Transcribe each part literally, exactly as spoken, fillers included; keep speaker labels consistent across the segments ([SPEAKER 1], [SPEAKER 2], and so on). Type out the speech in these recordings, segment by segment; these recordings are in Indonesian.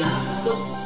[SPEAKER 1] Tuh.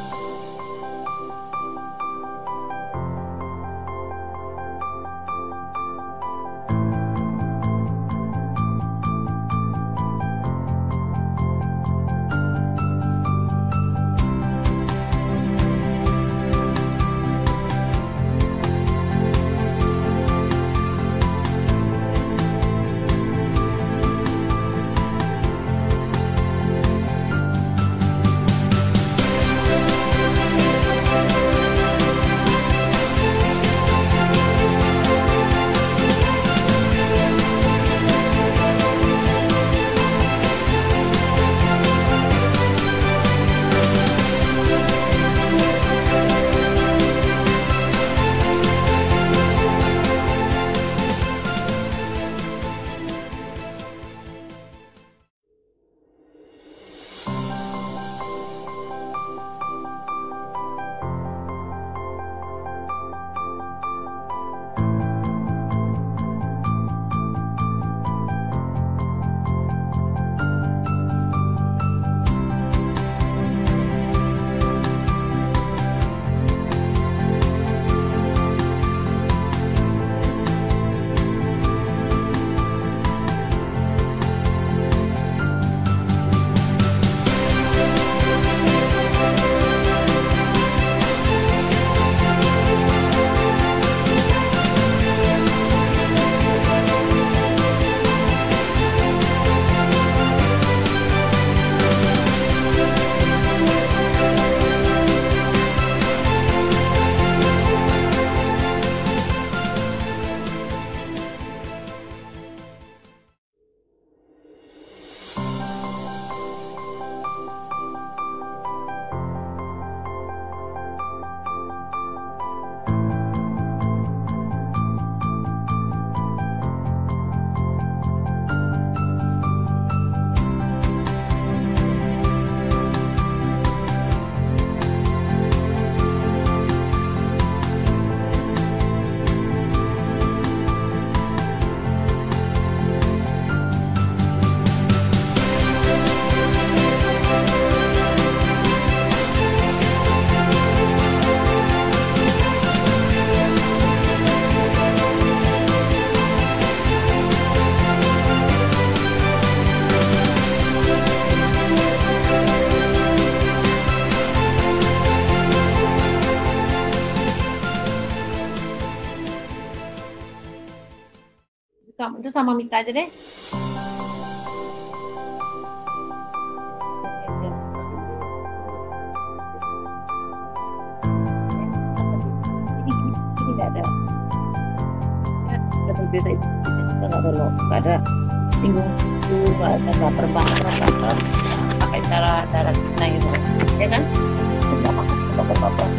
[SPEAKER 1] Itu sama Mita aja deh. Ini nggak ada. Ada beda itu kita nggak ada loh, nggak ada singgung, nggak ada perbatasan pakai cara cara kita gitu, ya kan? Terus apa apa apa apa.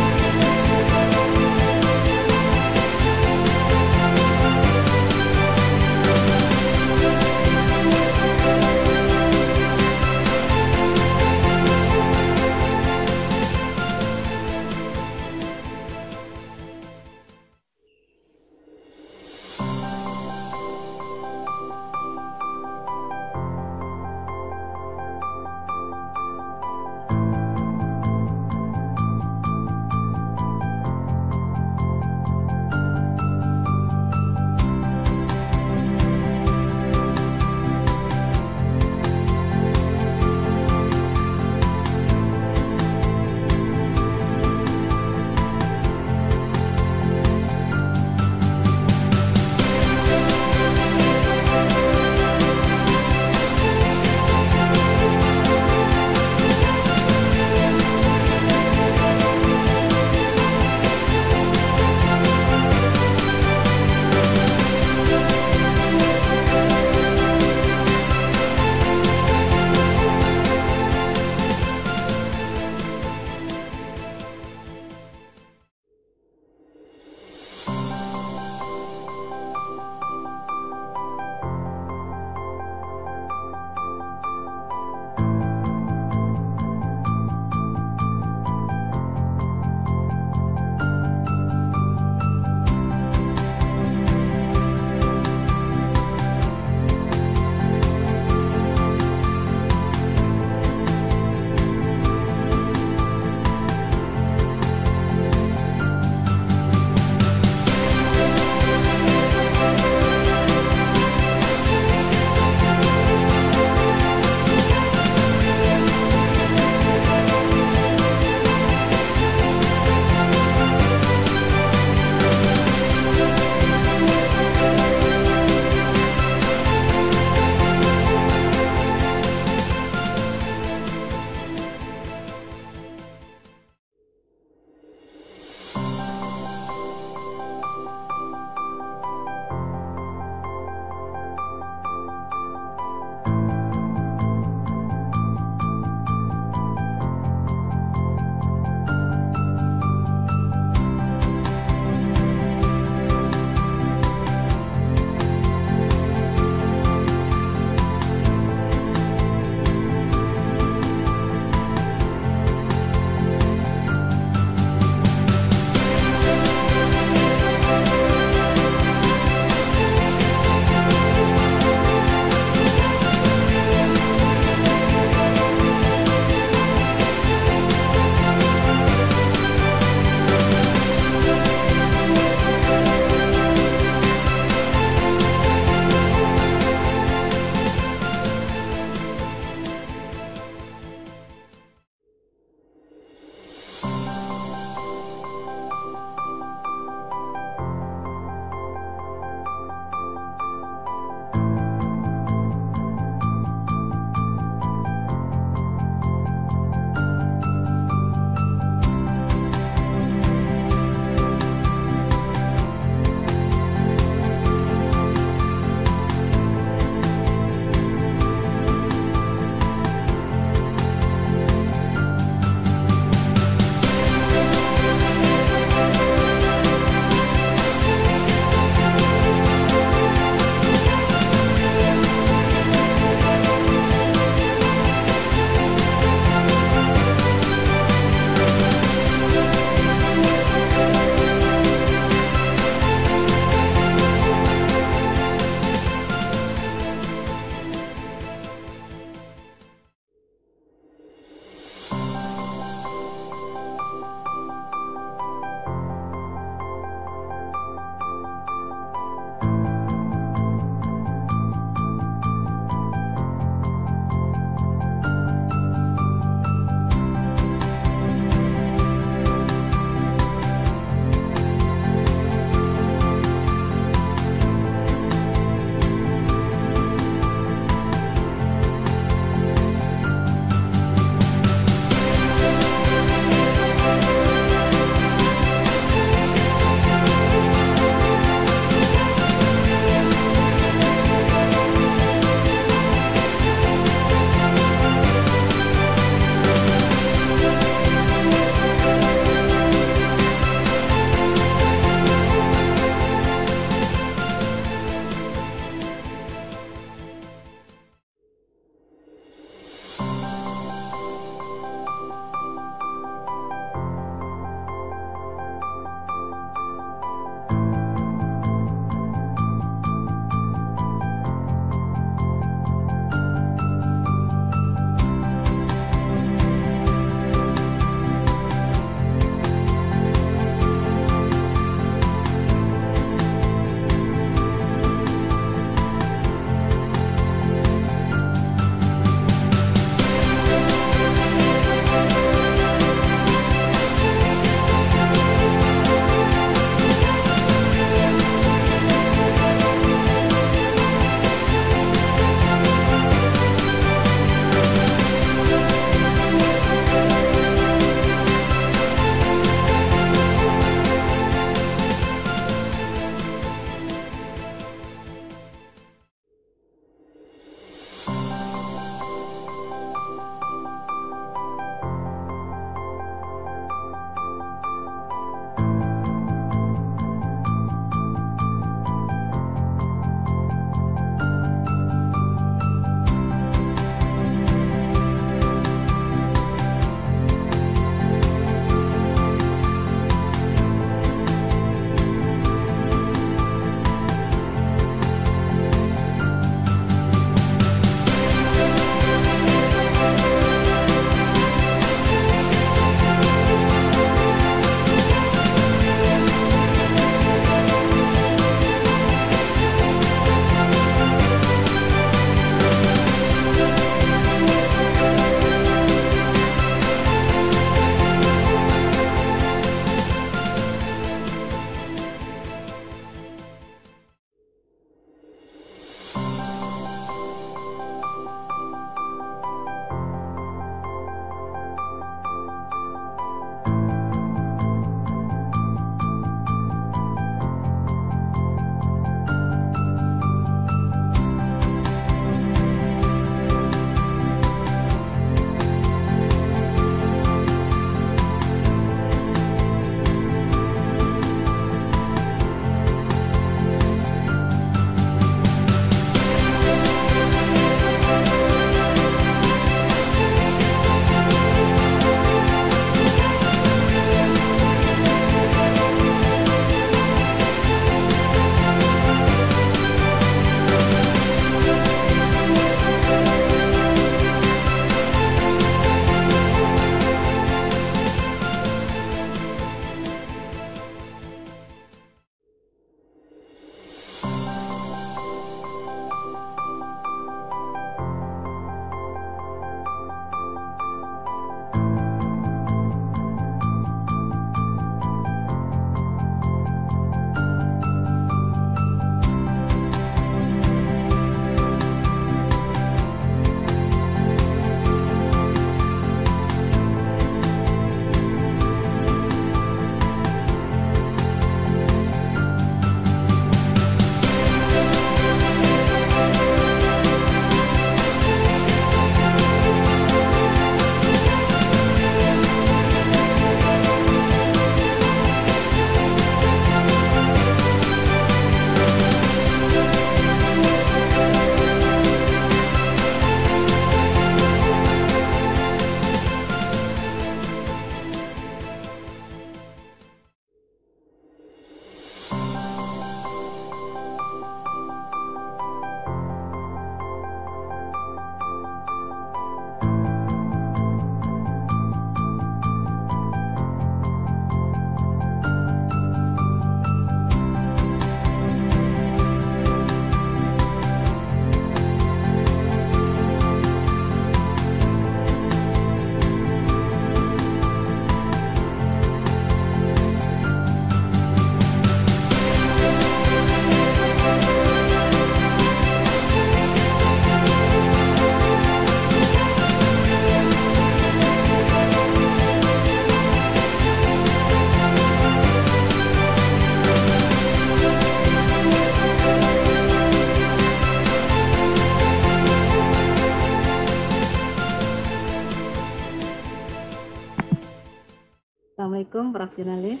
[SPEAKER 2] Prof Jurnalis.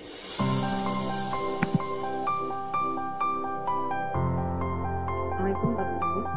[SPEAKER 2] Assalamualaikum Prof Jurnalis.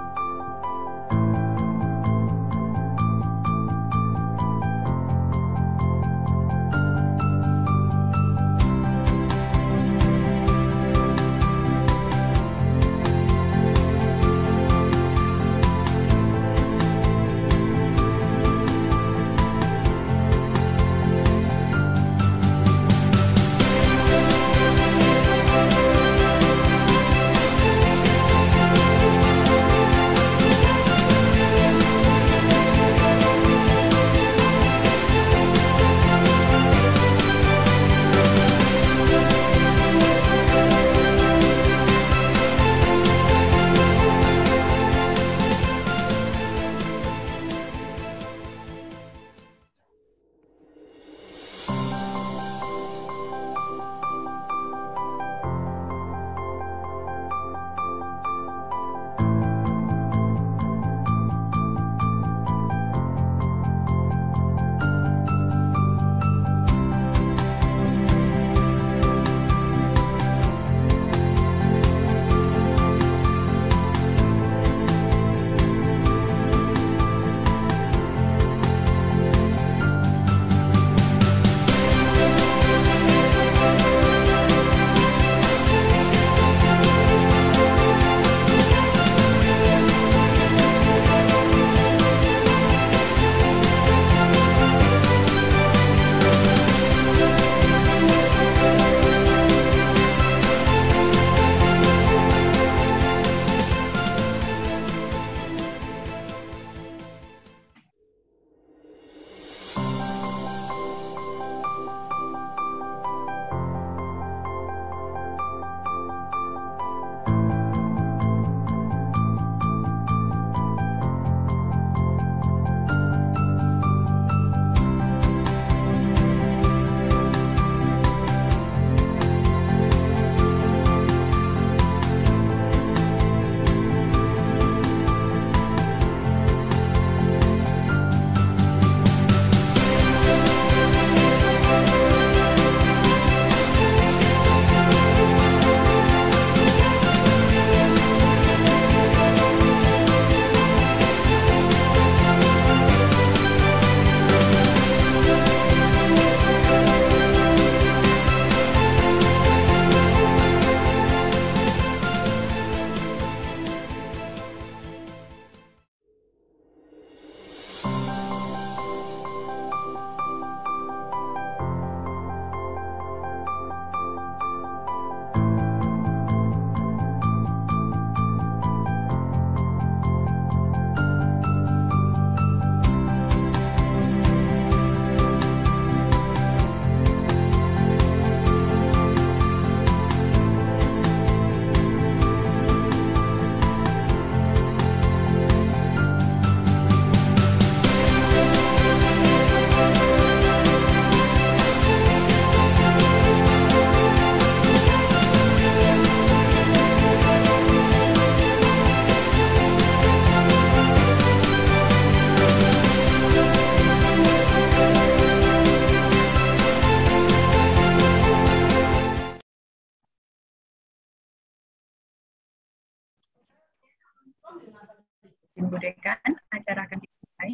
[SPEAKER 3] Ibu Dekan, acara akan dimulai.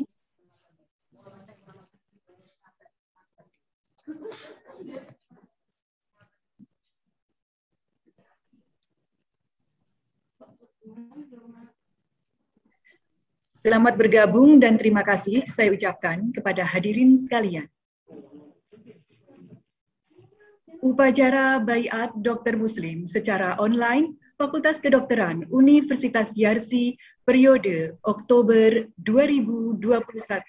[SPEAKER 3] Selamat bergabung dan terima kasih saya ucapkan kepada hadirin sekalian. Upacara Baiat Dokter Muslim secara online Fakultas Kedokteran Universitas Yarsi periode Oktober dua ribu dua puluh satu.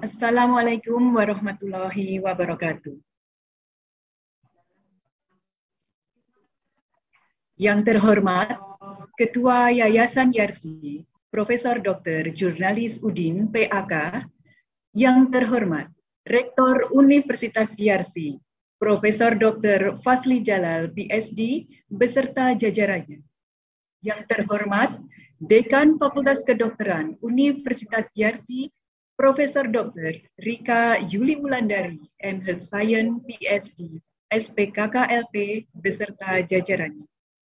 [SPEAKER 3] Assalamualaikum warahmatullahi wabarakatuh. Yang terhormat Ketua Yayasan Yarsi, Profesor Doktor Jurnalis Udin P A K. Yang terhormat Rektor Universitas Yarsi, Profesor Doktor Fasli Jalal B S D beserta jajarannya. Yang terhormat Dekan Fakultas Kedokteran Universitas Yarsi, Profesor Doktor Rika Yuli Wulandari M Health Science P S D S P K K L P beserta jajarannya.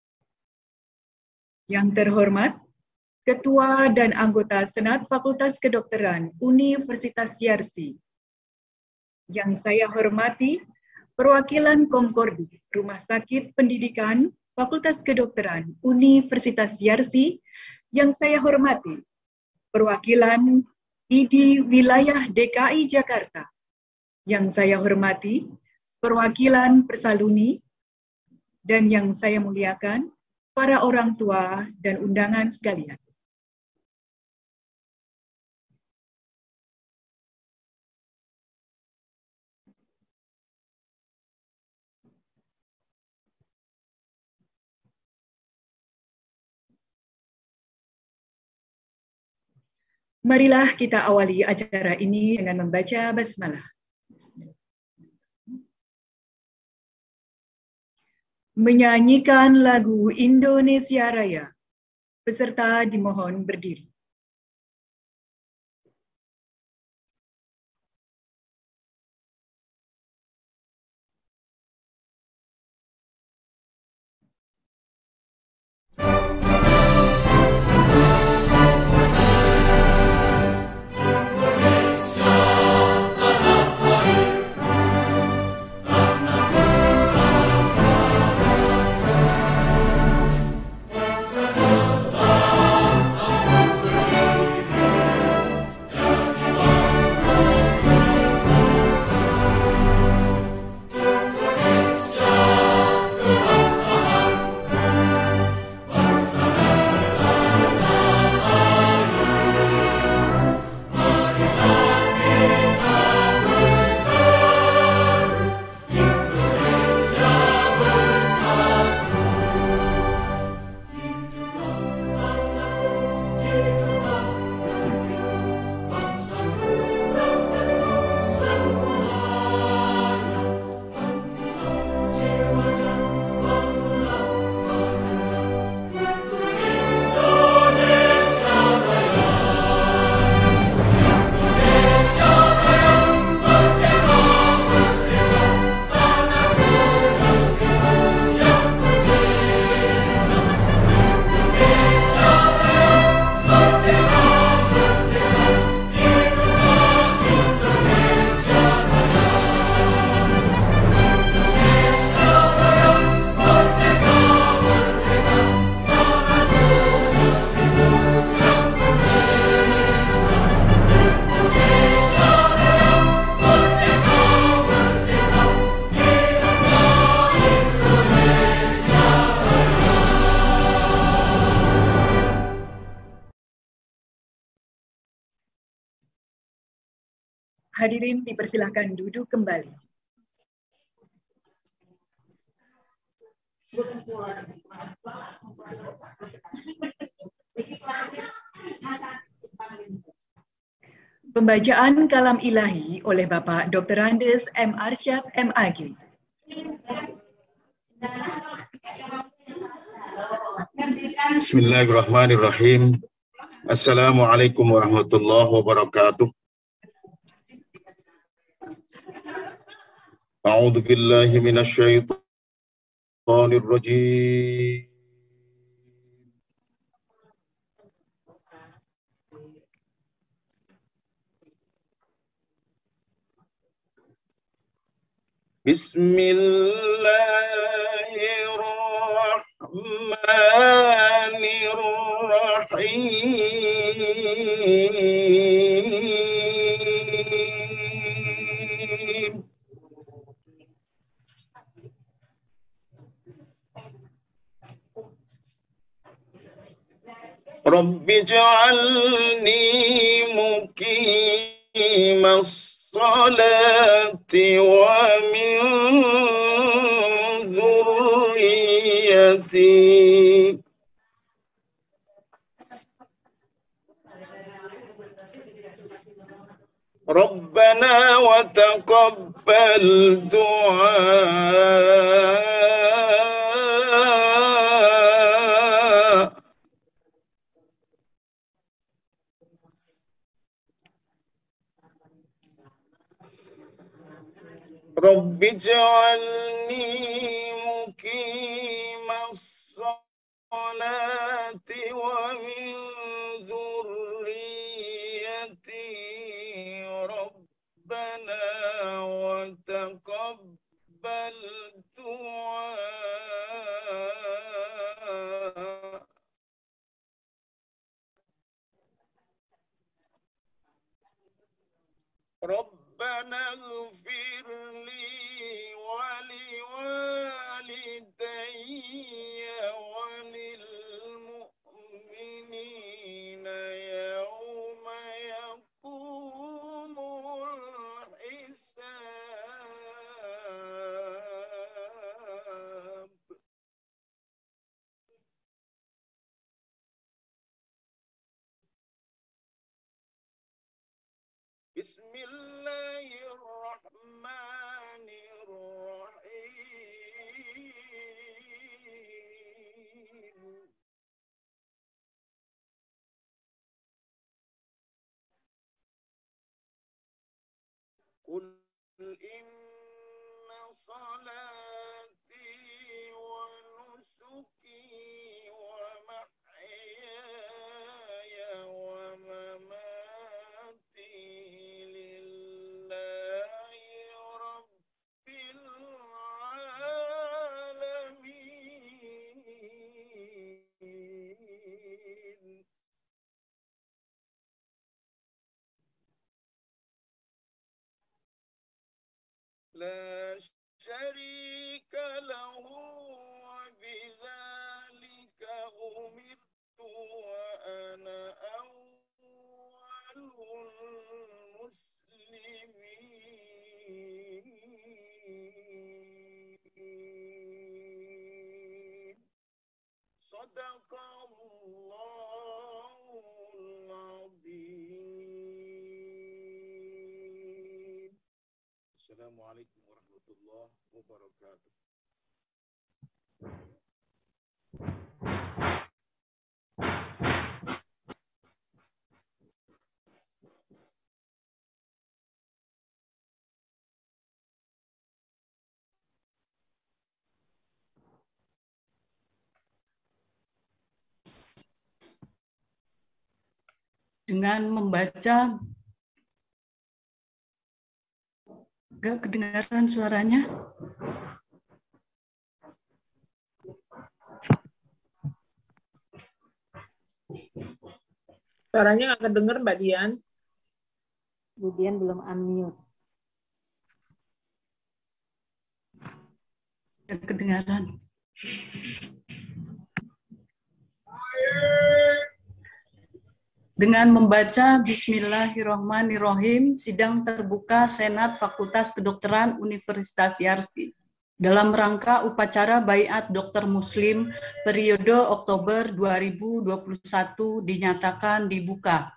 [SPEAKER 3] Yang terhormat Ketua dan anggota Senat Fakultas Kedokteran Universitas Yarsi. Yang saya hormati perwakilan Komkordi Rumah Sakit Pendidikan Fakultas Kedokteran Universitas Yarsi. Yang saya hormati perwakilan I D Wilayah D K I Jakarta. Yang saya hormati perwakilan Persaluni. Dan yang saya muliakan para orang tua dan undangan sekalian. Marilah kita awali acara ini dengan membaca basmalah. Menyanyikan lagu Indonesia Raya. Peserta dimohon berdiri. Hadirin dipersilahkan duduk kembali. Pembacaan kalam ilahi oleh Bapak Doktor Andes M. Arsyad M A G.
[SPEAKER 4] Bismillahirrahmanirrahim. Assalamualaikum warahmatullahi wabarakatuh. A'udzu billahi minasy syaithanir rajim. Bismillahirrahmanirrahim. Rabbi ja'alni muqim الصلاة ومن ذريتي ربنا وتقبل دعاء رب اجعلني مقيم الصلاة ومن ذريتي ربنا وتقبل دعاء ربنا اغفر لي ولوالدي وللمؤمنين يوم يقوم الحساب. بسم الله الرحمن الرحيم قل إن صلاتي ونسكي ومحياي ومماتي لله رب العالمين لا شريك له وبذلك أمرت وأنا أول المسلمين صدق الله العظيم. السلام عليكم ورحمة الله وبركاته.
[SPEAKER 3] Dengan membaca, gak kedengaran suaranya?
[SPEAKER 2] Suaranya nggak kedenger, Mbak Dian.
[SPEAKER 5] Bu Dian belum unmute.
[SPEAKER 3] Gak kedengaran. Dengan membaca Bismillahirrahmanirrahim, sidang terbuka Senat Fakultas Kedokteran Universitas Yarsi dalam rangka upacara Baiat Dokter Muslim periode Oktober dua ribu dua puluh satu dinyatakan dibuka.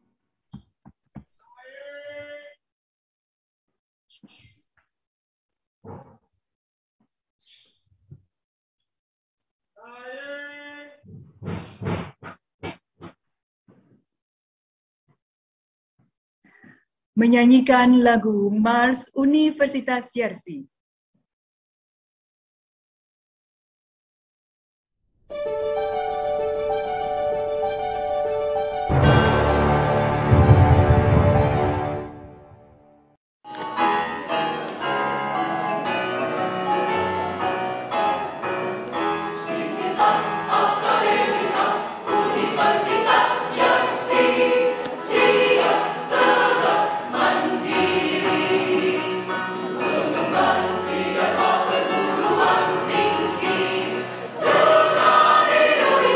[SPEAKER 3] Menyanyikan lagu Mars Universitas Yarsi.
[SPEAKER 6] Dengan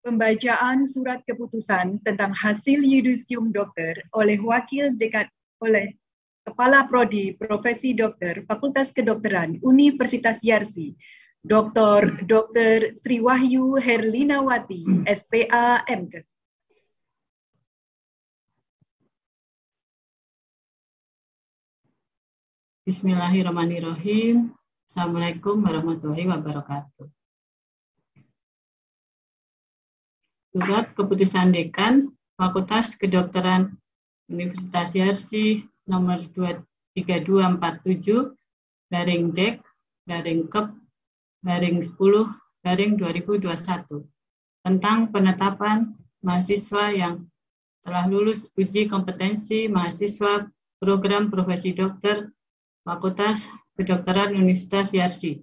[SPEAKER 3] Pembacaan surat keputusan tentang hasil yudisium dokter oleh Wakil Dekan oleh Kepala Prodi Profesi Dokter Fakultas Kedokteran Universitas Yarsi, Doktor Dokter Sri Wahyu Herlinawati, S P A M Kes.
[SPEAKER 6] Bismillahirrahmanirrahim. Assalamualaikum warahmatullahi wabarakatuh. Surat Keputusan Dekan Fakultas Kedokteran Universitas Yarsi nomor tiga dua empat tujuh garing Dek garing Kep garing sepuluh garing dua ribu dua puluh satu tentang penetapan mahasiswa yang telah lulus uji kompetensi mahasiswa program profesi dokter Fakultas Kedokteran Universitas Yarsi.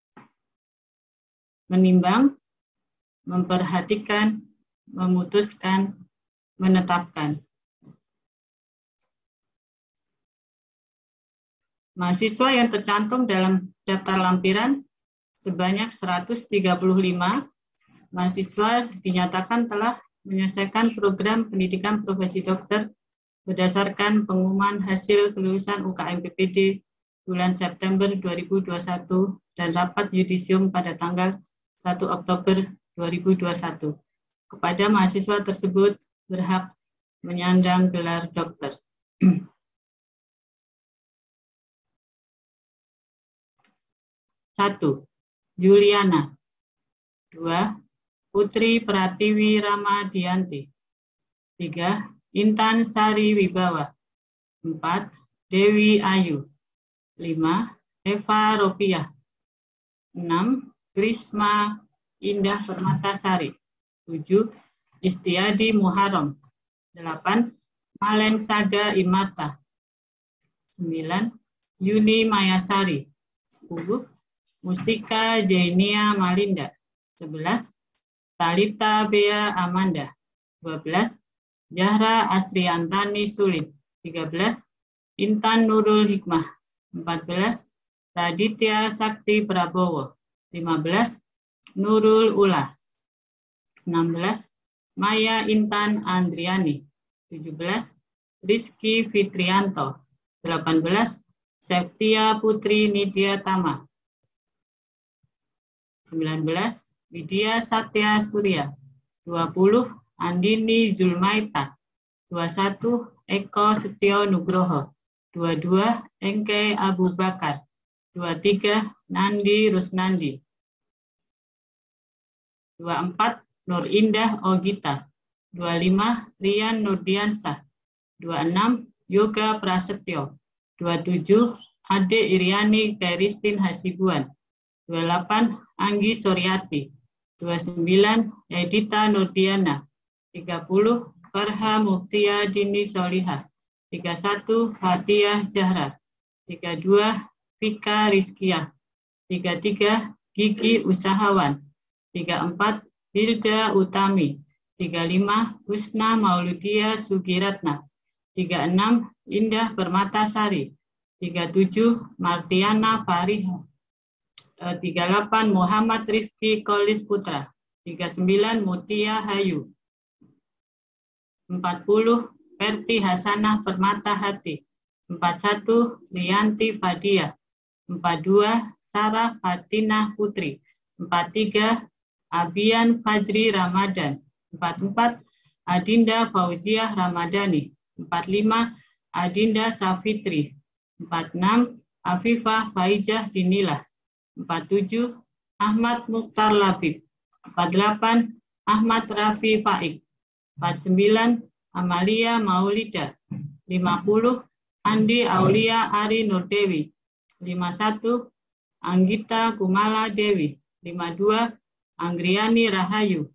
[SPEAKER 6] Menimbang, memperhatikan, memutuskan, menetapkan. Mahasiswa yang tercantum dalam daftar lampiran sebanyak seratus tiga puluh lima mahasiswa dinyatakan telah menyelesaikan program pendidikan profesi dokter berdasarkan pengumuman hasil kelulusan U K M P P D bulan September dua ribu dua puluh satu dan rapat yudisium pada tanggal satu Oktober dua ribu dua puluh satu. Kepada mahasiswa tersebut berhak menyandang gelar dokter. Satu, Juliana. Dua, Putri Pratiwi Ramadianti. Tiga, Intan Sari Wibawa. Empat, Dewi Ayu. Lima, Eva Ropiah. Enam, Krisma Indah Permatasari. Tujuh, Istiadi Muharram. Delapan, Malen Saga Imata. Sembilan, Yuni Mayasari. Sepuluh, Mustika Jainia Malinda. Sebelas, Talita Bea Amanda. Dua belas, Zahra Asriantani Sulit. Tiga belas, Intan Nurul Hikmah. Empat belas, Raditya Sakti Prabowo. Lima belas, Nurul Ula. enam belas, Maya Intan Andriani. tujuh belas, Rizky Fitrianto. delapan belas, Septia Putri Nidya Tama. sembilan belas, Widya Satya Surya. dua puluh, Andini Zulmaita. dua puluh satu, Eko Setio Nugroho. dua puluh dua, Engke Abu Bakar. dua puluh tiga, Nandi Rusnandi. dua puluh empat, Nur Indah Ogita. dua puluh lima, Rian Nurdiansah. dua puluh enam, Yoga Prasetyo. dua puluh tujuh, Ade Iriani Keristin Hasibuan. dua puluh delapan, Anggi Suryati. dua puluh sembilan, Edita Nurdiana. tiga puluh, Farha Muftia Dini Solihah. tiga puluh satu, Fatihah Zahra. tiga puluh dua, Vika Rizkiah. tiga puluh tiga, Gigi Usahawan. tiga puluh empat, Hilda Utami. tiga puluh lima, Husna Mauludia Sugiratna. tiga puluh enam, Indah Permatasari. tiga puluh tujuh, Martiana Fariha. tiga puluh delapan, Muhammad Rifki Kolis Putra. tiga puluh sembilan, Mutia Hayu. empat puluh, Perti Hasanah Permata Hati. empat puluh satu, Rianti Fadia. empat puluh dua, Sarah Fatinah Putri. empat puluh tiga, Abian Fajri Ramadan. empat puluh empat, Adinda Fauziah Ramadhani. empat puluh lima, Adinda Safitri. empat puluh enam, Afifah Faijah Dinilah. empat puluh tujuh, Ahmad Mukhtar Labib. empat puluh delapan, Ahmad Rafi Faik. empat puluh sembilan, Amalia Maulida. lima puluh, Andi Aulia Ari Nurdewi. lima puluh satu, Anggita Kumala Dewi. lima puluh dua, Anggriani Rahayu.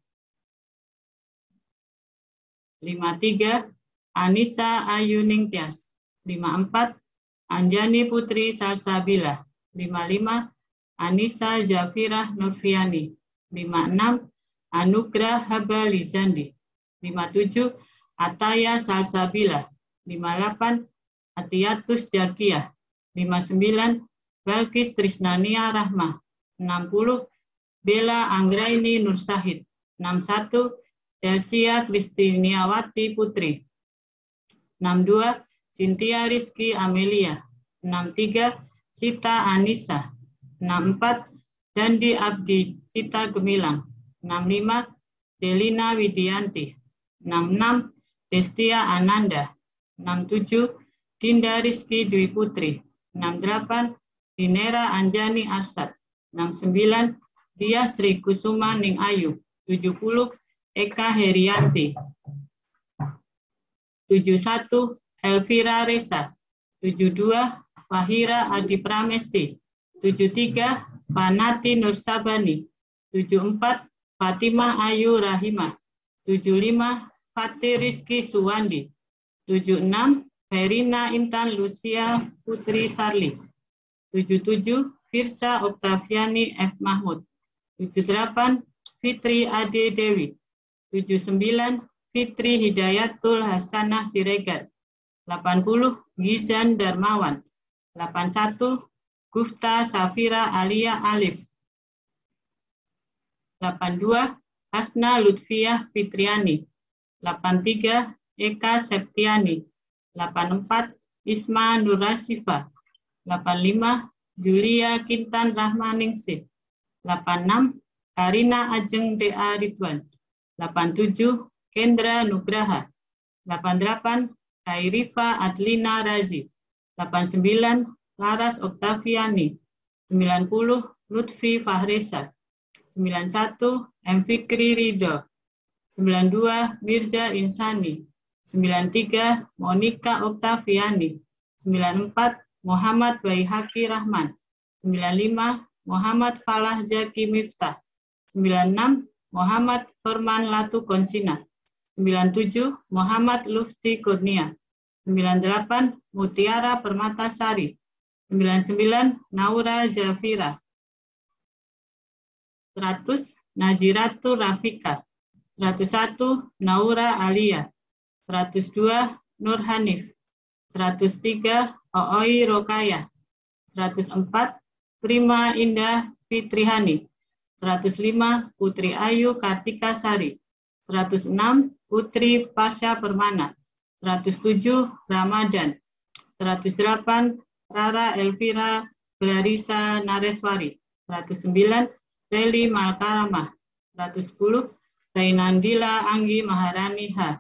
[SPEAKER 6] lima puluh tiga, Anissa Ayu Ningtyas. lima puluh empat, Anjani Putri Salsabila. lima puluh lima, Anissa Zafirah Nurfiani. lima puluh enam, Anugrah Habalizandi. lima puluh tujuh, Ataya Salsabila. lima puluh delapan, Atiatus Jakiyah. lima puluh sembilan, Balkis Trisnania Rahmah. enam puluh, Bella Anggraini Nursahid. enam satu Celsia Kristiniawati Putri. enam dua Cynthia Rizky Amelia. enam tiga Sita Anissa. enam empat Dandi Abdi Cita Gemilang. enam lima Delina Widianti. enam enam Destia Ananda. enam tujuh Dinda Rizky Dwi Putri. enam delapan Dinera Anjani Arsad. enam sembilan Dia Sri Kusuma Ning Ayu. tujuh puluh Eka Herianti. tujuh satu Elvira Reza. tujuh dua Fahira Adi Pramesti. tujuh tiga Fanati Nursabani. tujuh empat Fatimah Ayu Rahimah. tujuh lima Fatih Rizky Suwandi. tujuh enam Verina Intan Lucia Putri Sarli. tujuh tujuh Firsa Oktaviani F. Mahmud. tujuh delapan Fitri Ade Dewi. tujuh sembilan Fitri Hidayatul Hasanah Siregar. delapan puluh Gizan Darmawan. delapan satu Gufta Safira Alia Alif. delapan dua Hasna Lutfiah Fitriani. delapan tiga Eka Septiani. delapan empat Isma Nurasifa. delapan lima Julia Kintan Rahmaningsih. delapan enam Karina Ajeng D A Ridwan. delapan tujuh Kendra Nugraha. delapan delapan Kairifa Adlina Razi. delapan sembilan Laras Oktaviani. sembilan puluh Lutfi Fahresa. sembilan satu M. Fikri Ridho. sembilan dua Mirza Insani. sembilan tiga Monika Oktaviani. sembilan empat Muhammad Baihaki Rahman. sembilan lima Muhammad Falah Zaki Miftah. sembilan enam Muhammad Firman Latu Konsina. sembilan tujuh Muhammad Lufti Kurnia. sembilan delapan Mutiara Permatasari. sembilan sembilan Naura Zafira. seratus Naziratu Rafika. seratus satu Naura Alia. seratus dua Nur Hanif. seratus tiga Ooi Rokaya. seratus empat Prima Indah Fitrihani. seratus lima Putri Ayu Kartika Sari. seratus enam Putri Pasha Permana. seratus tujuh Ramadan. seratus delapan Rara Elvira Clarissa Nareswari. seratus sembilan Leli Malkaramah. seratus sepuluh Rainandila Anggi Maharani H.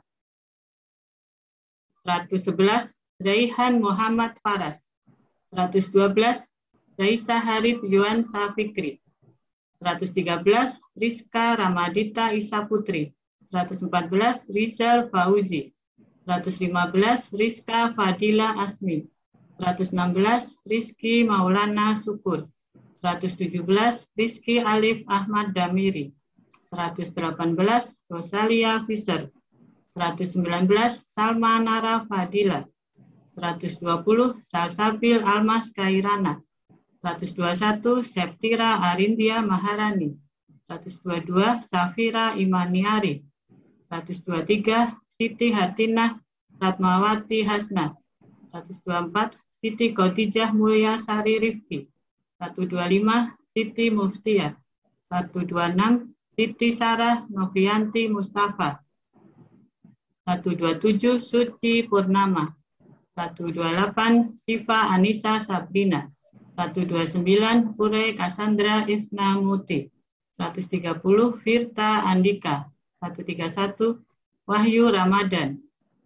[SPEAKER 6] seratus sebelas Raihan Muhammad Faras. seratus dua belas Raisa Harib Yuan Safikri. seratus tiga belas Rizka Ramadita Isa Putri. seratus empat belas Rizal Fauzi. seratus lima belas Rizka Fadila Asmi. seratus enam belas Rizky Maulana Syukur. seratus tujuh belas Rizky Alif Ahmad Damiri. seratus delapan belas Rosalia Fisher. seratus sembilan belas Salma Nara Fadila. seratus dua puluh Salsabil Almas Kairana. seratus dua puluh satu Septira Arindia Maharani. seratus dua puluh dua Safira Imaniari. seratus dua puluh tiga Siti Hatinah Ratmawati Hasna. seratus dua puluh empat Siti Khadijah Mulya Sari Rifki. seratus dua puluh lima Siti Muftiah. seratus dua puluh enam Siti Sarah Novianti Mustafa. seratus dua puluh tujuh Suci Purnama. seratus dua puluh delapan Siva Anissa Sabrina. seratus dua puluh sembilan Pure Cassandra Ifna Muti. seratus tiga puluh Firta Andika. seratus tiga puluh satu Wahyu Ramadan.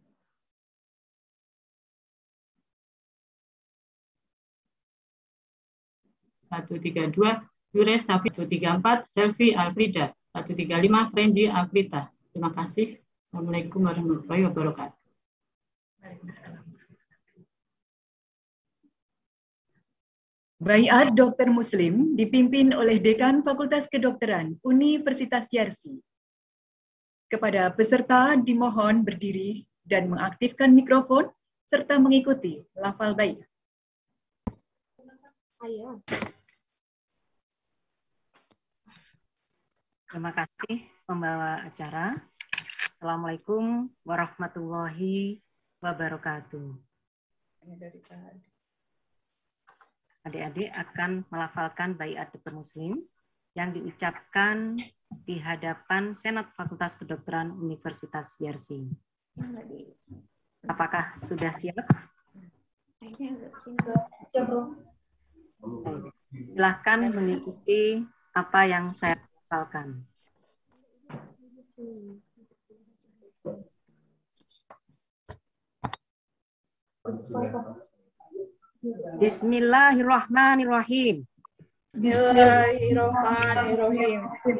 [SPEAKER 6] seratus tiga puluh dua Yures Safi. seratus tiga puluh empat Selvi Alfrida. seratus tiga puluh lima Frenji Afrita. Terima kasih. Assalamualaikum warahmatullahi wabarakatuh.
[SPEAKER 3] Baiat Dokter Muslim dipimpin oleh Dekan Fakultas Kedokteran Universitas Yarsi. Kepada peserta dimohon berdiri dan mengaktifkan mikrofon serta mengikuti lafal baiat.
[SPEAKER 5] Terima kasih pembawa acara. Assalamualaikum warahmatullahi wabarakatuh. Adik-adik akan melafalkan baiat dokter muslim yang diucapkan di hadapan Senat Fakultas Kedokteran Universitas Yarsi. Apakah sudah siap? Silakan mengikuti apa yang saya hafalkan. Bismillahirrahmanirrahim.
[SPEAKER 2] Bismillahirrahmanirrahim.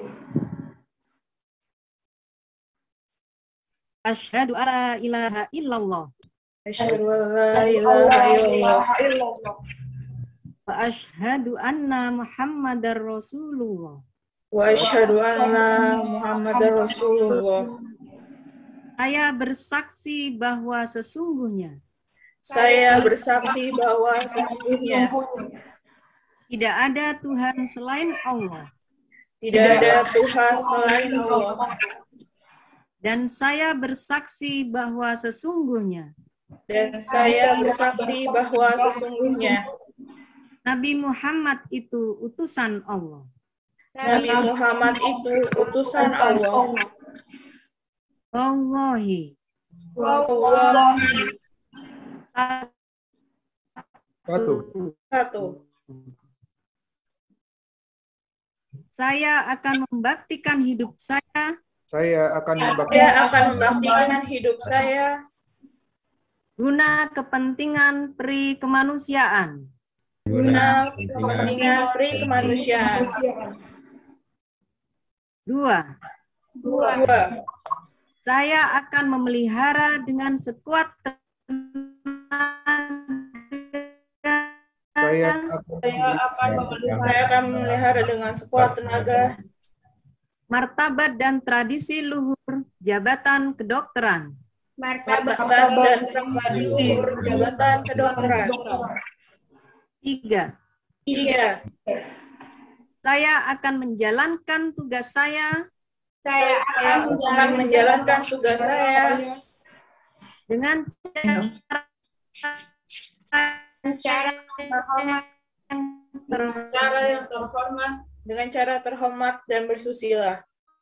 [SPEAKER 5] Asyhadu alla ilaha illallah
[SPEAKER 2] Asyhadu an la ilaha illallah
[SPEAKER 5] wa asyhadu anna Muhammadar Rasulullah.
[SPEAKER 2] wa asyhadu anna Muhammadar Rasulullah.
[SPEAKER 5] Saya bersaksi bahwa sesungguhnya
[SPEAKER 2] Saya bersaksi bahwa sesungguhnya
[SPEAKER 5] tidak ada Tuhan selain Allah,
[SPEAKER 2] tidak ada Tuhan selain Allah.
[SPEAKER 5] dan saya bersaksi bahwa sesungguhnya
[SPEAKER 2] Dan saya bersaksi bahwa sesungguhnya
[SPEAKER 5] Nabi Muhammad itu utusan Allah.
[SPEAKER 2] Nabi Muhammad itu utusan Allah.
[SPEAKER 5] Wallahi,
[SPEAKER 2] Wallahi.
[SPEAKER 7] Satu.
[SPEAKER 2] Satu.
[SPEAKER 5] saya akan membaktikan hidup saya
[SPEAKER 7] Saya akan
[SPEAKER 2] Saya
[SPEAKER 7] membaktikan
[SPEAKER 2] akan membaktikan hidup saya
[SPEAKER 5] guna kepentingan peri kemanusiaan.
[SPEAKER 2] guna kepentingan peri kemanusiaan.
[SPEAKER 5] Dua,
[SPEAKER 2] Dua.
[SPEAKER 5] saya akan memelihara dengan sekuat tenaga
[SPEAKER 7] saya akan
[SPEAKER 2] Saya akan memelihara dengan sekuat tenaga
[SPEAKER 5] martabat dan tradisi luhur jabatan kedokteran.
[SPEAKER 2] martabat dan tradisi jabatan kedokteran.
[SPEAKER 5] Tiga,
[SPEAKER 2] Tiga.
[SPEAKER 5] saya akan menjalankan tugas saya
[SPEAKER 2] Saya akan menjalankan tugas saya
[SPEAKER 5] dengan cara
[SPEAKER 2] cara
[SPEAKER 5] yang
[SPEAKER 2] yang terhormat dengan cara terhormat dan bersusila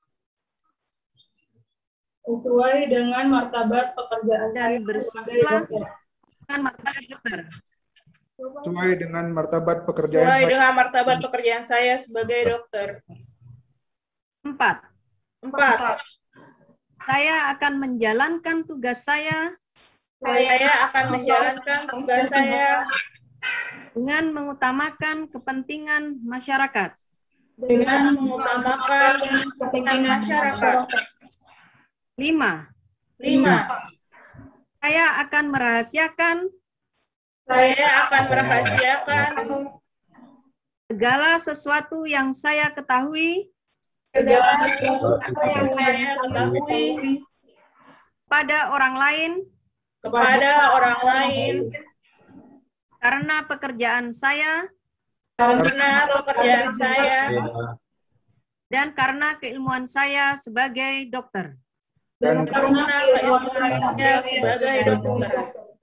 [SPEAKER 2] sesuai dengan martabat pekerjaan
[SPEAKER 5] dan bersusila dengan martabat dokter.
[SPEAKER 7] sesuai dengan martabat pekerjaan
[SPEAKER 2] sesuai
[SPEAKER 7] saya.
[SPEAKER 2] dengan martabat pekerjaan saya sebagai dokter.
[SPEAKER 5] Empat,
[SPEAKER 2] Empat.
[SPEAKER 5] saya akan menjalankan tugas saya
[SPEAKER 2] Saya akan menjalankan tugas saya
[SPEAKER 5] dengan mengutamakan kepentingan masyarakat.
[SPEAKER 2] dengan mengutamakan kepentingan masyarakat.
[SPEAKER 5] Lima,
[SPEAKER 2] Lima.
[SPEAKER 5] saya akan merahasiakan
[SPEAKER 2] Saya akan merahasiakan
[SPEAKER 5] segala sesuatu yang saya ketahui
[SPEAKER 2] segala sesuatu yang saya ketahui
[SPEAKER 5] pada orang lain
[SPEAKER 2] kepada orang lain
[SPEAKER 5] karena pekerjaan saya
[SPEAKER 2] karena pekerjaan saya
[SPEAKER 5] dan karena keilmuan saya sebagai dokter.
[SPEAKER 7] dan
[SPEAKER 2] karena keilmuan saya sebagai dokter.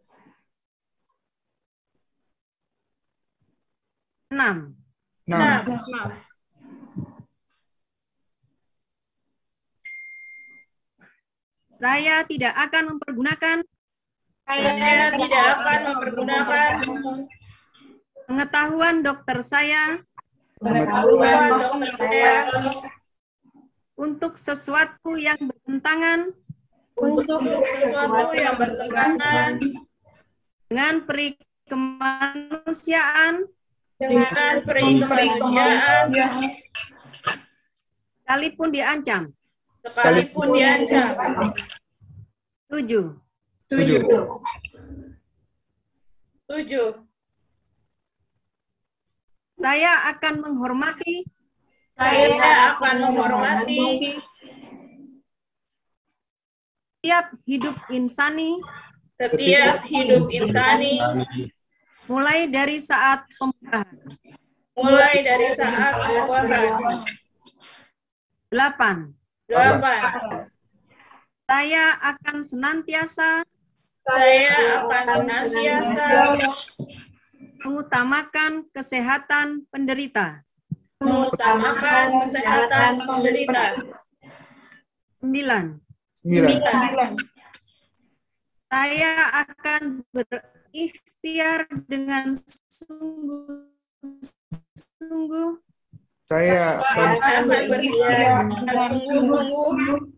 [SPEAKER 5] Enam,
[SPEAKER 2] Nah,
[SPEAKER 7] enam.
[SPEAKER 5] saya tidak akan mempergunakan
[SPEAKER 2] saya tidak akan mempergunakan
[SPEAKER 5] pengetahuan dokter saya
[SPEAKER 2] pengetahuan dokter saya
[SPEAKER 5] untuk sesuatu yang bertentangan
[SPEAKER 2] untuk sesuatu yang bertentangan
[SPEAKER 5] dengan peri kemanusiaan
[SPEAKER 2] dengan peri kemanusiaan
[SPEAKER 5] sekalipun diancam.
[SPEAKER 2] sekalipun diancam.
[SPEAKER 5] Tujuh,
[SPEAKER 7] Tujuh.
[SPEAKER 2] Tujuh.
[SPEAKER 5] saya akan menghormati
[SPEAKER 2] Saya akan menghormati
[SPEAKER 5] setiap hidup insani
[SPEAKER 2] setiap hidup insani
[SPEAKER 5] mulai dari saat pembuahan.
[SPEAKER 2] mulai dari saat pembuahan.
[SPEAKER 5] Delapan,
[SPEAKER 2] Delapan.
[SPEAKER 5] saya akan senantiasa
[SPEAKER 2] Saya akan senantiasa
[SPEAKER 5] mengutamakan kesehatan penderita
[SPEAKER 2] mengutamakan kesehatan penderita.
[SPEAKER 5] Sembilan.
[SPEAKER 7] Sembilan.
[SPEAKER 5] Saya akan berikhtiar dengan sungguh-sungguh
[SPEAKER 7] Saya akan
[SPEAKER 2] Akan berikhtiar dengan sungguh-sungguh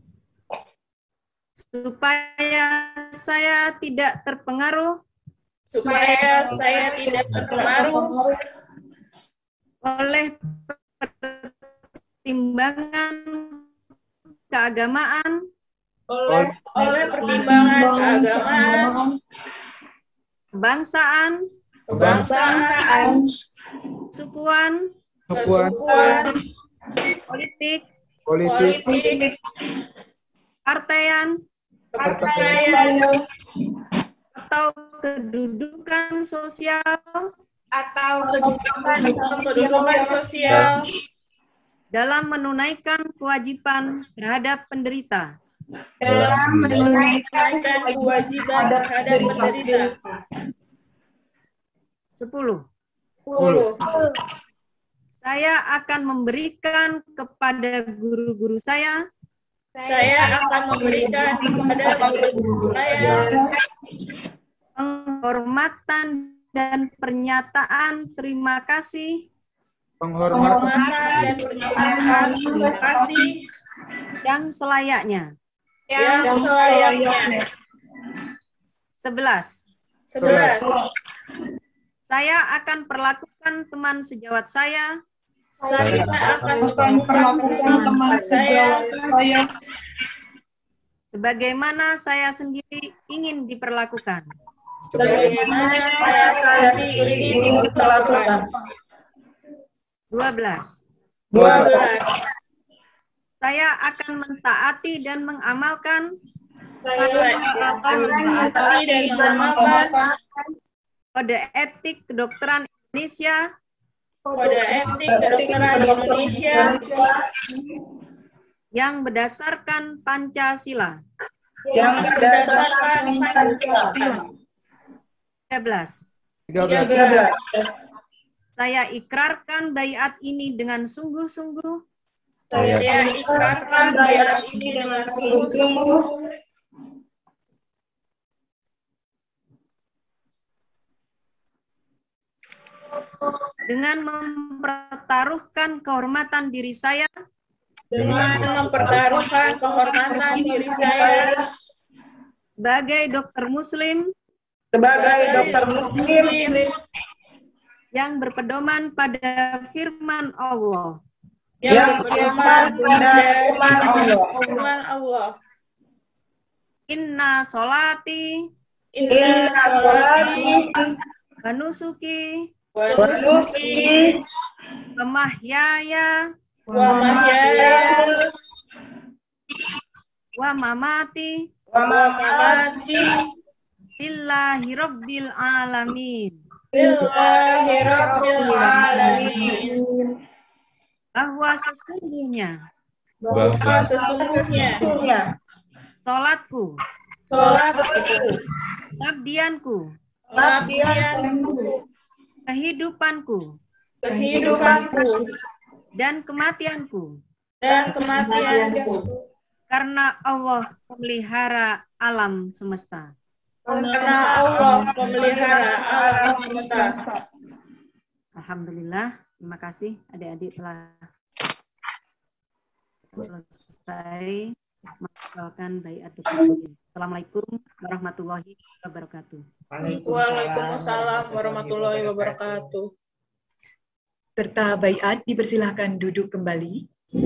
[SPEAKER 5] supaya saya tidak terpengaruh
[SPEAKER 2] supaya saya tidak terpengaruh
[SPEAKER 5] oleh pertimbangan keagamaan,
[SPEAKER 2] oleh oleh pertimbangan keagamaan,
[SPEAKER 5] kebangsaan,
[SPEAKER 2] kebangsaan,
[SPEAKER 5] sukuan,
[SPEAKER 7] kesukuan,
[SPEAKER 2] kesukuan,
[SPEAKER 5] politik,
[SPEAKER 7] politik,
[SPEAKER 2] politik,
[SPEAKER 5] partaian,
[SPEAKER 2] kepartaian,
[SPEAKER 5] atau kedudukan sosial
[SPEAKER 2] atau kedudukan sosial
[SPEAKER 5] dalam menunaikan kewajiban terhadap penderita.
[SPEAKER 2] dalam menunaikan kewajiban terhadap penderita.
[SPEAKER 5] Sepuluh.
[SPEAKER 2] Sepuluh.
[SPEAKER 5] Saya akan memberikan kepada guru-guru saya
[SPEAKER 2] Saya akan memberikan kepada guru saya
[SPEAKER 5] penghormatan dan pernyataan terima kasih
[SPEAKER 7] penghormatan
[SPEAKER 2] penghormatan dan pernyataan terima kasih
[SPEAKER 5] yang selayaknya.
[SPEAKER 2] yang selayaknya.
[SPEAKER 5] Sebelas.
[SPEAKER 2] Sebelas.
[SPEAKER 5] Saya akan perlakukan teman sejawat saya
[SPEAKER 2] Saya akan memperlakukan teman saya
[SPEAKER 5] sebagaimana saya sendiri ingin diperlakukan.
[SPEAKER 2] sebagaimana saya sendiri ingin diperlakukan.
[SPEAKER 5] Dua belas.
[SPEAKER 2] Dua belas.
[SPEAKER 5] Saya akan mentaati dan mengamalkan
[SPEAKER 2] Saya akan mentaati dan mengamalkan
[SPEAKER 5] kode etik kedokteran Indonesia
[SPEAKER 2] kode etik kedokteran Indonesia
[SPEAKER 5] yang berdasarkan Pancasila.
[SPEAKER 2] yang berdasarkan Pancasila.
[SPEAKER 5] Tiga belas.
[SPEAKER 7] tiga
[SPEAKER 2] Tiga
[SPEAKER 7] belas.
[SPEAKER 2] belas.
[SPEAKER 5] Saya ikrarkan baiat ini dengan sungguh-sungguh
[SPEAKER 2] Saya ikrarkan baiat ini dengan sungguh-sungguh
[SPEAKER 5] dengan mempertaruhkan kehormatan diri saya
[SPEAKER 2] dengan mempertaruhkan kehormatan diri saya
[SPEAKER 5] sebagai dokter muslim
[SPEAKER 2] sebagai dokter muslim
[SPEAKER 5] yang berpedoman pada firman Allah.
[SPEAKER 2] yang berpedoman pada firman Allah.
[SPEAKER 5] Inna solati
[SPEAKER 2] Inna sholati
[SPEAKER 5] wa nusuki
[SPEAKER 2] wa nusuki
[SPEAKER 5] wa mahyaya
[SPEAKER 2] wa mahyaya
[SPEAKER 5] wa mamati
[SPEAKER 2] wa mamati
[SPEAKER 5] lillahi rabbil alamin.
[SPEAKER 2] lillahi rabbil alamin.
[SPEAKER 5] Bahwa sesungguhnya
[SPEAKER 2] Bahwa sesungguhnya
[SPEAKER 5] sholatku,
[SPEAKER 2] sholatku,
[SPEAKER 5] pengabdianku,
[SPEAKER 2] pengabdianku,
[SPEAKER 5] kehidupanku,
[SPEAKER 2] kehidupanku,
[SPEAKER 5] dan kematianku
[SPEAKER 2] dan kematianku
[SPEAKER 5] karena Allah pemelihara alam semesta.
[SPEAKER 2] karena Allah memelihara alam semesta.
[SPEAKER 5] Alhamdulillah, terima kasih adik-adik telah selesai menghafalkan baiat dokter. Assalamualaikum warahmatullahi wabarakatuh.
[SPEAKER 2] Waalaikumsalam warahmatullahi wabarakatuh.
[SPEAKER 3] Serta baiat dipersilahkan duduk kembali.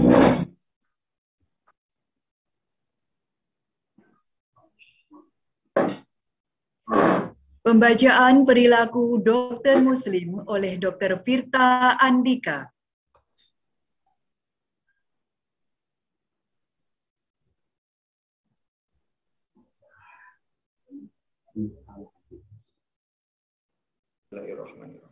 [SPEAKER 3] Pembacaan perilaku dokter muslim oleh dokter Firta Andika.
[SPEAKER 7] Bismillahirrahmanirrahim.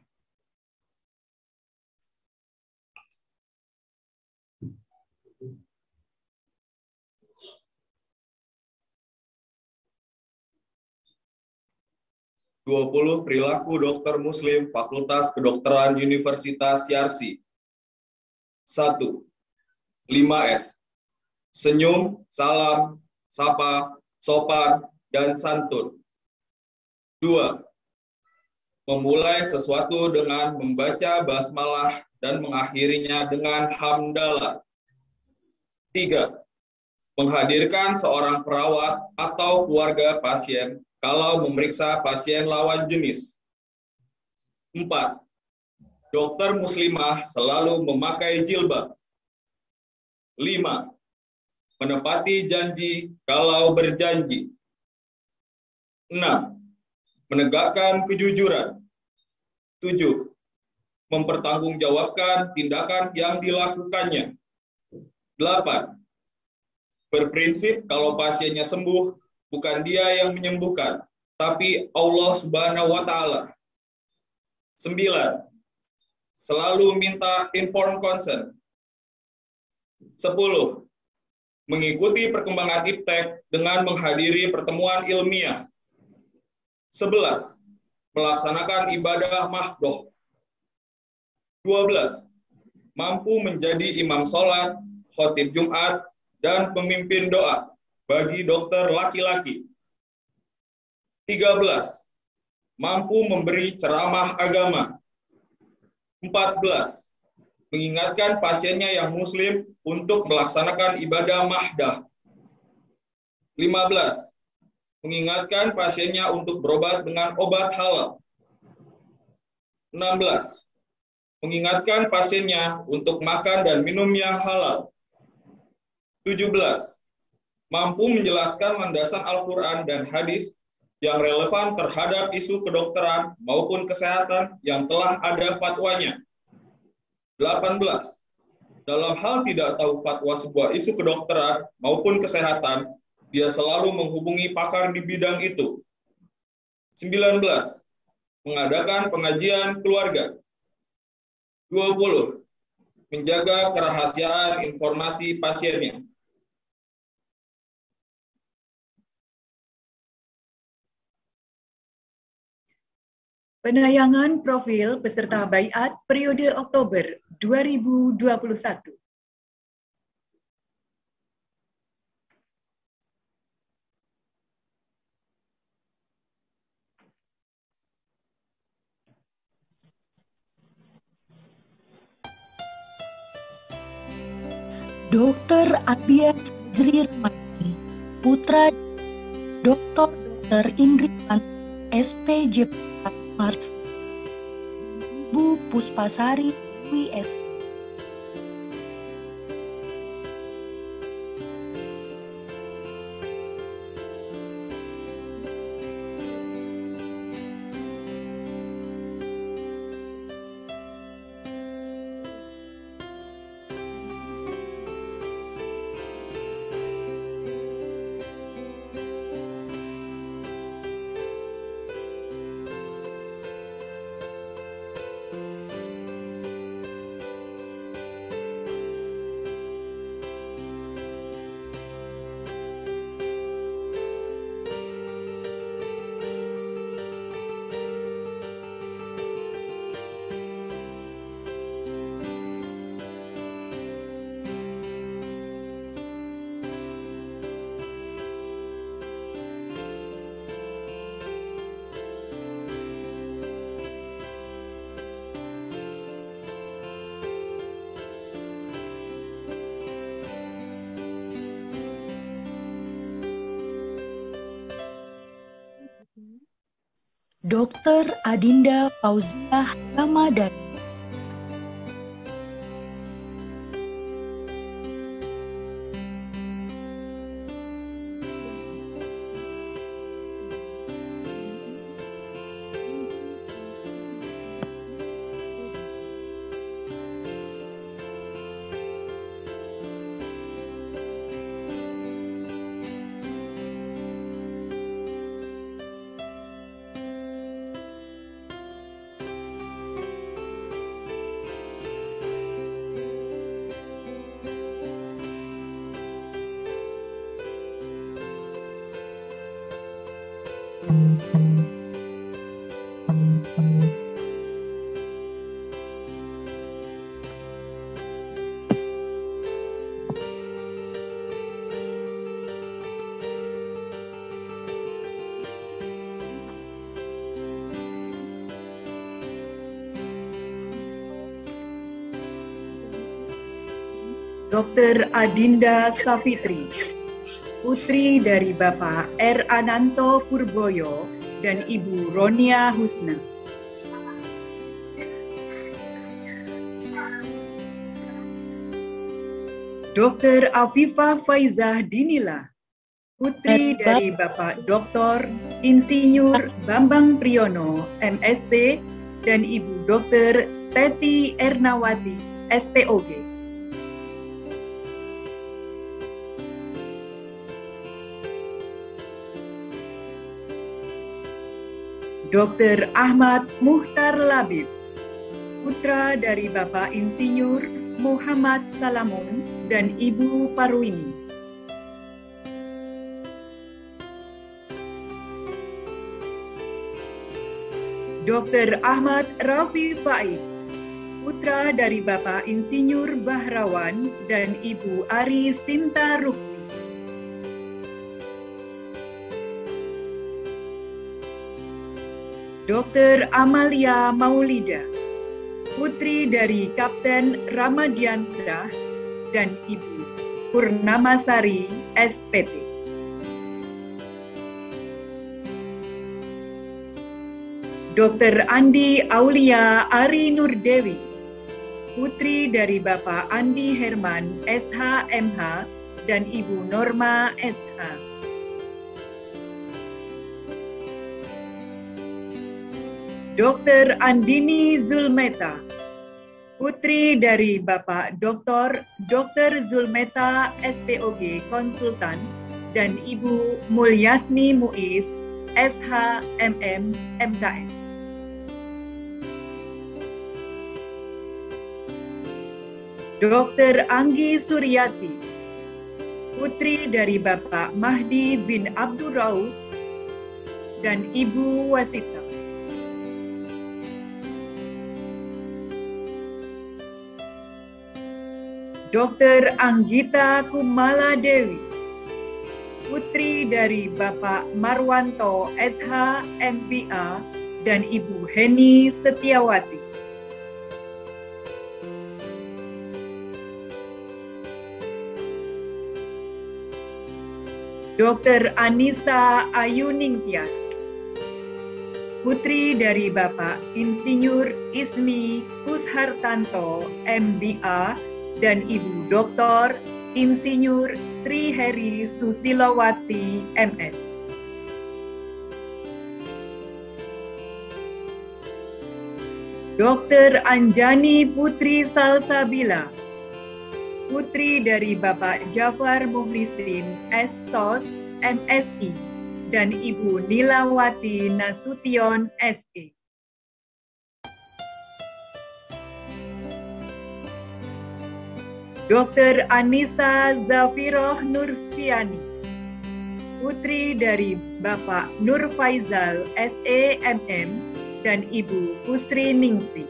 [SPEAKER 8] dua puluh Perilaku dokter muslim Fakultas Kedokteran Universitas Yarsi. Satu. lima S. Senyum, salam, sapa, sopan, dan santun. Dua. Memulai sesuatu dengan membaca basmalah dan mengakhirinya dengan hamdalah. Tiga. Menghadirkan seorang perawat atau keluarga pasien kalau memeriksa pasien lawan jenis. Empat. Dokter muslimah selalu memakai jilbab. Lima. Menepati janji kalau berjanji. Enam. Menegakkan kejujuran. Tujuh. Mempertanggungjawabkan tindakan yang dilakukannya. Delapan. Berprinsip kalau pasiennya sembuh, bukan dia yang menyembuhkan, tapi Allah Subhanahu wa Ta'ala. Sembilan. Selalu minta informed consent. Sepuluh. Mengikuti perkembangan iptek dengan menghadiri pertemuan ilmiah. Sebelas. Melaksanakan ibadah mahdoh. Dua belas. Mampu menjadi imam sholat, khotib Jumat, dan pemimpin doa bagi dokter laki-laki. Tiga belas. Mampu memberi ceramah agama. Empat belas. Mengingatkan pasiennya yang muslim untuk melaksanakan ibadah mahdah. Lima belas. Mengingatkan pasiennya untuk berobat dengan obat halal. Enam belas. Mengingatkan pasiennya untuk makan dan minum yang halal. Tujuh belas. Mampu menjelaskan landasan Al-Quran dan hadis yang relevan terhadap isu kedokteran maupun kesehatan yang telah ada fatwanya. Delapan belas. Dalam hal tidak tahu fatwa sebuah isu kedokteran maupun kesehatan, dia selalu menghubungi pakar di bidang itu. Sembilan belas. Mengadakan pengajian keluarga. Dua puluh. Menjaga kerahasiaan informasi pasiennya.
[SPEAKER 3] Penayangan profil peserta baiat periode Oktober dua ribu dua puluh satu.
[SPEAKER 9] Dokter Abia Fajri Rahmani, putra Doktor Dokter Indri S P J Mart, Ibu Puspasari W S. Dokter Adinda Fauziah Ramadhani,
[SPEAKER 3] Doktor Adinda Savitri, putri dari Bapak R. Ananto Purboyo dan Ibu Ronia Husna. Doktor Afifah Faizah Dinila, putri dari Bapak Doktor Insinyur Bambang Priyono, M S.P, dan Ibu Doktor Teti Ernawati, S P O G. Doktor Ahmad Muhtar Labib, putra dari Bapak Insinyur Muhammad Salamun dan Ibu Parwini. Doktor Ahmad Rafi Faid, putra dari Bapak Insinyur Bahrawan dan Ibu Ari Sinta Rukmi. Doktor Amalia Maulida, putri dari Kapten Ramadiansyah dan Ibu Purnamasari, S P T. Doktor Andi Aulia Ari Nurdewi, putri dari Bapak Andi Herman, S H M H dan Ibu Norma, S H. Doktor Andini Zulmeta, putri dari Bapak Doktor Doktor Zulmeta S P O G Konsultan dan Ibu Mulyasni Muiz S H M M M K M. Doktor Anggi Suryati, putri dari Bapak Mahdi bin Abdurrauf dan Ibu Wasita. Doktor Anggita Kumala Dewi, putri dari Bapak Marwanto S H M P A dan Ibu Heni Setiawati. Doktor Anissa Ayuningtyas, putri dari Bapak Insinyur Ismi Kushartanto M B A dan Ibu Doktor Insinyur Sri Heri Susilowati M S. Doktor Anjani Putri Salsabila, putri dari Bapak Jafar Muhlisin S S O S M S I dan Ibu Nilawati Nasution S E. Doktor Anissa Zafiroh Nurfiani, putri dari Bapak Nur Faizal S E M M dan Ibu Pusri Ningsi.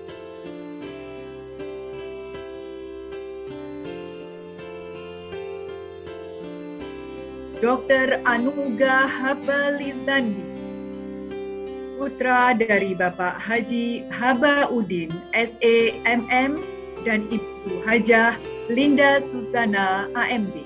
[SPEAKER 3] Doktor Anuga Habalizandi, putra dari Bapak Haji Habaudin S E M M dan Ibu Hajah Linda Susana A M D.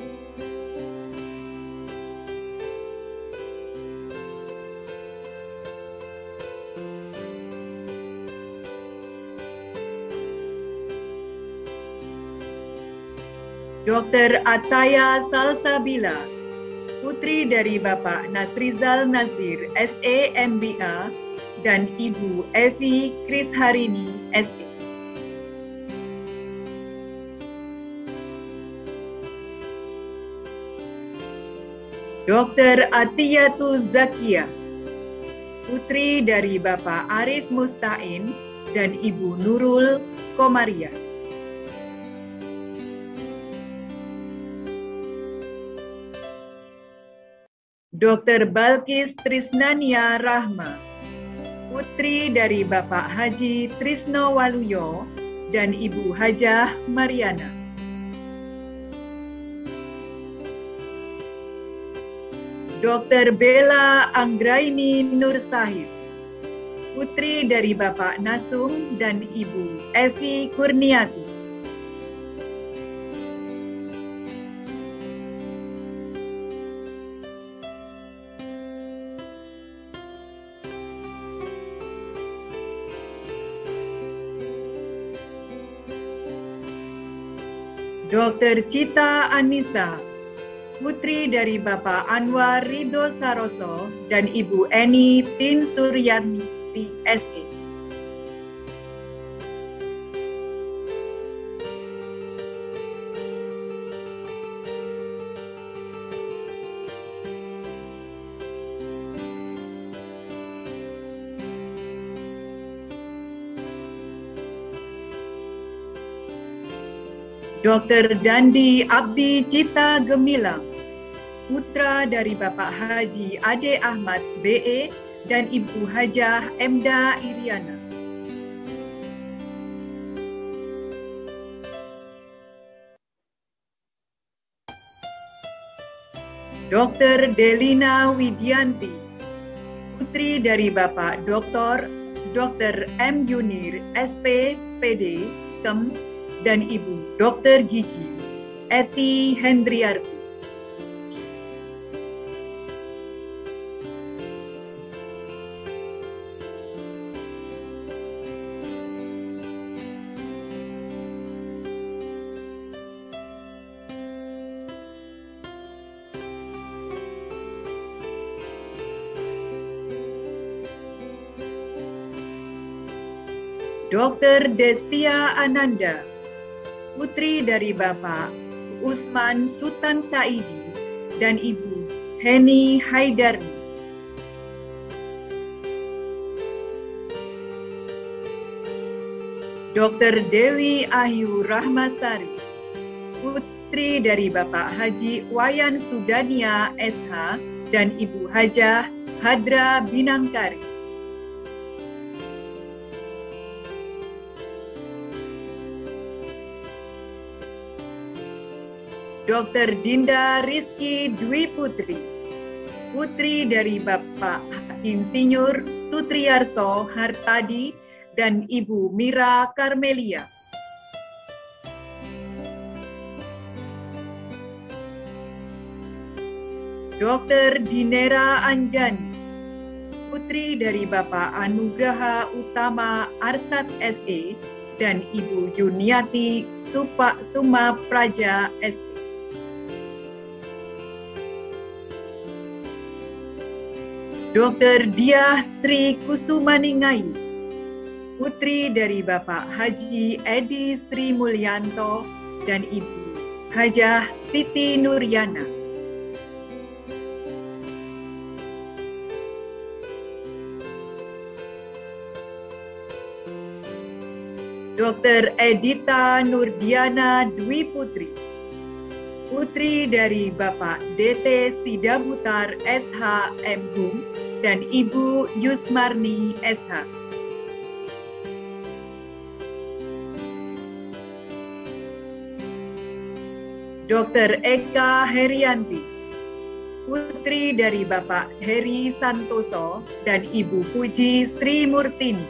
[SPEAKER 3] Doktor Ataya Salsabila, putri dari Bapak Nasrizal Nazir S E M B A dan Ibu Evi Krisharini S E. Doktor Atiyatu Zakia, putri dari Bapak Arif Mustain dan Ibu Nurul Komaria. Doktor Balkis Trisnania Rahma, putri dari Bapak Haji Trisno Waluyo dan Ibu Hajah Mariana. Doktor Bella Anggraini Nur Sahib, putri dari Bapak Nasum dan Ibu Evi Kurniati. Dokter Cita Anissa, putri dari Bapak Anwar Ridho Saroso dan Ibu Eni Tin Suryanti S E. Dokter Dandi Abdi Cita Gemilang, putra dari Bapak Haji Ade Ahmad B E dan Ibu Hajah Emda Iriana. Dokter Delina Widianti, putri dari Bapak Doktor Dokter M Yunir S P P D Kem dan Ibu Dokter Gigi Eti Hendriarti. Dokter Destia Ananda, putri dari Bapak Usman Sultan Saidi dan Ibu Heni Haidarni. Dokter Dewi Ayu Rahmasari, putri dari Bapak Haji Wayan Sudania S H dan Ibu Hajah Hadra Binangkari. Dokter Dinda Rizky Dwi Putri, putri dari Bapak Insinyur Sutriarso Hartadi dan Ibu Mira Karmelia. Dokter Dinera Anjani, putri dari Bapak Anugraha Utama Arsat S E dan Ibu Yuniati Supa Suma Praja S E. Dokter Diah Sri Kusumaningayu, putri dari Bapak Haji Edi Sri Mulyanto dan Ibu Hajah Siti Nuryana. Dokter Edita Nurdiana Dwi Putri, putri dari Bapak D T Sidabutar S H M Hum dan Ibu Yusmarni S H. Dokter Eka Herianti, putri dari Bapak Heri Santoso dan Ibu Puji Sri Murtini.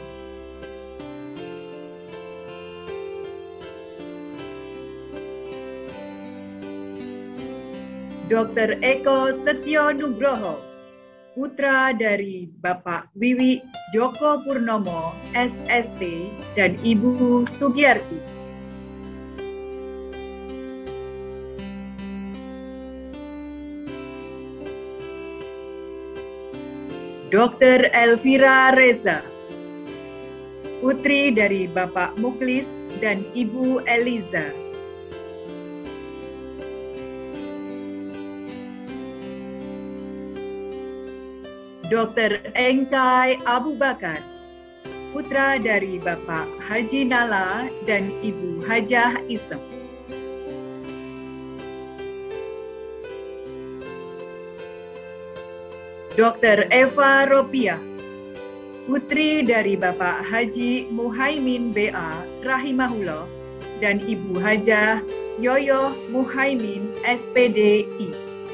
[SPEAKER 3] Dokter Eko Setyo Nugroho, putra dari Bapak Wiwi Joko Purnomo S S T dan Ibu Sugiyarti. Dokter Elvira Reza, putri dari Bapak Muklis dan Ibu Eliza. Dokter Engkai Abu Bakar, putra dari Bapak Haji Nala dan Ibu Hajah Isem. Dokter Eva Ropiah, putri dari Bapak Haji Muhaimin B A rahimahullah dan Ibu Hajah Yoyo Muhaimin S P D I.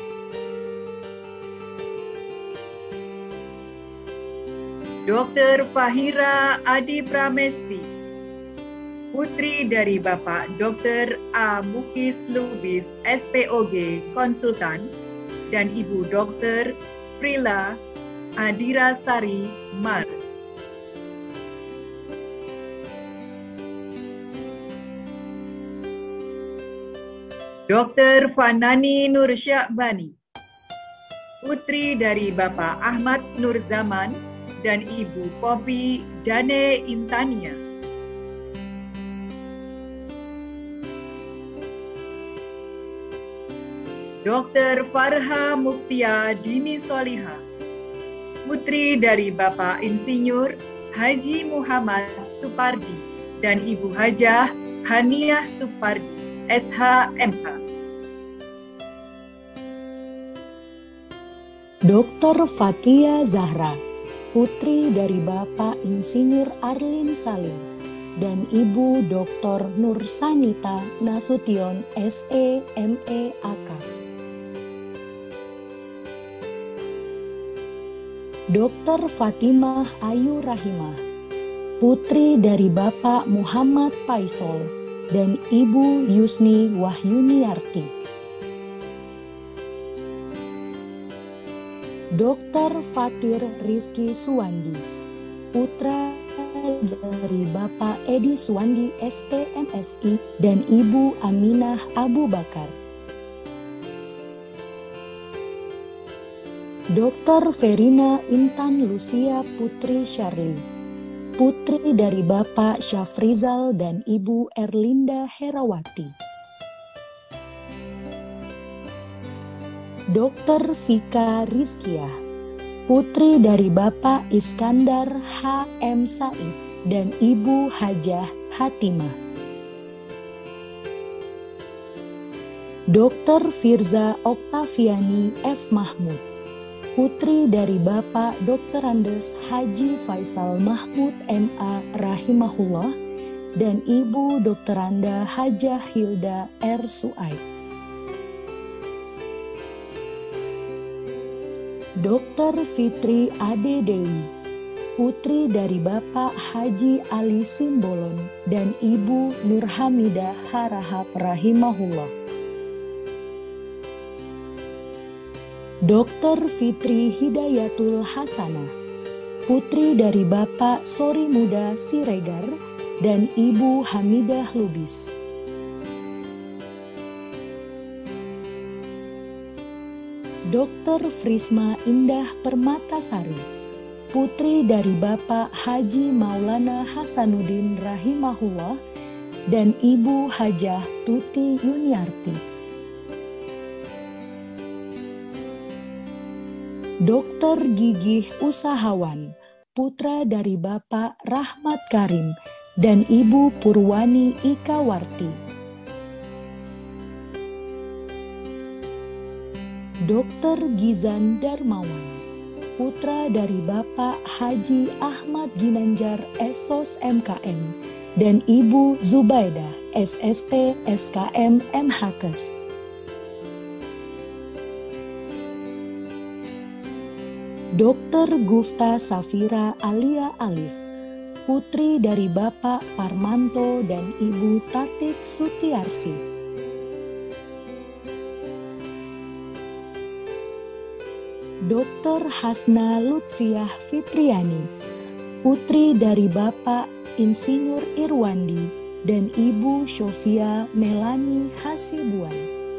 [SPEAKER 3] Dokter Fahira Adi Pramesti, putri dari Bapak Dokter A. Mukis Lubis S P O G Konsultan dan Ibu Dokter Prila Adirasari Mars. Doktor Fanani Nur Syakbani, putri dari Bapak Ahmad Nur Zaman dan Ibu Popi Jane Intania. Doktor Farha Muktia Dini Soliha, putri dari Bapak Insinyur Haji Muhammad Supardi dan Ibu Hajah Haniah Supardi, S H M H.
[SPEAKER 9] Doktor Fatia Zahra, putri dari Bapak Insinyur Arlin Salim dan Ibu Doktor Nur Sanita Nasution, S E M E A K. Doktor Fatimah Ayu Rahimah, putri dari Bapak Muhammad Paisol dan Ibu Yusni Wahyuniarti. Doktor Fatir Rizky Suwandi, putra dari Bapak Edi Suwandi S T M S I dan Ibu Aminah Abu Bakar. Doktor Verina Intan Lucia Putri Syarli, putri dari Bapak Syafrizal dan Ibu Erlinda Herawati. Doktor Vika Rizkiah, putri dari Bapak Iskandar H M Said dan Ibu Hajah Hatimah. Doktor Firza Oktaviani F. Mahmud, putri dari Bapak Doktor Andes Haji Faisal Mahmud M A rahimahullah dan Ibu Doktor Anda Hajah Hilda R. Suaib. Doktor Fitri Ade Dewi, putri dari Bapak Haji Ali Simbolon dan Ibu Nurhamidah Harahap rahimahullah. Doktor Fitri Hidayatul Hasanah, putri dari Bapak Sori Muda Siregar dan Ibu Hamidah Lubis. Doktor Frisma Indah Permatasari, putri dari Bapak Haji Maulana Hasanuddin rahimahullah dan Ibu Hajah Tuti Yuniarti. Doktor Gigih Usahawan, putra dari Bapak Rahmat Karim dan Ibu Purwani Ikawarti. Doktor Gizan Darmawan, putra dari Bapak Haji Ahmad Ginanjar S O S M K M dan Ibu Zubaidah S S T S K M M Hakes. Doktor Gufta Safira Alia Alif, putri dari Bapak Parmanto dan Ibu Tatik Sutiarsi. Doktor Hasna Lutfiah Fitriani, putri dari Bapak Insinyur Irwandi dan Ibu Syofia Melani Hasibuan.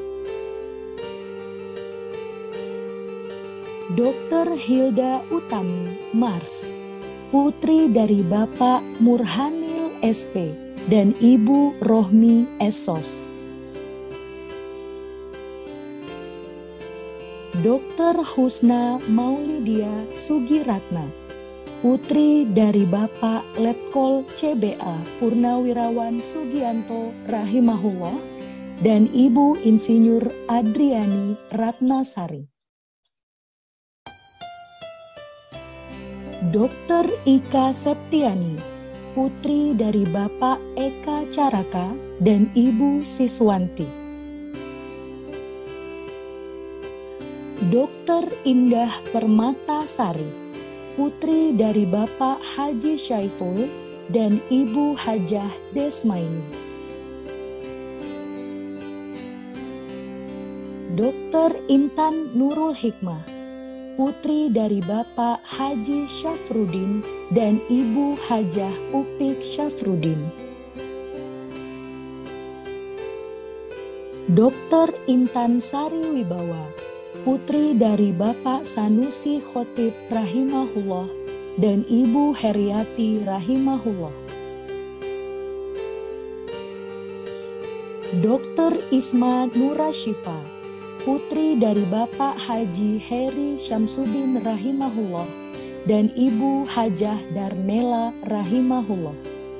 [SPEAKER 9] Doktor Hilda Utami Mars, putri dari Bapak Murhanil S P dan Ibu Rohmi Esos. Doktor Husna Maulidia Sugiratna, putri dari Bapak Letkol C B A Purnawirawan Sugianto rahimahullah dan Ibu Insinyur Adriani Ratnasari. Doktor Ika Septiani, putri dari Bapak Eka Caraka dan Ibu Siswanti. Doktor Indah Permatasari, putri dari Bapak Haji Syaiful dan Ibu Hajah Desmaini. Doktor Intan Nurul Hikmah, putri dari Bapak Haji Syafruddin dan Ibu Hajah Upik Syafruddin. doktor Intan Sari Wibawa, putri dari Bapak Sanusi Khotib rahimahullah dan Ibu Heriati rahimahullah. doktor Isma Nurashifa, putri dari Bapak Haji Heri Syamsuddin rahimahullah dan Ibu Hajah Darmela rahimahullah.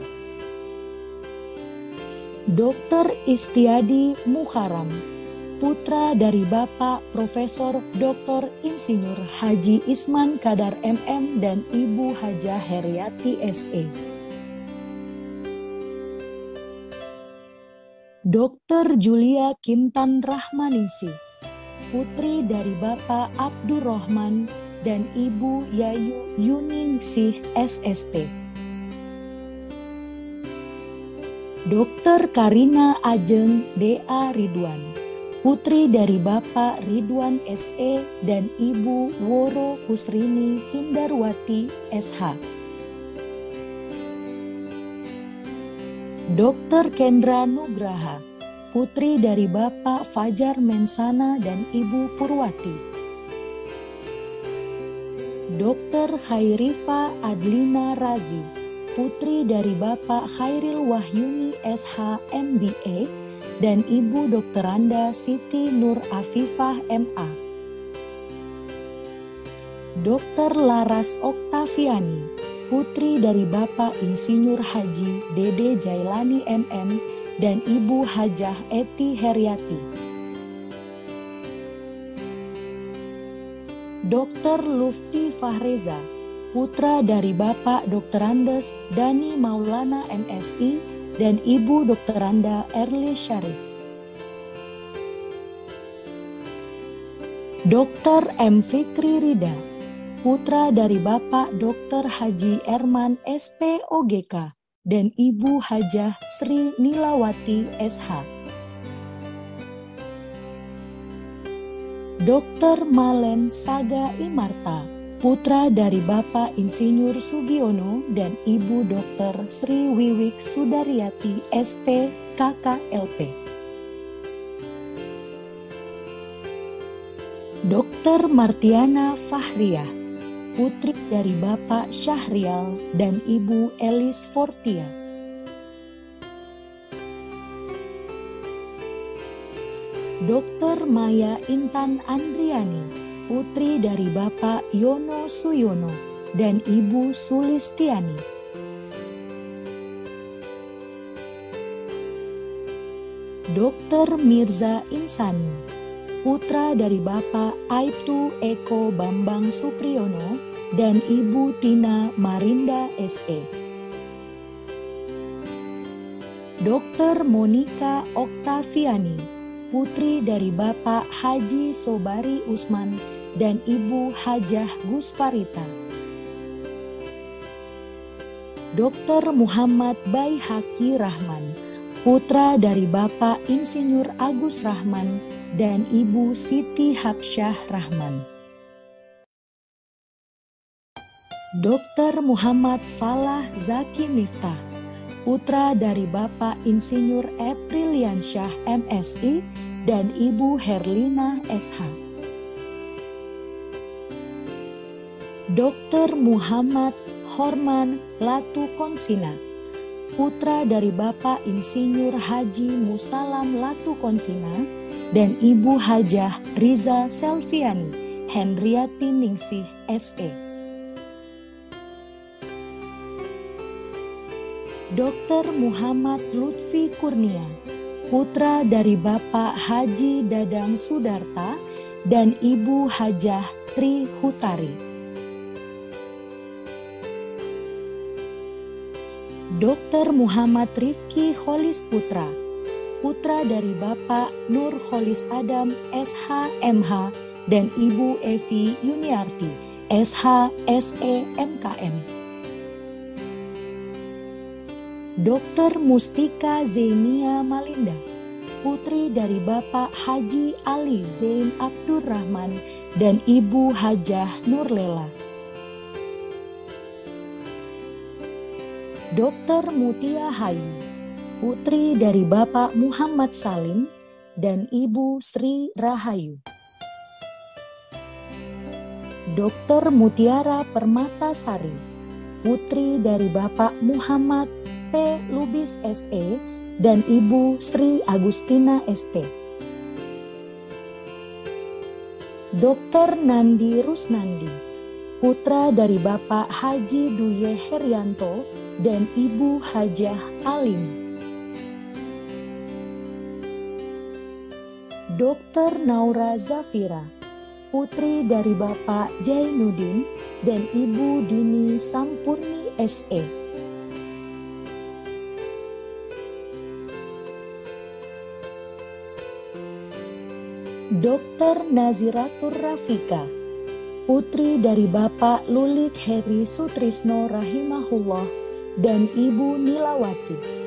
[SPEAKER 9] doktor Istiadi Mukharam, putra dari Bapak Profesor doktor Insinyur Haji Isman Kadar M M dan Ibu Hajah Heriati S E. doktor Julia Kintan Rahmaningsih, putri dari Bapak Abdurrahman dan Ibu Yayu Yuningsih S S T. doktor Karina Ajeng D A Ridwan, putri dari Bapak Ridwan S E dan Ibu Woro Kusrini Hindarwati S H. doktor Kendra Nugraha, putri dari Bapak Fajar Mensana dan Ibu Purwati. doktor Khairifa Adlina Razi, putri dari Bapak Khairil Wahyuni S H M B A dan Ibu Dokteranda Siti Nur Afifah M A. doktor Laras Oktaviani, putri dari Bapak Insinyur Haji Dede Jailani M M dan Ibu Hajah Eti Heriati. doktor Lufti Fahreza, putra dari Bapak Dokterandes Dani Maulana M Si dan Ibu Dokteranda Erli Syarif. doktor M Fikri Rida, putra dari Bapak doktor Haji Erman S P O G K dan Ibu Hajah Sri Nilawati S H. doktor Malen Saga Imarta, putra dari Bapak Insinyur Sugiono dan Ibu Dokter Sri Wiwik Sudaryati S P K K L P. doktor Martiana Fahriah, putri dari Bapak Syahrial dan Ibu Elis Fortia. doktor Maya Intan Andriani, putri dari Bapak Yono Suyono dan Ibu Sulistiani. doktor Mirza Insani, putra dari Bapak Aibtu Eko Bambang Supriyono dan Ibu Tina Marinda S E. doktor Monika Oktaviani, putri dari Bapak Haji Sobari Usman dan Ibu Hajah Gusfarita. doktor Muhammad Baihaqi Rahman, putra dari Bapak Insinyur Agus Rahman dan Ibu Siti Habsyah Rahman. doktor Muhammad Falah Zaki Miftah, putra dari Bapak Insinyur Apriliansyah M Si dan Ibu Herlina S H. doktor Muhammad Horman Latu Konsina, putra dari Bapak Insinyur Haji Musalam Latu Konsina dan Ibu Hajah Riza Selviani Henriati Ningsih S E. doktor Muhammad Lutfi Kurnia, putra dari Bapak Haji Dadang Sudarta dan Ibu Hajah Tri Hutari. doktor Muhammad Rifki Kholis Putra, putra dari Bapak Nur Kholis Adam S H M H dan Ibu Evi Yuniarti S H S E M K M. doktor Mustika Zainia Malinda, putri dari Bapak Haji Ali Zain Abdurrahman dan Ibu Hajah Nurlela. doktor Mutia Hayu, putri dari Bapak Muhammad Salim dan Ibu Sri Rahayu. Doktor Mutiara Permatasari, putri dari Bapak Muhammad P. Lubis S E dan Ibu Sri Agustina S T. Doktor Nandi Rusnandi, putra dari Bapak Haji Duye Herianto dan Ibu Hajah Alimi. Doktor Naura Zafira, putri dari Bapak Jainuddin dan Ibu Dini Sampurni S E. Doktor Naziratur Rafika, putri dari Bapak Lulit Heri Sutrisno rahimahullah dan Ibu Nilawati.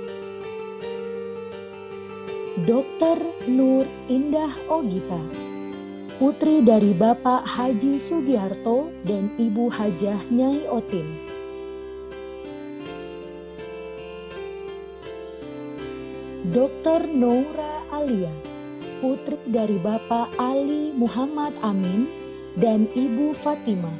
[SPEAKER 9] Doktor Nur Indah Ogita, putri dari Bapak Haji Sugiarto dan Ibu Hajah Nyai Otin. Doktor Noura Alia, putri dari Bapak Ali Muhammad Amin dan Ibu Fatimah.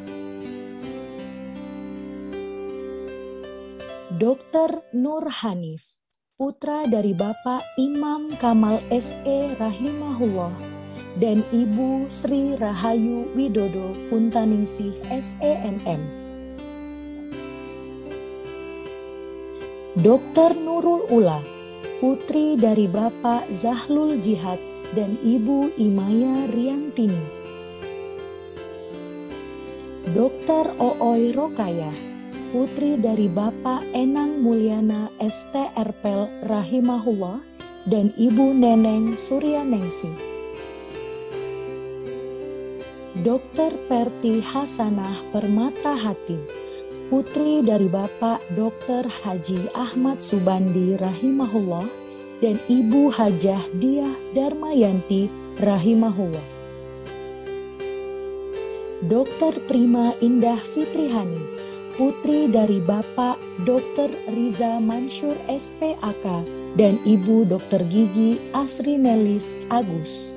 [SPEAKER 9] Doktor Nur Hanif, putra dari Bapak Imam Kamal S E rahimahullah dan Ibu Sri Rahayu Widodo Kuntaningsih S E M M. Doktor Nurul Ula, putri dari Bapak Zahlul Jihad dan Ibu Imaya Riantini. Doktor Ooy Rokayah, putri dari Bapak Enang Mulyana S T R Pel rahimahullah dan Ibu Neneng Suryaningsih. Doktor Perti Hasanah Permatahati, putri dari Bapak Doktor Haji Ahmad Subandi rahimahullah dan Ibu Hajah Diah Darmayanti rahimahullah. Doktor Prima Indah Fitrihani, putri dari Bapak Doktor Riza Mansur S P A K dan Ibu Doktor Gigi Asrinelis Agus.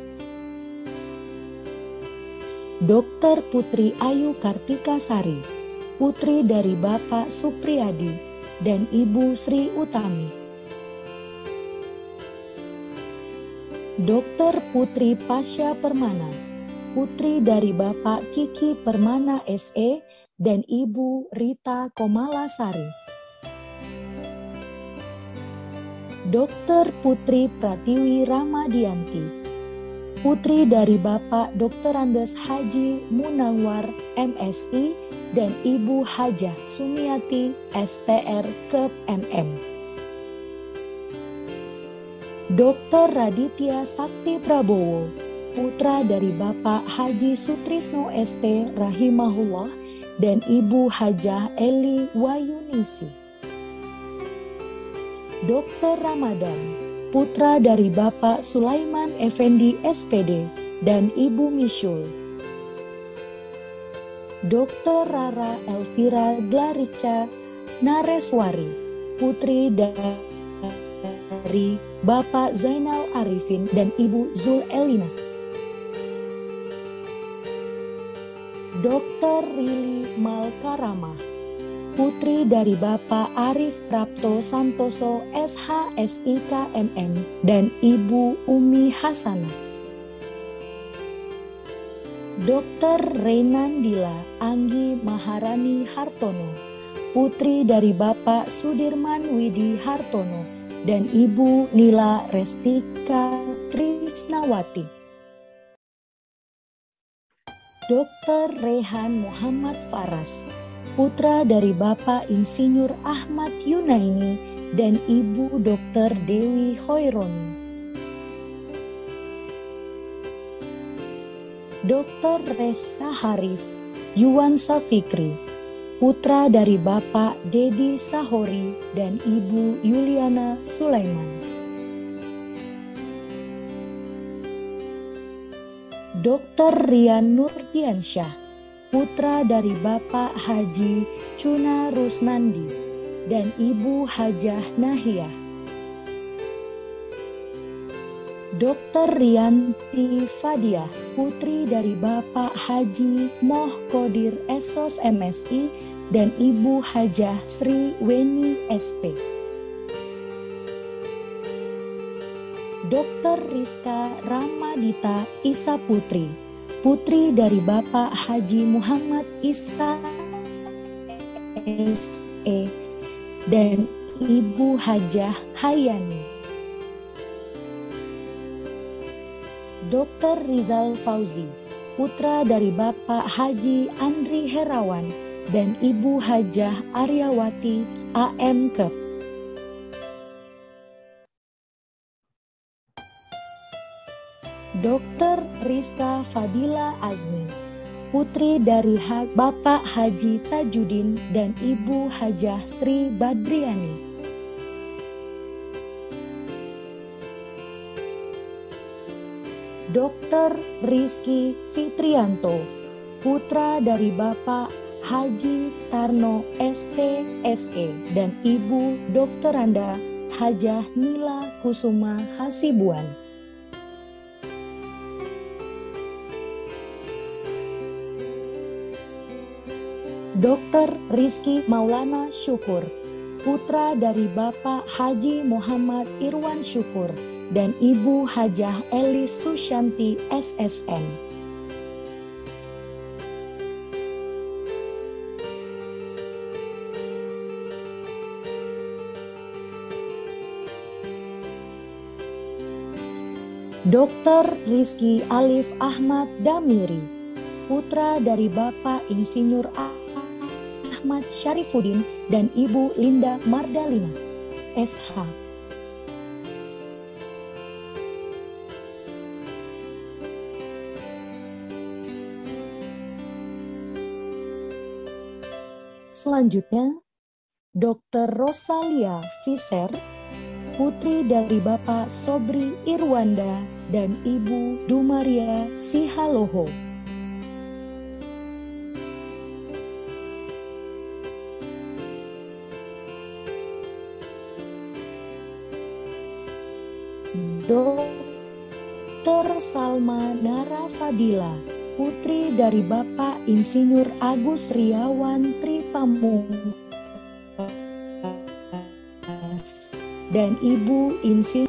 [SPEAKER 9] Doktor Putri Ayu Kartika Sari, putri dari Bapak Supriyadi dan Ibu Sri Utami. Doktor Putri Pasya Permana, putri dari Bapak Kiki Permana S E dan Ibu Rita Komalasari. Doktor Putri Pratiwi Ramadianti, putri dari Bapak Doktor Andes Haji Munawar M Si dan Ibu Hajah Sumiati S T R K M M. Doktor Raditya Sakti Prabowo, putra dari Bapak Haji Sutrisno S T rahimahullah dan Ibu Hajah Eli Wayunisi. Doktor Ramadan, putra dari Bapak Sulaiman Effendi S P D dan Ibu Misyul. Doktor Rara Elvira Glarica Nareswari, putri dari Bapak Zainal Arifin dan Ibu Zul Elina. Doktor Rili Malkaramah, putri dari Bapak Arif Prapto Santoso S H S I K M M dan Ibu Umi Hasanah. Doktor Renandila Anggi Maharani Hartono, putri dari Bapak Sudirman Widi Hartono dan Ibu Nila Restika Trisnawati. Doktor Rehan Muhammad Faras, putra dari Bapak Insinyur Ahmad Yunaini dan Ibu Doktor Dewi Hoironi. Doktor Resa Harif Yuwansa Fikri, putra dari Bapak Dedi Sahori dan Ibu Yuliana Sulaiman. Doktor Rian Nurdiansyah, putra dari Bapak Haji Cuna Rusnandi dan Ibu Hajah Nahiyah. Doktor Rianti Fadiah, putri dari Bapak Haji Moh Kodir S O S M Si dan Ibu Hajah Sri Weni S P. Doktor Rizka Ramadita Isa Putri, putri dari Bapak Haji Muhammad Isa S E dan Ibu Hajah Hayani. Doktor Rizal Fauzi, putra dari Bapak Haji Andri Herawan dan Ibu Hajah Aryawati A M Kep. Doktor Rizka Fadila Azmi, putri dari ha- Bapak Haji Tajudin dan Ibu Hajah Sri Badriani. Doktor Rizky Fitrianto, putra dari Bapak Haji Tarno S T S E dan Ibu Doktor Anda Hajah Nila Kusuma Hasibuan. Doktor Rizky Maulana Syukur, putra dari Bapak Haji Muhammad Irwan Syukur dan Ibu Hajah Eli Susyanti S S N. Doktor Rizky Alif Ahmad Damiri, putra dari Bapak Insinyur Ahmad Syarifuddin dan Ibu Linda Mardalina S H. Selanjutnya, Doktor Rosalia Fischer, putri dari Bapak Sobri Irwanda dan Ibu Dumaria Sihaloho. Doktor Salma Nara Fadila, putri dari Bapak Insinyur Agus Riawan Tripamungkas dan Ibu Insinyur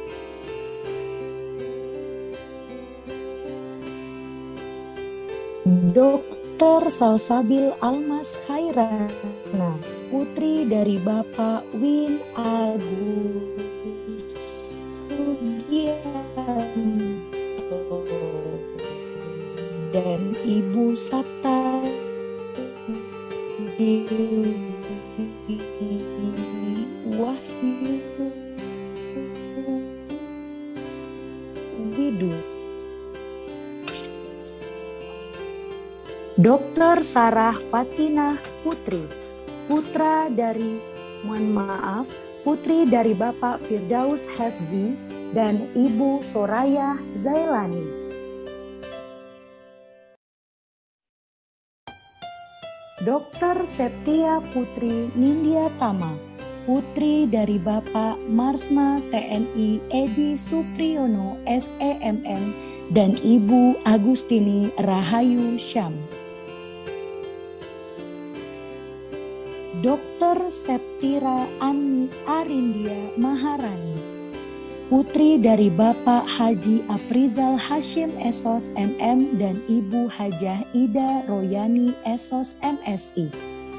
[SPEAKER 9] Doktor Salsabil Almas Khairana, putri dari Bapak Win Agus Sugianto dan Ibu Sabta Wahyu Widus. Doktor Sarah Fatinah Putri, putra dari, mohon maaf, putri dari Bapak Firdaus Hafzi dan Ibu Soraya Zailani. Doktor Septia Putri Nindya Tama, putri dari Bapak Marsma T N I Edi Supriyono S E M M dan Ibu Agustini Rahayu Syam. Doktor Septira Ani Arindia Maharani, putri dari Bapak Haji Aprizal Hashim S O S M M dan Ibu Hajah Ida Royani S O S M S I.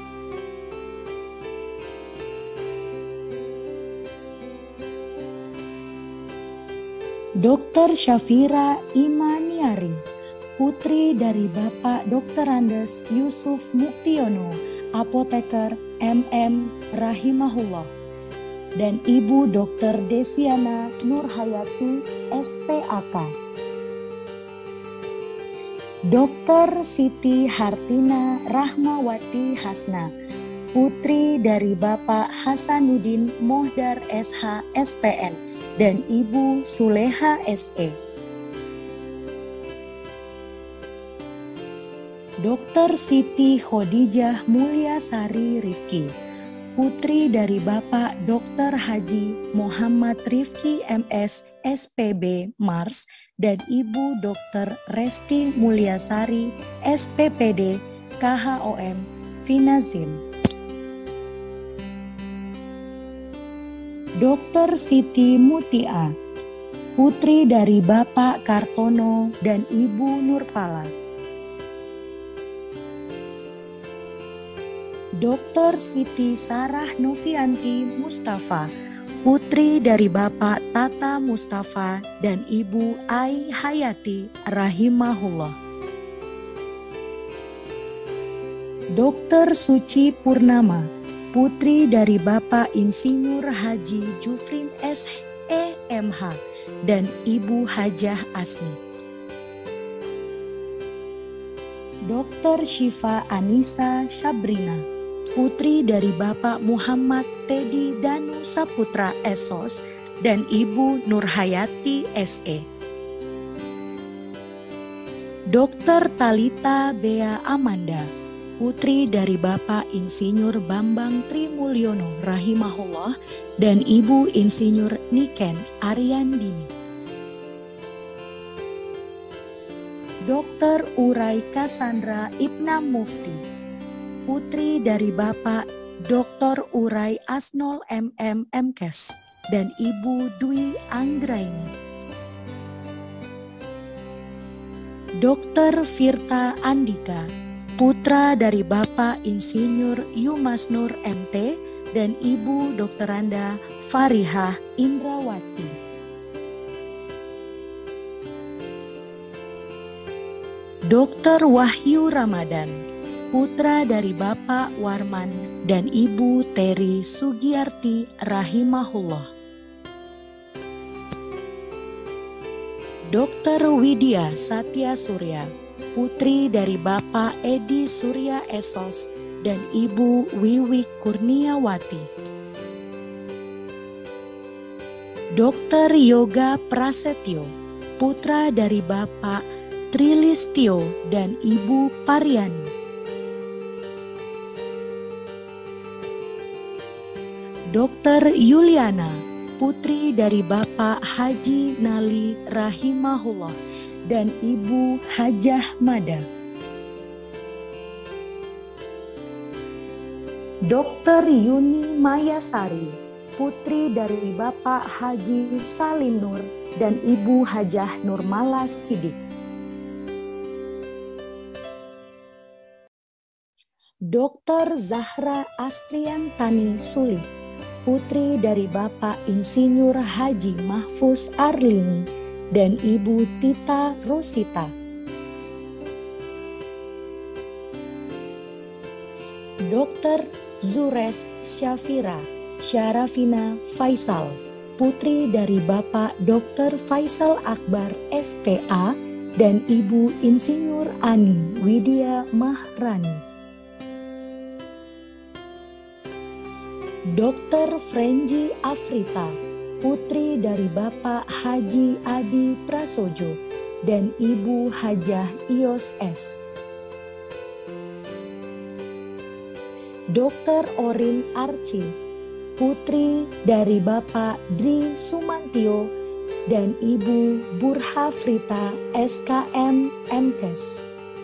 [SPEAKER 9] Doktor Syafira Imaniari, putri dari Bapak Doktor Andes Yusuf Muktiono, apoteker M M Rahimahullah, dan Ibu Doktor Desiana Nurhayati S P A K. Doktor Siti Hartina Rahmawati Hasna, putri dari Bapak Hasanuddin Mohdar S H S P N dan Ibu Suleha S E. Doktor Siti Khadijah Mulyasari Rifki, putri dari Bapak Doktor Haji Muhammad Rifki M S S P B Mars, dan Ibu Dokter Resti Mulyasari, S P P D K H O M Finazim. Dokter Siti Mutia, putri dari Bapak Kartono dan Ibu Nurpala. Dokter Siti Sarah Novianti Mustafa, putri dari Bapak Tata Mustafa dan Ibu Ai Hayati rahimahullah. Dokter Suci Purnama, putri dari Bapak Insinyur Haji Jufrin S E M H dan Ibu Hajah Asni. Dokter Syifa Anissa Syabrina, putri dari Bapak Muhammad Teddy Danu Saputra S O S dan Ibu Nurhayati S E. Dokter Talita Bea Amanda, putri dari Bapak Insinyur Bambang Trimulyono rahimahullah dan Ibu Insinyur Niken Aryandini. Dokter Urai Cassandra Ibna Mufti, putri dari Bapak Doktor Urai Asnol M M Mkes dan Ibu Dwi Anggraini. Dokter Firta Andika, putra dari Bapak Insinyur Yumasnur M T dan Ibu Dokteranda Farihah Indrawati. Dokter Wahyu Ramadan, putra dari Bapak Warman dan Ibu Teri Sugiyarti rahimahullah. Dokter Widya Satya Surya, putri dari Bapak Edi Surya Esos dan Ibu Wiwi Kurniawati. Dokter Yoga Prasetyo, putra dari Bapak Trilistio dan Ibu Pariani. Dokter Yuliana, putri dari Bapak Haji Nali rahimahullah dan Ibu Hajah Mada. Dokter Yuni Mayasari, putri dari Bapak Haji Salim Nur dan Ibu Hajah Nurmala Sidik. Dokter Zahra Astriantani Suli, putri dari Bapak Insinyur Haji Mahfuz Arlini dan Ibu Tita Rosita. Dokter Zures Syafira Syarafina Faisal, putri dari Bapak Dokter Faisal Akbar S P A dan Ibu Insinyur Ani Widya Mahrani. Dokter Frenji Afrita, putri dari Bapak Haji Adi Prasojo dan Ibu Hajah Ios S. Dokter Orin Arci, putri dari Bapak Dri Sumantio dan Ibu Burha Frita S K M Mkes.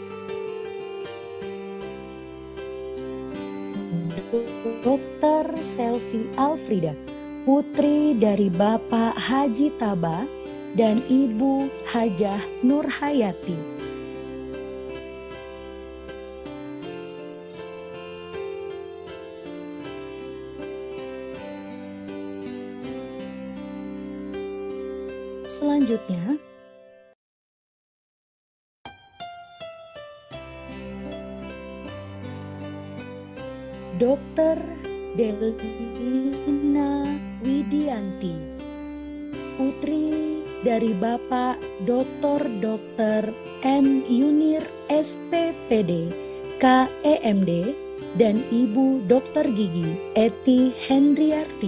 [SPEAKER 9] Dokter Selvi Alfrida, putri dari Bapak Haji Taba dan Ibu Hajah Nurhayati. Selanjutnya, Dokter Delina Widianti, putri dari Bapak Doktor Dokter M Yunir S P P D K E M D dan Ibu Dokter Gigi Eti Hendriarti.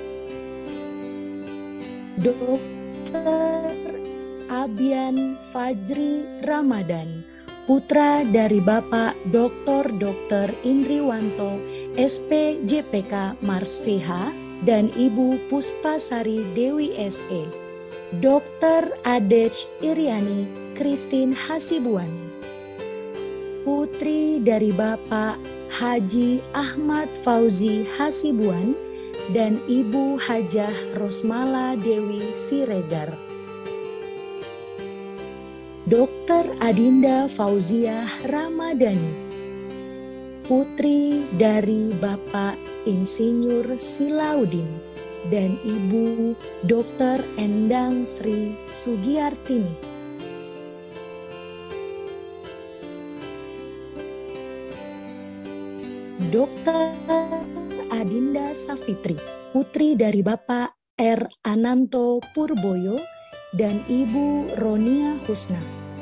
[SPEAKER 9] Dokter Abian Fajri Ramadan, putra dari Bapak Doktor Dokter Indriwanto S P J P K Mars V H dan Ibu Puspasari Dewi S E. dokter Adej Iriani Christine Hasibuan, putri dari Bapak Haji Ahmad Fauzi Hasibuan dan Ibu Hajah Rosmala Dewi Siregar. dokter Adinda Fauziah Ramadhani, putri dari Bapak Insinyur Silaudin dan Ibu dokter Endang Sri Sugiyartini. dokter Adinda Safitri, putri dari Bapak R. Ananto Purboyo dan Ibu Ronia Husna.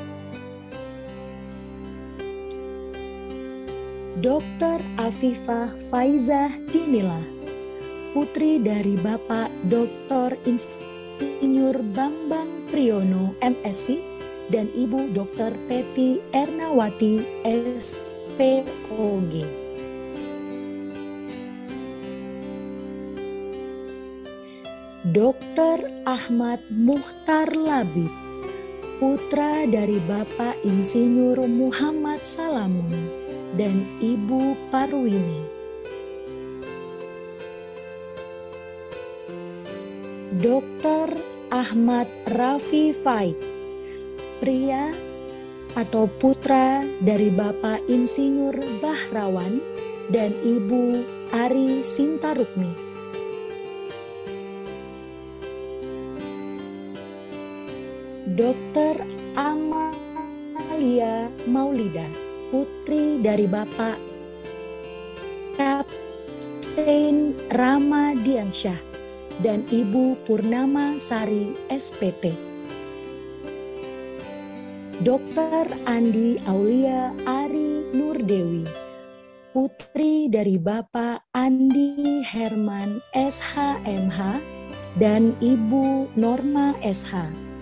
[SPEAKER 9] dokter Afifah Faizah Dinila, putri dari Bapak doktor Insinyur Bambang Priyono M Si dan Ibu dokter Teti Ernawati S P O G. dokter Ahmad Mukhtar Labib, putra dari Bapak Insinyur Muhammad Salamun dan Ibu Parwini. dokter Ahmad Rafi Faik, pria atau putra dari Bapak Insinyur Bahrawan dan Ibu Ari Sintarukmi. dokter Amalia Maulida, putri dari Bapak Kapten Rama Diansyah dan Ibu Purnama Sari S P T. dokter Andi Aulia Ari Nurdewi, putri dari Bapak Andi Herman S H M H dan Ibu Norma S H.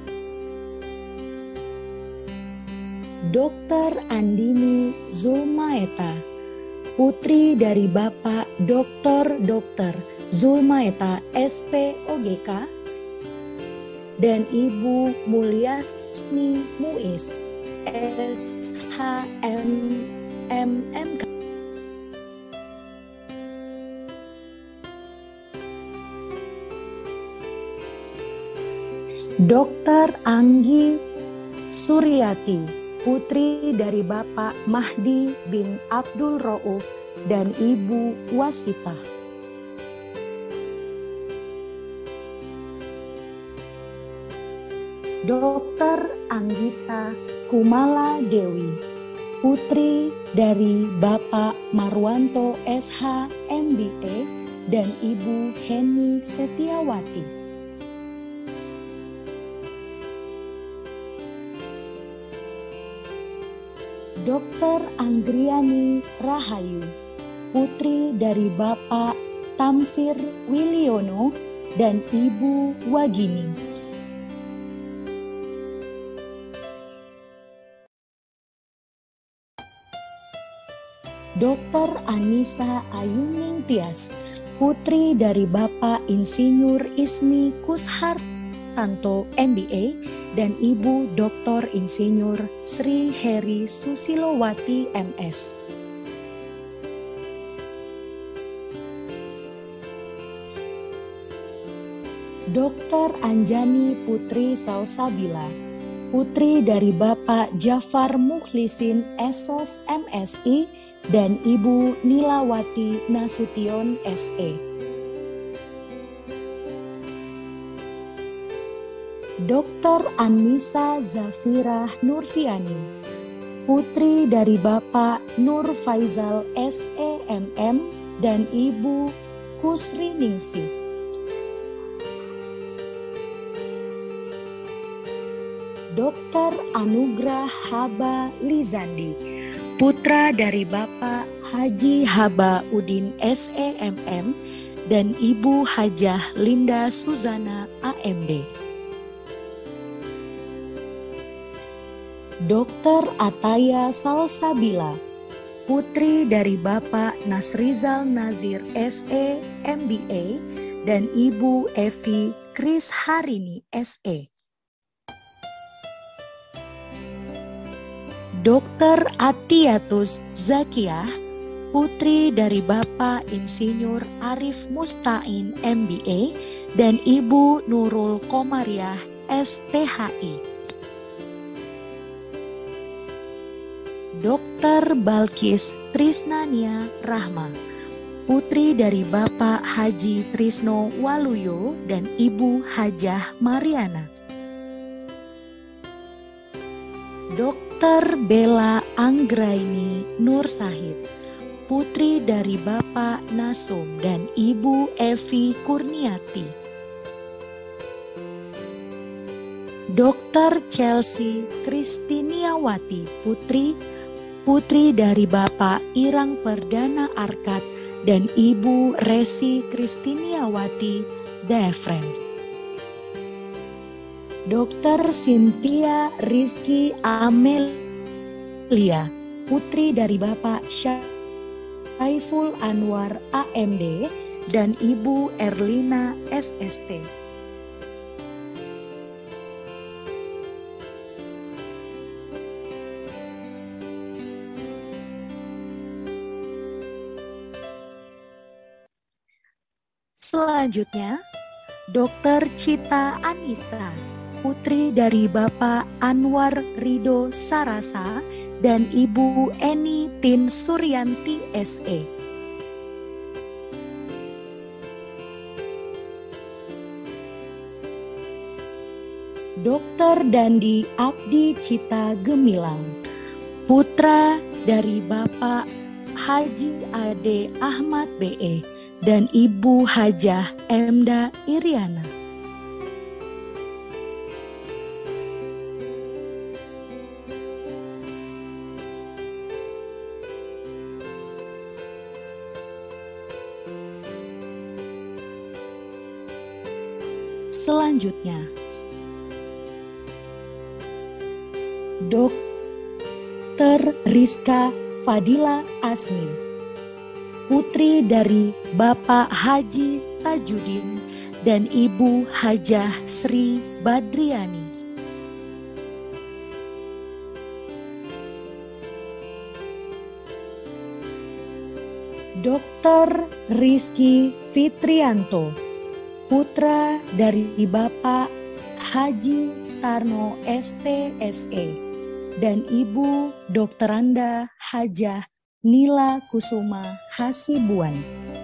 [SPEAKER 9] dokter Andini Zulmaeta, putri dari Bapak Doktor Dokter Zulmaeta S P O G K dan Ibu Mulyasni Muiz S H M M K. dokter Anggi Suryati, putri dari Bapak Mahdi bin Abdul Rauf dan Ibu Wasitah. dokter Anggita Kumala Dewi, putri dari Bapak Marwanto S H M B A dan Ibu Heni Setiawati. dokter Anggriani Rahayu, putri dari Bapak Tamsir Wiliono dan Ibu Wagini. dokter Anissa Ayuning Tias, putri dari Bapak Insinyur Ismi Kushartanto M B A dan Ibu doktor Insinyur Sri Heri Susilowati M S. dokter Anjani Putri Salsabila, putri dari Bapak Jafar Mukhlisin S O S M Si dan Ibu Nilawati Nasution S E. dokter Anissa Zafira Nurfiani, putri dari Bapak Nur Faizal S E M M dan Ibu Kusriningsih. dokter Anugrah Haba Lizandi, putra dari Bapak Haji Haba Udin S E M M dan Ibu Hajah Linda Suzana A M D. dokter Ataya Salsabila, putri dari Bapak Nasrizal Nazir S E M B A dan Ibu Evi Kris Harini S E. Dokter Atiatus Zakiyah, putri dari Bapak Insinyur Arif Mustain M B A dan Ibu Nurul Komariah S T H I. Dokter Balkis Trisnania Rahma, putri dari Bapak Haji Trisno Waluyo dan Ibu Hajah Mariana. Dokter Bella Anggraini Nur Sahid, putri dari Bapak Nasum dan Ibu Evi Kurniati. Dokter Chelsea Kristiniawati, putri putri dari Bapak Irang Perdana Arkat dan Ibu Resi Kristiniawati Defren. Dokter Cynthia Rizky Amelia, putri dari Bapak Syaiful Anwar A M D dan Ibu Erlina S S T. Selanjutnya, Dokter Cita Anissa, putri dari Bapak Anwar Rido Sarasa dan Ibu Eni Tin Suryanti S E. Dokter Dandi Abdi Cita Gemilang, putra dari Bapak Haji Ade Ahmad B E dan Ibu Hajah Emda Iriana. Selanjutnya, Dokter Rizka Fadila Asmin, putri dari Bapak Haji Tajudin dan Ibu Hajah Sri Badriani. Dokter Rizky Fitrianto, putra dari Bapak Haji Tarno S T S E dan Ibu Dokteranda Hajah Nila Kusuma Hasibuan.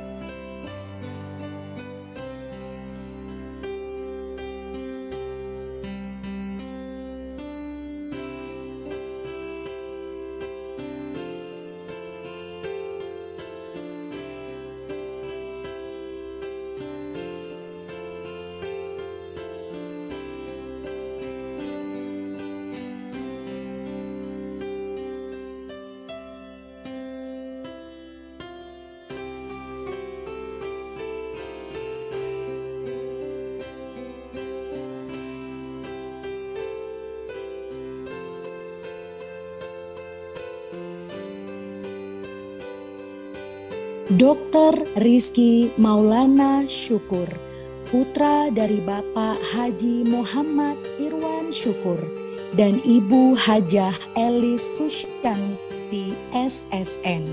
[SPEAKER 9] Dokter Rizky Maulana Syukur, putra dari Bapak Haji Muhammad Irwan Syukur dan Ibu Hajah Elis Susyanti S S N.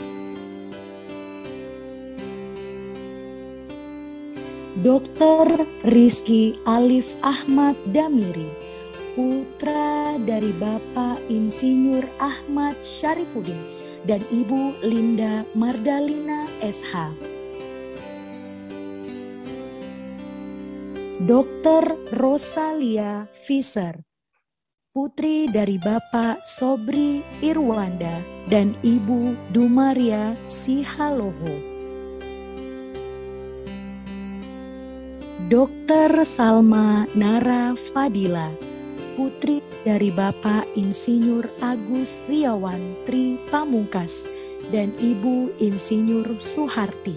[SPEAKER 9] Dokter Rizky Alif Ahmad Damiri, putra dari Bapak Insinyur Ahmad Syarifuddin dan Ibu Linda Mardalina S H. Dokter Rosalia Fisher, putri dari Bapak Sobri Irwanda dan Ibu Dumaria Sihaloho. Dokter Salma Nara Fadila, putri dari Bapak Insinyur Agus Riawan Tri Pamungkas dan Ibu Insinyur Suharti.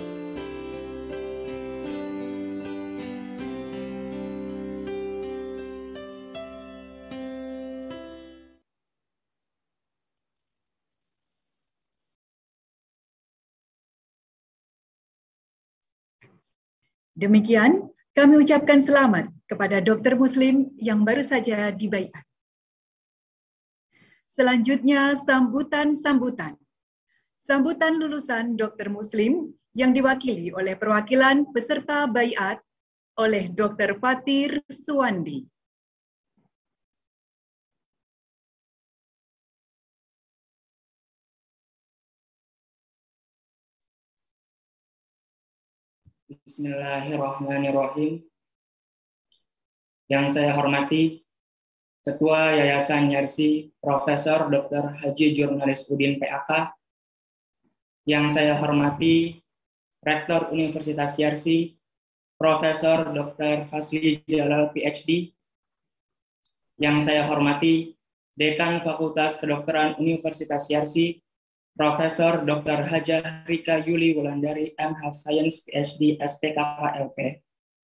[SPEAKER 3] Demikian kami ucapkan selamat kepada dokter muslim yang baru saja dibaiat. Selanjutnya sambutan-sambutan. Sambutan lulusan dokter Muslim yang diwakili oleh perwakilan peserta baiat oleh dokter Fatir Suwandi.
[SPEAKER 10] Bismillahirrahmanirrahim. Yang saya hormati Ketua Yayasan Yarsi Profesor Doktor Haji Jurnalis Udin P A K. Yang saya hormati Rektor Universitas Yarsi Profesor Doktor Fasli Jalal P H D. Yang saya hormati Dekan Fakultas Kedokteran Universitas Yarsi Profesor Doktor Hajah Rika Yuli Wulandari M Health Science P H D S P K K L P.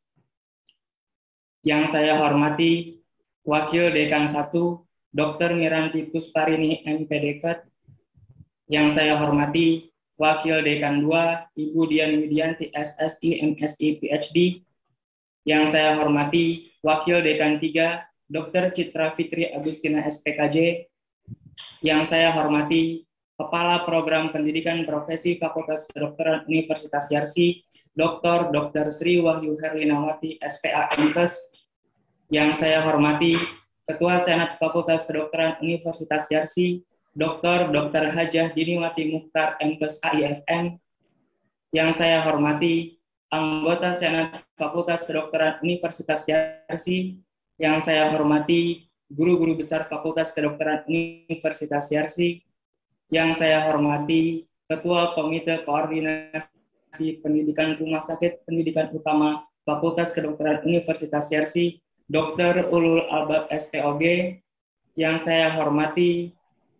[SPEAKER 10] Yang saya hormati Wakil Dekan satu Doktor Miranti Pusparini M P D K. Yang saya hormati Wakil Dekan dua Ibu Dian Widianti S S I M Si P H D. Yang saya hormati Wakil Dekan tiga Doktor Citra Fitri Agustina S P K J. Yang saya hormati Kepala Program Pendidikan Profesi Fakultas Kedokteran Universitas Yarsi, Doktor Doktor Sri Wahyu Herlinawati S P A M Kes. Yang saya hormati Ketua Senat Fakultas Kedokteran Universitas Yarsi, Doktor Doktor Hajah Diniwati Mukhtar M Kes A I F M. Yang saya hormati Anggota Senat Fakultas Kedokteran Universitas Yarsi. Yang saya hormati Guru-Guru Besar Fakultas Kedokteran Universitas Yarsi. Yang saya hormati Ketua Komite Koordinasi Pendidikan Rumah Sakit Pendidikan Utama Fakultas Kedokteran Universitas Yarsi, Doktor Ulul Albab S P O G. Yang saya hormati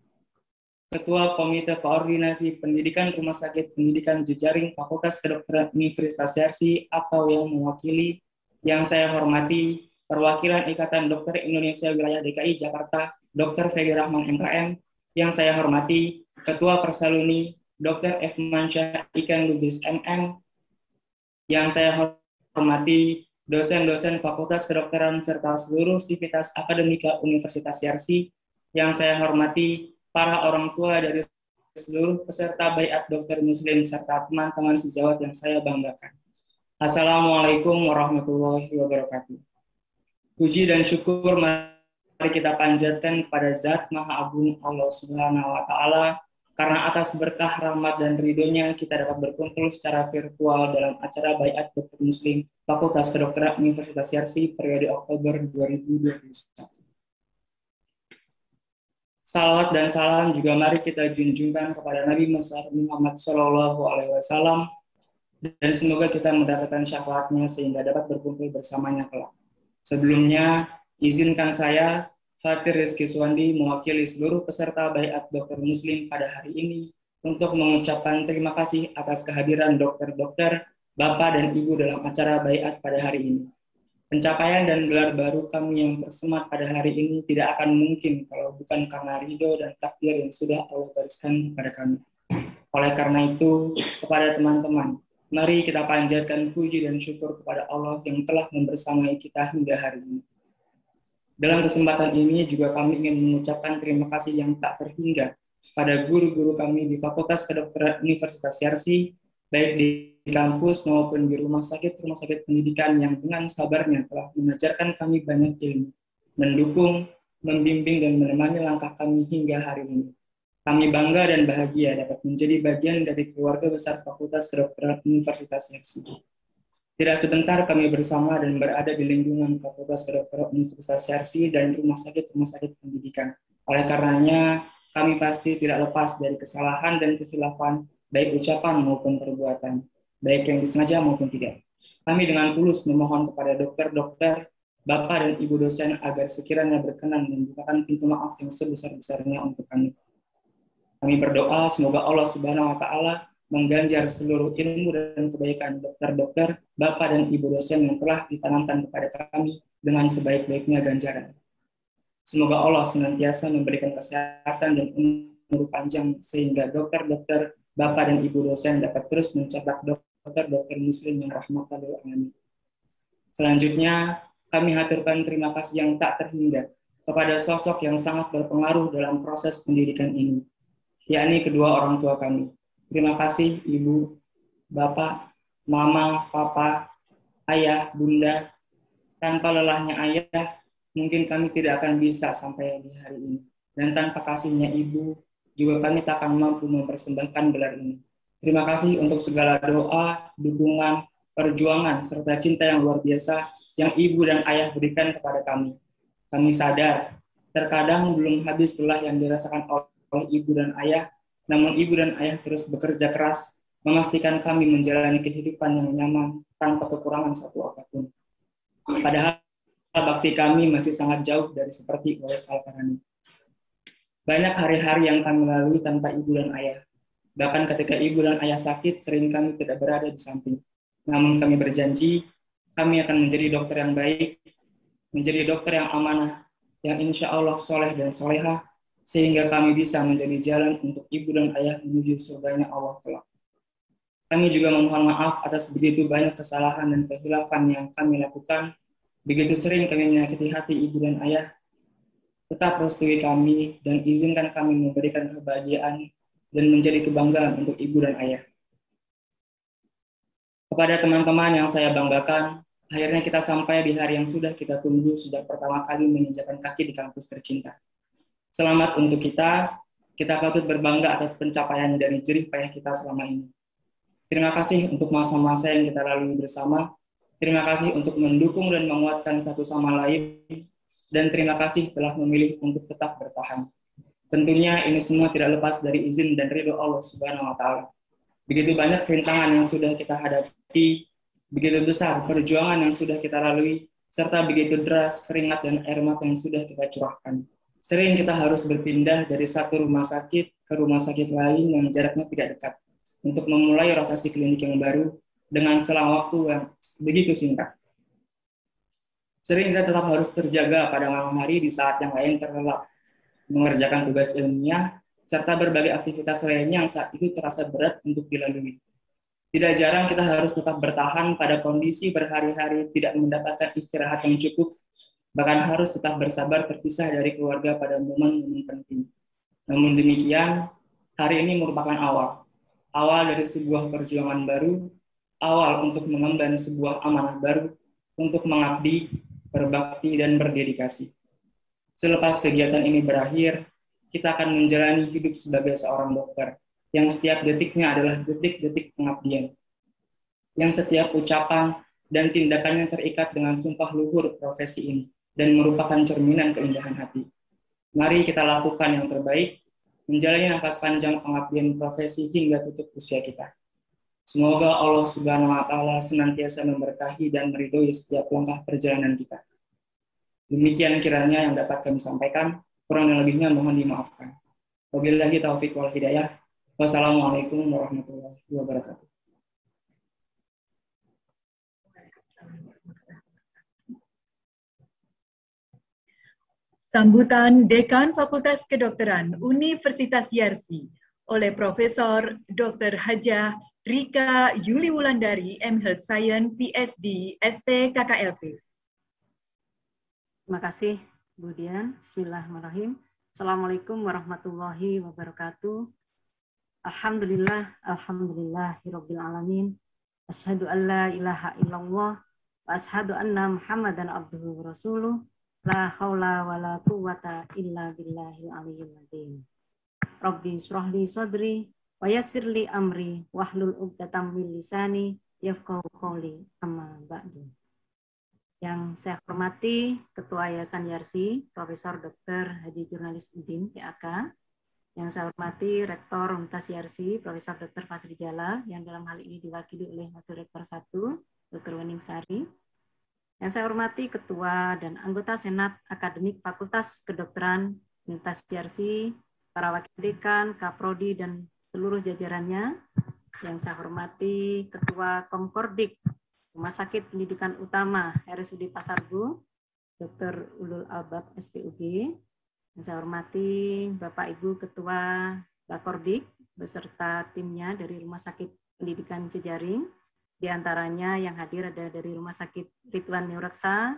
[SPEAKER 10] Ketua Komite Koordinasi Pendidikan Rumah Sakit Pendidikan Jejaring Fakultas Kedokteran Universitas Yarsi atau yang mewakili. Yang saya hormati Perwakilan Ikatan Dokter Indonesia Wilayah D K I Jakarta, Doktor Fedi Rahman M K M. Yang saya hormati Ketua Persaluni, Doktor F. Mansyah Ikan Lubis M M. Yang saya hormati dosen-dosen Fakultas Kedokteran serta seluruh sivitas akademika Universitas Yarsi. Yang saya hormati para orang tua dari seluruh peserta baiat dokter Muslim serta teman-teman sejawat yang saya banggakan. Assalamualaikum warahmatullahi wabarakatuh. Puji dan syukur mari kita panjatkan kepada Zat Maha Agung Allah Subhanahu wa Ta'ala, karena atas berkah rahmat dan ridhonya kita dapat berkumpul secara virtual dalam acara baiat dokter Muslim Fakultas Kedokteran Universitas Yarsi periode Oktober dua ribu dua puluh satu. Salawat dan salam juga mari kita junjungkan kepada Nabi besar Muhammad Shallallahu Alaihi Wasallam, dan semoga kita mendapatkan syafaatnya sehingga dapat berkumpul bersamanya kelak. Sebelumnya, izinkan saya, Fatir Rizky Suwandi, mewakili seluruh peserta baiat dokter Muslim pada hari ini untuk mengucapkan terima kasih atas kehadiran dokter-dokter, Bapak dan Ibu dalam acara baiat pada hari ini. Pencapaian dan gelar baru kami yang bersemangat pada hari ini tidak akan mungkin kalau bukan karena ridho dan takdir yang sudah Allah gariskan kepada kami. Oleh karena itu, kepada teman-teman, mari kita panjatkan puji dan syukur kepada Allah yang telah membersamai kita hingga hari ini. Dalam kesempatan ini juga kami ingin mengucapkan terima kasih yang tak terhingga pada guru-guru kami di Fakultas Kedokteran Universitas Yarsi, baik di kampus maupun di rumah sakit-rumah sakit pendidikan yang dengan sabarnya telah mengajarkan kami banyak ilmu, mendukung, membimbing, dan menemani langkah kami hingga hari ini. Kami bangga dan bahagia dapat menjadi bagian dari keluarga besar Fakultas Kedokteran Universitas Yarsi. Tidak sebentar kami bersama dan berada di lingkungan Fakultas Kedokteran Universitas Yarsi dan rumah sakit-rumah sakit pendidikan. Oleh karenanya, kami pasti tidak lepas dari kesalahan dan kekhilafan, baik ucapan maupun perbuatan, baik yang disengaja maupun tidak. Kami dengan tulus memohon kepada dokter-dokter, Bapak dan Ibu dosen agar sekiranya berkenan membukakan pintu maaf yang sebesar-besarnya untuk kami. Kami berdoa semoga Allah Subhanahu wa Ta'ala mengganjar seluruh ilmu dan kebaikan dokter-dokter, Bapak dan Ibu dosen yang telah ditanamkan kepada kami dengan sebaik-baiknya ganjaran. Semoga Allah senantiasa memberikan kesehatan dan umur panjang sehingga dokter-dokter, Bapak dan Ibu dosen dapat terus mencetak dokter-dokter Muslim yang rahmatan lil alamin. Selanjutnya, kami haturkan terima kasih yang tak terhingga kepada sosok yang sangat berpengaruh dalam proses pendidikan ini, yakni kedua orang tua kami. Terima kasih Ibu, Bapak, Mama, Papa, Ayah, Bunda. Tanpa lelahnya Ayah, mungkin kami tidak akan bisa sampai di hari ini. Dan tanpa kasihnya Ibu, juga kami tak akan mampu mempersembahkan gelar ini. Terima kasih untuk segala doa, dukungan, perjuangan, serta cinta yang luar biasa yang Ibu dan Ayah berikan kepada kami. Kami sadar, terkadang belum habis lelah yang dirasakan oleh Ibu dan Ayah, namun Ibu dan Ayah terus bekerja keras, memastikan kami menjalani kehidupan yang nyaman tanpa kekurangan satu apapun. Padahal bakti kami masih sangat jauh dari seperti Uwais Al-Qarani. Banyak hari-hari yang kami lalui tanpa Ibu dan Ayah. Bahkan ketika Ibu dan Ayah sakit, sering kami tidak berada di samping. Namun kami berjanji, kami akan menjadi dokter yang baik, menjadi dokter yang amanah, yang insya Allah soleh dan soleha, sehingga kami bisa menjadi jalan untuk Ibu dan Ayah menuju surganya Allah kelak. Kami juga memohon maaf atas begitu banyak kesalahan dan kehilafan yang kami lakukan. Begitu sering kami menyakiti hati Ibu dan Ayah. Tetap restui kami dan izinkan kami memberikan kebahagiaan dan menjadi kebanggaan untuk Ibu dan Ayah. Kepada teman-teman yang saya banggakan, akhirnya kita sampai di hari yang sudah kita tunggu sejak pertama kali menginjakkan kaki di kampus tercinta. Selamat untuk kita, kita patut berbangga atas pencapaian dari jerih payah kita selama ini. Terima kasih untuk masa-masa yang kita lalui bersama. Terima kasih untuk mendukung dan menguatkan satu sama lain. Dan terima kasih telah memilih untuk tetap bertahan. Tentunya ini semua tidak lepas dari izin dan ridho Allah Subhanahu wa Ta'ala. Begitu banyak rintangan yang sudah kita hadapi, begitu besar perjuangan yang sudah kita lalui, serta begitu deras keringat dan air mata yang sudah kita curahkan. Sering kita harus berpindah dari satu rumah sakit ke rumah sakit lain yang jaraknya tidak dekat, untuk memulai rotasi klinik yang baru dengan selang waktu yang begitu singkat. Sering kita tetap harus terjaga pada malam hari di saat yang lain terlelap, mengerjakan tugas ilmiah, serta berbagai aktivitas lainnya yang saat itu terasa berat untuk dilalui. Tidak jarang kita harus tetap bertahan pada kondisi berhari-hari tidak mendapatkan istirahat yang cukup, bahkan harus tetap bersabar terpisah dari keluarga pada momen-momen penting. Namun demikian, hari ini merupakan awal. Awal dari sebuah perjuangan baru, awal untuk mengemban sebuah amanah baru, untuk mengabdi, berbakti, dan berdedikasi. Selepas kegiatan ini berakhir, kita akan menjalani hidup sebagai seorang dokter, yang setiap detiknya adalah detik-detik pengabdian. Yang setiap ucapan dan tindakannya terikat dengan sumpah luhur profesi ini, dan merupakan cerminan keindahan hati. Mari kita lakukan yang terbaik, menjalani nafas panjang pengabdian profesi hingga tutup usia kita. Semoga Allah Subhanahu wa Ta'ala senantiasa memberkahi dan meridhoi setiap langkah perjalanan kita. Demikian kiranya yang dapat kami sampaikan, kurang dan lebihnya mohon dimaafkan. Wabillahi taufiq wal hidayah. Wassalamualaikum warahmatullahi wabarakatuh.
[SPEAKER 3] Sambutan Dekan Fakultas Kedokteran Universitas Yarsi oleh Profesor Doktor Hajah Rika Yuli Wulandari, M Health Science, P S D, S P K K L P.
[SPEAKER 5] Terima kasih, Bu Dian. Bismillahirrahmanirrahim. Assalamualaikum warahmatullahi wabarakatuh. Alhamdulillah, alhamdulillahirabbil alamin. Asyhadu an la ilaha illallah wa asyhadu anna Muhammadan abduhu wa rasuluh. La haula wa la quwwata illa billahil aliyyil azim. Rabbi shrah li sadri wa yassir li amri wahlul 'uqdatam min lisani yafqahu qawli, amma ba'du. Yang saya hormati Ketua Yayasan Yarsi, Profesor Doktor Haji Jurnalis Udin, P A K. Yang saya hormati Rektor Universitas Yarsi, Profesor Doktor Fasri Jala, yang dalam hal ini diwakili oleh Wakil Rektor satu, Doktor Wening Sari. Yang saya hormati Ketua dan anggota Senat Akademik Fakultas Kedokteran Universitas Yarsi, para wakil dekan, kaprodi, dan seluruh jajarannya. Yang saya hormati Ketua Komkordik Rumah Sakit Pendidikan Utama R S U D Pasarbo, Doktor Ulul Albab S P U G. Yang saya hormati Bapak Ibu Ketua Bakordik beserta timnya dari Rumah Sakit Pendidikan Jejaring. Di antaranya yang hadir ada dari Rumah Sakit Ridwan Neureksa,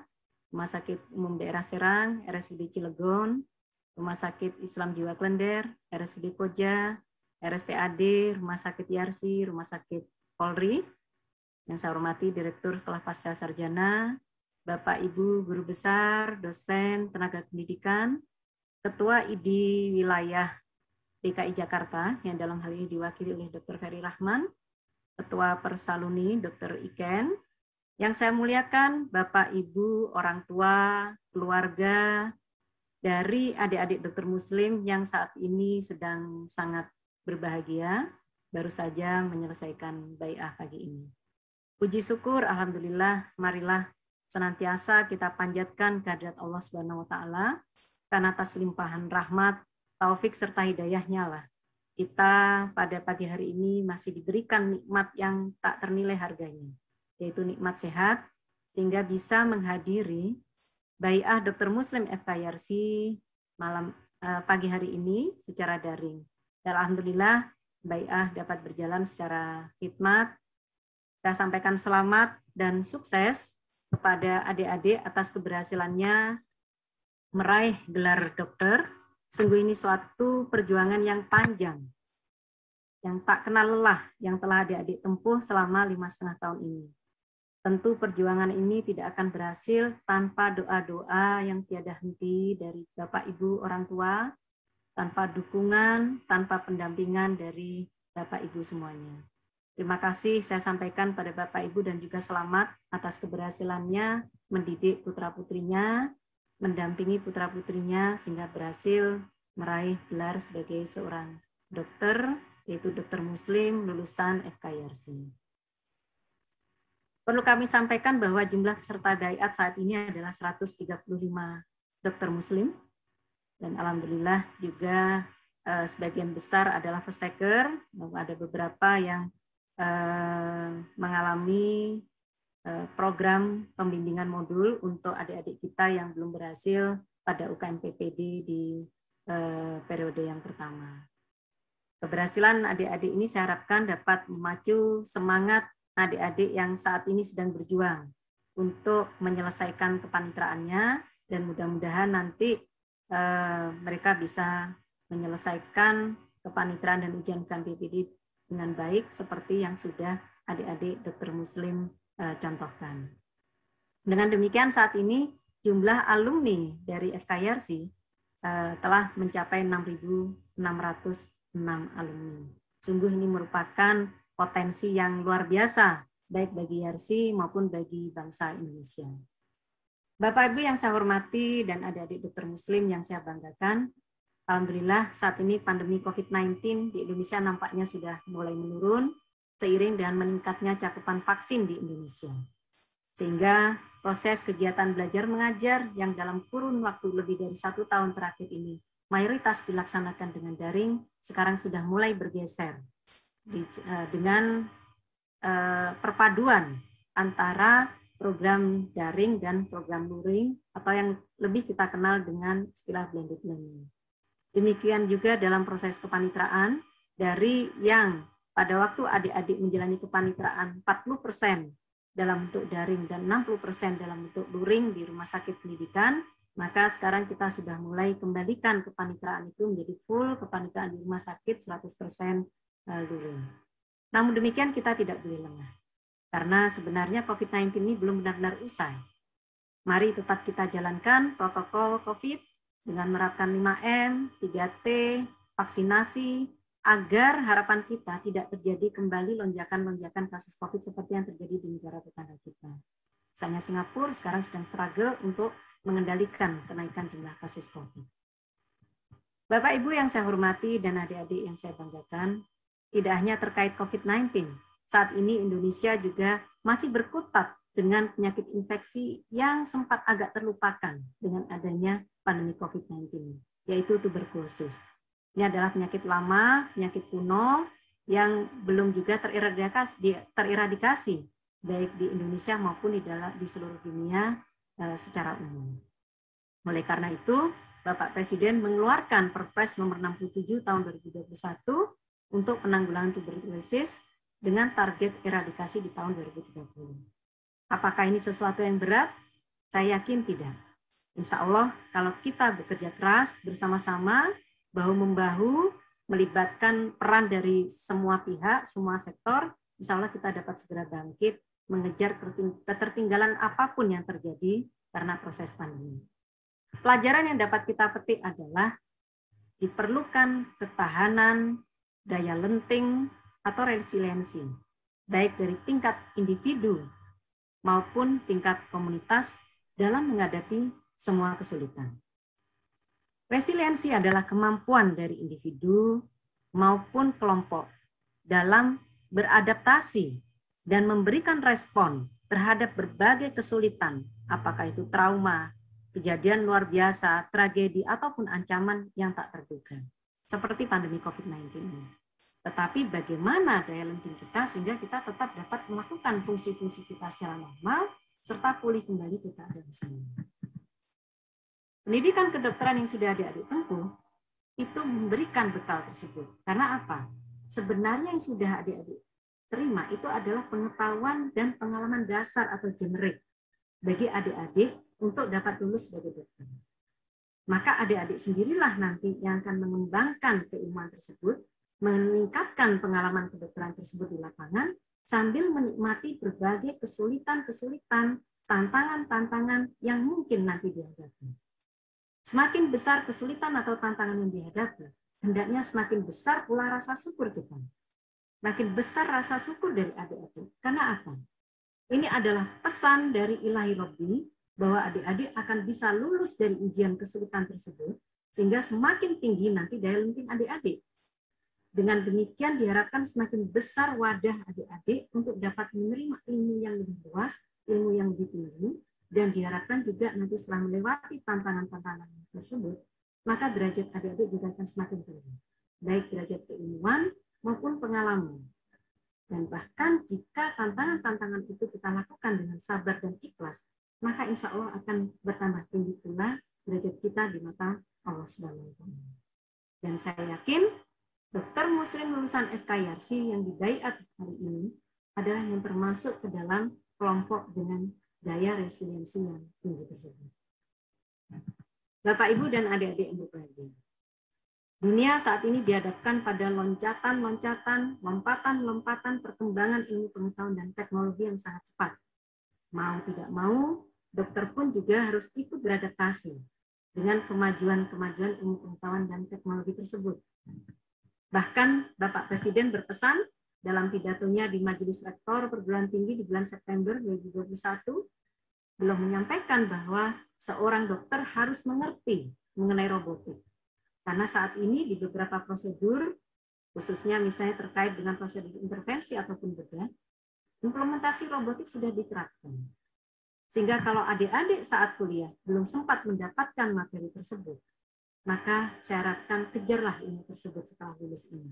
[SPEAKER 5] Rumah Sakit Umum Daerah Serang, R S U D Cilegon, Rumah Sakit Islam Jiwa Klender, R S U D Koja, R S P A D, Rumah Sakit Yarsi, Rumah Sakit Polri. Yang saya hormati Direktur setelah Pasca Sarjana, Bapak Ibu Guru Besar, dosen, tenaga pendidikan, Ketua I D I Wilayah D K I Jakarta, yang dalam hal ini diwakili oleh Doktor Ferry Rahman, Ketua Persaluni, Doktor Iken, yang saya muliakan Bapak Ibu, orang tua, keluarga, dari adik-adik dokter muslim yang saat ini sedang sangat berbahagia, baru saja menyelesaikan bai'ah pagi ini. Puji syukur, alhamdulillah, marilah senantiasa kita panjatkan kehadirat Allah Subhanahu wa taala karena atas limpahan rahmat, taufik serta hidayahnya lah kita pada pagi hari ini masih diberikan nikmat yang tak ternilai harganya, yaitu nikmat sehat, sehingga bisa menghadiri bai'ah Dokter Muslim F K Y R C malam eh, pagi hari ini secara daring. Dan alhamdulillah bai'ah dapat berjalan secara khidmat. Saya sampaikan selamat dan sukses kepada adik-adik atas keberhasilannya meraih gelar dokter. Sungguh ini suatu perjuangan yang panjang, yang tak kenal lelah, yang telah adik-adik tempuh selama lima setengah tahun ini. Tentu perjuangan ini tidak akan berhasil tanpa doa-doa yang tiada henti dari Bapak Ibu orang tua, tanpa dukungan, tanpa pendampingan dari Bapak Ibu semuanya. Terima kasih saya sampaikan pada Bapak Ibu dan juga selamat atas keberhasilannya mendidik putra-putrinya, mendampingi putra-putrinya sehingga berhasil meraih gelar sebagai seorang dokter, yaitu dokter muslim lulusan F K Y R C. Perlu kami sampaikan bahwa jumlah peserta bai'at saat ini adalah seratus tiga puluh lima dokter muslim, dan alhamdulillah juga eh, sebagian besar adalah first taker, ada beberapa yang eh, mengalami program pembimbingan modul untuk adik-adik kita yang belum berhasil pada U K M P P D di eh, periode yang pertama. Keberhasilan adik-adik ini saya harapkan dapat memacu semangat adik-adik yang saat ini sedang berjuang untuk menyelesaikan kepanitraannya, dan mudah-mudahan nanti eh, mereka bisa menyelesaikan kepanitraan dan ujian U K M P P D dengan baik seperti yang sudah adik-adik dokter muslim contohkan. Dengan demikian saat ini jumlah alumni dari F K Y R C uh, telah mencapai enam ribu enam ratus enam alumni. Sungguh ini merupakan potensi yang luar biasa baik bagi Y R C maupun bagi bangsa Indonesia. Bapak Ibu yang saya hormati dan adik-adik dokter muslim yang saya banggakan, alhamdulillah saat ini pandemi COVID sembilan belas di Indonesia nampaknya sudah mulai menurun seiring dengan meningkatnya cakupan vaksin di Indonesia. Sehingga proses kegiatan belajar mengajar yang dalam kurun waktu lebih dari satu tahun terakhir ini mayoritas dilaksanakan dengan daring, sekarang sudah mulai bergeser di, uh, dengan uh, perpaduan antara program daring dan program luring, atau yang lebih kita kenal dengan istilah blended learning. Demikian juga dalam proses kepanitraan, dari yang pada waktu adik-adik menjalani kepanitraan empat puluh persen dalam bentuk daring dan enam puluh persen dalam bentuk luring di rumah sakit pendidikan, maka sekarang kita sudah mulai kembalikan kepanitraan itu menjadi full kepanitraan di rumah sakit seratus persen luring. Namun demikian kita tidak boleh lengah, karena sebenarnya COVID sembilan belas ini belum benar-benar usai. Mari tetap kita jalankan protokol COVID dengan menerapkan lima M, tiga T, vaksinasi, agar harapan kita tidak terjadi kembali lonjakan-lonjakan kasus COVID seperti yang terjadi di negara tetangga kita. Misalnya Singapura sekarang sedang struggle untuk mengendalikan kenaikan jumlah kasus COVID. Bapak Ibu yang saya hormati dan adik-adik yang saya banggakan, tidak hanya terkait COVID sembilan belas, saat ini Indonesia juga masih berkutat dengan penyakit infeksi yang sempat agak terlupakan dengan adanya pandemi COVID sembilan belas, yaitu tuberkulosis. Ini adalah penyakit lama, penyakit kuno yang belum juga tereradikasi, tereradikasi baik di Indonesia maupun di, dalam, di seluruh dunia eh, secara umum. Oleh karena itu, Bapak Presiden mengeluarkan Perpres nomor enam puluh tujuh tahun dua ribu dua puluh satu untuk penanggulangan tuberkulosis dengan target eradikasi di tahun dua ribu tiga puluh. Apakah ini sesuatu yang berat? Saya yakin tidak. Insya Allah kalau kita bekerja keras bersama-sama, bahu-membahu, melibatkan peran dari semua pihak, semua sektor, insya Allah kita dapat segera bangkit, mengejar ketertinggalan apapun yang terjadi karena proses pandemi. Pelajaran yang dapat kita petik adalah diperlukan ketahanan, daya lenting, atau resiliensi, baik dari tingkat individu maupun tingkat komunitas dalam menghadapi semua kesulitan. Resiliensi adalah kemampuan dari individu maupun kelompok dalam beradaptasi dan memberikan respon terhadap berbagai kesulitan, apakah itu trauma, kejadian luar biasa, tragedi, ataupun ancaman yang tak terduga, seperti pandemi covid sembilan belas ini. Tetapi bagaimana daya lenting kita sehingga kita tetap dapat melakukan fungsi-fungsi kita secara normal, serta pulih kembali ke keadaan semula. Pendidikan kedokteran yang sudah adik-adik tempuh, itu memberikan bekal tersebut. Karena apa? Sebenarnya yang sudah adik-adik terima itu adalah pengetahuan dan pengalaman dasar atau generik bagi adik-adik untuk dapat lulus sebagai dokter. Maka adik-adik sendirilah nanti yang akan mengembangkan keilmuan tersebut, meningkatkan pengalaman kedokteran tersebut di lapangan, sambil menikmati berbagai kesulitan-kesulitan, tantangan-tantangan yang mungkin nanti dihadapi. Semakin besar kesulitan atau tantangan yang dihadapi, hendaknya semakin besar pula rasa syukur kita. Makin besar rasa syukur dari adik-adik. Karena apa? Ini adalah pesan dari Ilahi Robbi, bahwa adik-adik akan bisa lulus dari ujian kesulitan tersebut, sehingga semakin tinggi nanti daya lenting adik-adik. Dengan demikian diharapkan semakin besar wadah adik-adik untuk dapat menerima ilmu yang lebih luas, ilmu yang lebih tinggi, dan diharapkan juga nanti setelah melewati tantangan-tantangan tersebut, maka derajat adik-adik juga akan semakin tinggi. Baik derajat keilmuan maupun pengalaman. Dan bahkan jika tantangan-tantangan itu kita lakukan dengan sabar dan ikhlas, maka insya Allah akan bertambah tinggi pula derajat kita di mata Allah Subhanahu wa taala. Dan saya yakin dokter muslim lulusan F K I R C yang dibaiat hari ini adalah yang termasuk ke dalam kelompok dengan daya resiliensi yang tinggi tersebut. Bapak, Ibu, dan adik-adik yang berbahagia. Dunia saat ini dihadapkan pada loncatan-loncatan, lompatan-lompatan perkembangan ilmu pengetahuan dan teknologi yang sangat cepat. Mau tidak mau, dokter pun juga harus ikut beradaptasi dengan kemajuan-kemajuan ilmu pengetahuan dan teknologi tersebut. Bahkan Bapak Presiden berpesan dalam pidatonya di Majelis Rektor Perguruan Tinggi di bulan September dua ribu dua puluh satu, beliau menyampaikan bahwa seorang dokter harus mengerti mengenai robotik. Karena saat ini di beberapa prosedur, khususnya misalnya terkait dengan prosedur intervensi ataupun bedah, implementasi robotik sudah diterapkan. Sehingga kalau adik-adik saat kuliah belum sempat mendapatkan materi tersebut, maka saya harapkan kejarlah ilmu tersebut setelah lulus ini.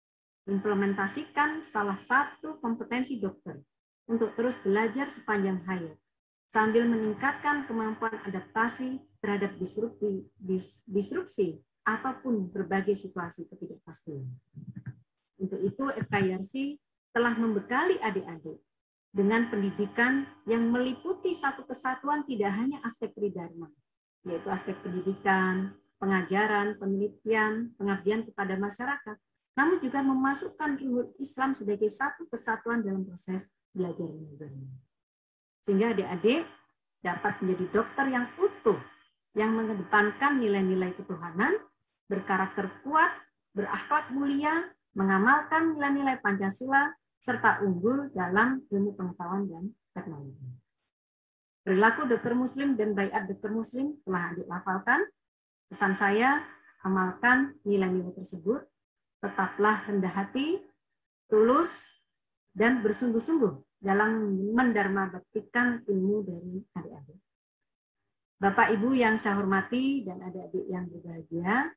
[SPEAKER 5] Implementasikan salah satu kompetensi dokter untuk terus belajar sepanjang hayat, sambil meningkatkan kemampuan adaptasi terhadap disrupsi, dis, disrupsi ataupun berbagai situasi ketidakpastian. Untuk itu F K I R C telah membekali adik-adik dengan pendidikan yang meliputi satu kesatuan tidak hanya aspek tridharma, yaitu aspek pendidikan, pengajaran, penelitian, pengabdian kepada masyarakat, namun juga memasukkan ilmu Islam sebagai satu kesatuan dalam proses belajar mengajarnya. Sehingga adik-adik dapat menjadi dokter yang utuh, yang mengedepankan nilai-nilai ketuhanan, berkarakter kuat, berakhlak mulia, mengamalkan nilai-nilai Pancasila, serta unggul dalam ilmu pengetahuan dan teknologi. Perilaku dokter muslim dan baiat dokter muslim telah adik lafalkan. Pesan saya, amalkan nilai-nilai tersebut, tetaplah rendah hati, tulus, dan bersungguh-sungguh dalam mendarmabaktikan ilmu dari adik-adik. Bapak Ibu yang saya hormati dan adik-adik yang berbahagia,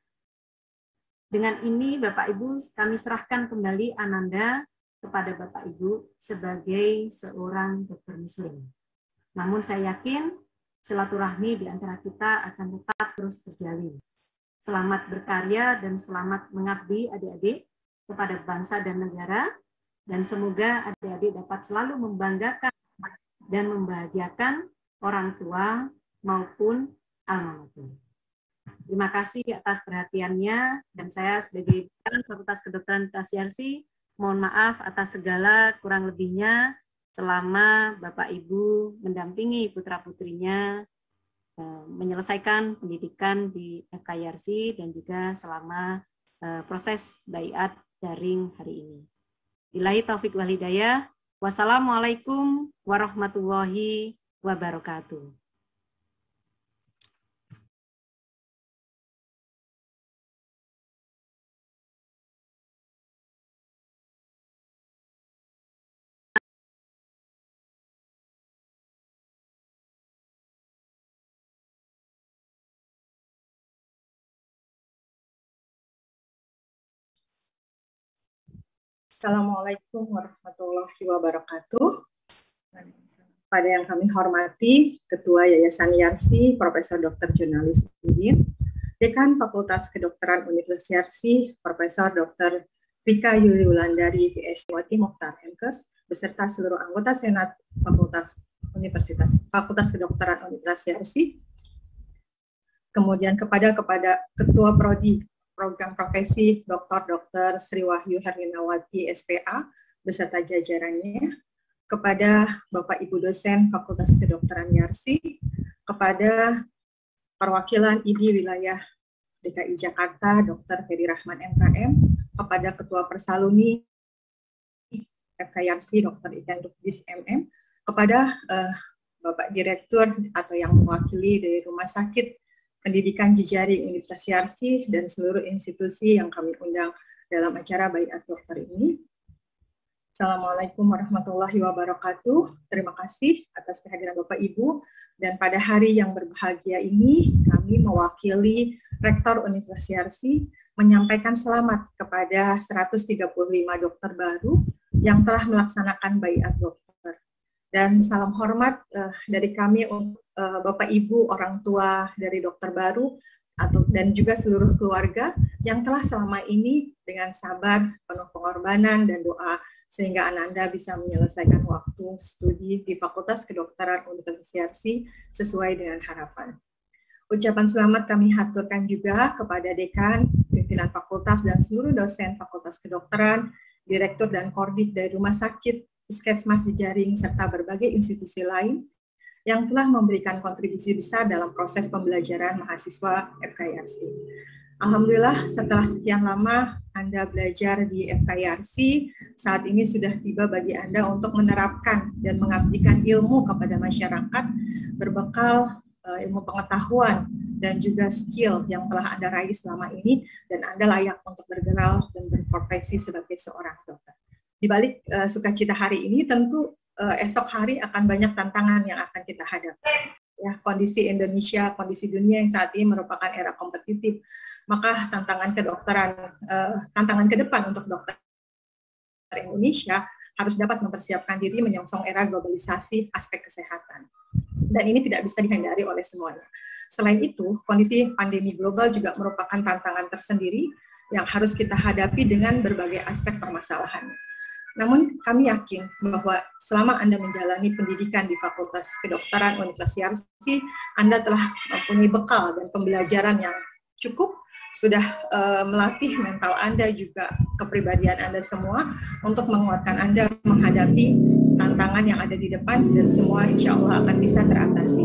[SPEAKER 5] dengan ini Bapak Ibu kami serahkan kembali Ananda kepada Bapak Ibu sebagai seorang dokter muslim. Namun saya yakin silaturahmi di antara kita akan tetap terus terjalin. Selamat berkarya dan selamat mengabdi adik-adik kepada bangsa dan negara, dan semoga adik-adik dapat selalu membanggakan dan membahagiakan orang tua, maupun alma mater. Terima kasih atas perhatiannya, dan saya sebagai Dekan Fakultas Kedokteran Universitas Yarsi, mohon maaf atas segala kurang lebihnya selama Bapak Ibu mendampingi putra-putrinya eh, menyelesaikan pendidikan di F K Y R C dan juga selama eh, proses baiat daring hari ini. Billahi taufik wal hidayah. Wassalamualaikum warahmatullahi wabarakatuh.
[SPEAKER 11] Assalamualaikum warahmatullahi wabarakatuh. Pada yang kami hormati, Ketua Yayasan Yarsi, Profesor Doktor Jurnalis Udin, Dekan Fakultas Kedokteran Universitas Yarsi, Profesor Doktor Rika Yuli Wulandari, V S Wati Mokhtar, M Kes, beserta seluruh anggota Senat Fakultas Universitas Fakultas Kedokteran Universitas Yarsi. Kemudian kepada kepada Ketua Prodi Program Profesi Doktor Doktor Sri Wahyu Herlinawati S P A beserta jajarannya, kepada Bapak Ibu dosen Fakultas Kedokteran Yarsi, kepada perwakilan I D I wilayah D K I Jakarta Doktor Ferry Rahman M K M, kepada Ketua Persaluni F K Y Yarsi Doktor Ikan Dukdis M M, kepada uh, Bapak Direktur atau yang mewakili dari Rumah Sakit Pendidikan Jejaring Universitas Yarsi dan seluruh institusi yang kami undang dalam acara baiat dokter ini. Assalamualaikum warahmatullahi wabarakatuh. Terima kasih atas kehadiran Bapak Ibu, dan pada hari yang berbahagia ini kami mewakili Rektor Universitas Yarsi menyampaikan selamat kepada seratus tiga puluh lima dokter baru yang telah melaksanakan baiat dokter. Dan salam hormat uh, dari kami untuk uh, Bapak Ibu, orang tua dari dokter baru, atau dan juga seluruh keluarga yang telah selama ini dengan sabar, penuh pengorbanan dan doa, sehingga Ananda bisa menyelesaikan waktu studi di Fakultas Kedokteran Universitas Yarsi sesuai dengan harapan. Ucapan selamat kami haturkan juga kepada dekan, pimpinan fakultas, dan seluruh dosen Fakultas Kedokteran, direktur dan kordik dari rumah sakit, puskesmas jejaring, serta berbagai institusi lain yang telah memberikan kontribusi besar dalam proses pembelajaran mahasiswa F K Y R C. Alhamdulillah, setelah sekian lama Anda belajar di F K Y R C, saat ini sudah tiba bagi Anda untuk menerapkan dan mengabdikan ilmu kepada masyarakat berbekal uh, ilmu pengetahuan dan juga skill yang telah Anda raih selama ini, dan Anda layak untuk bergerak dan berprofesi sebagai seorang dokter. Di balik uh, sukacita hari ini, tentu uh, esok hari akan banyak tantangan yang akan kita hadapi. Ya, kondisi Indonesia, kondisi dunia yang saat ini merupakan era kompetitif, maka tantangan kedokteran, uh, tantangan ke depan untuk dokter Indonesia harus dapat mempersiapkan diri menyongsong era globalisasi aspek kesehatan. Dan ini tidak bisa dihindari oleh semuanya. Selain itu, kondisi pandemi global juga merupakan tantangan tersendiri yang harus kita hadapi dengan berbagai aspek permasalahannya. Namun kami yakin bahwa selama Anda menjalani pendidikan di Fakultas Kedokteran Universitas Yarsi, Anda telah mempunyai bekal dan pembelajaran yang cukup, sudah uh, melatih mental Anda juga kepribadian Anda semua untuk menguatkan Anda menghadapi tantangan yang ada di depan, dan semua insya Allah akan bisa teratasi.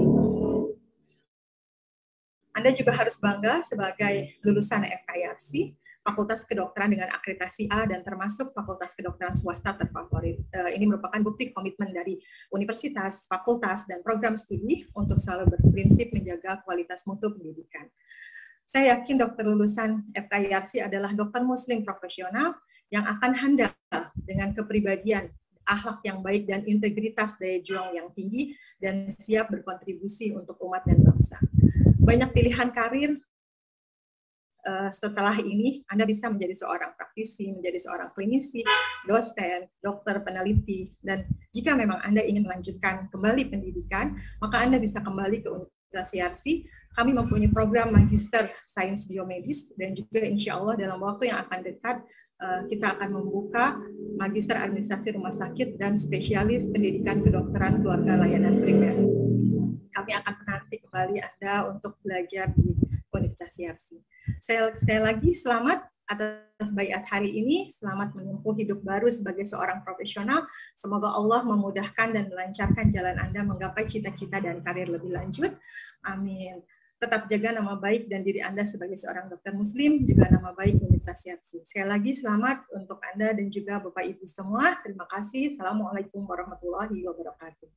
[SPEAKER 11] Anda juga harus bangga sebagai lulusan F K Y R C, Fakultas Kedokteran dengan akreditasi A dan termasuk Fakultas Kedokteran swasta terfavorit. Uh, ini merupakan bukti komitmen dari universitas, fakultas, dan program studi untuk selalu berprinsip menjaga kualitas mutu pendidikan. Saya yakin dokter lulusan F K Y R C adalah dokter muslim profesional yang akan handal dengan kepribadian, akhlak yang baik, dan integritas daya juang yang tinggi, dan siap berkontribusi untuk umat dan bangsa. Banyak pilihan karir. Uh, setelah ini, Anda bisa menjadi seorang praktisi, menjadi seorang klinisi, dosen, dokter, peneliti, dan jika memang Anda ingin melanjutkan kembali pendidikan, maka Anda bisa kembali ke Universitas Yarsi. Kami mempunyai program Magister Sains Biomedis, dan juga insya Allah dalam waktu yang akan dekat, uh, kita akan membuka Magister Administrasi Rumah Sakit dan Spesialis Pendidikan Kedokteran Keluarga Layanan Primer. kami akan menanti kembali Anda untuk belajar di Universitas Yarsi. Saya sekali lagi selamat atas baiat hari ini, selamat menempuh hidup baru sebagai seorang profesional. Semoga Allah memudahkan dan melancarkan jalan Anda menggapai cita-cita dan karir lebih lanjut. Amin. Tetap jaga nama baik dan diri Anda sebagai seorang dokter muslim, juga nama baik Universitas Yarsi. Sekali lagi selamat untuk Anda dan juga Bapak Ibu semua. Terima kasih. Assalamualaikum warahmatullahi wabarakatuh.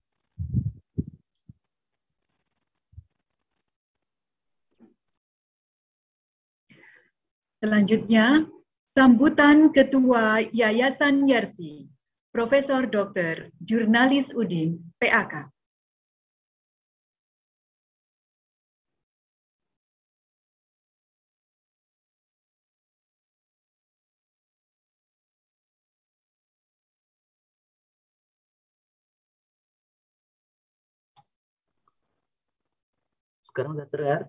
[SPEAKER 3] Selanjutnya, sambutan Ketua Yayasan Yarsi, Profesor Doktor Jurnalis Udin, P A K.
[SPEAKER 12] Sekarang sudah terdengar?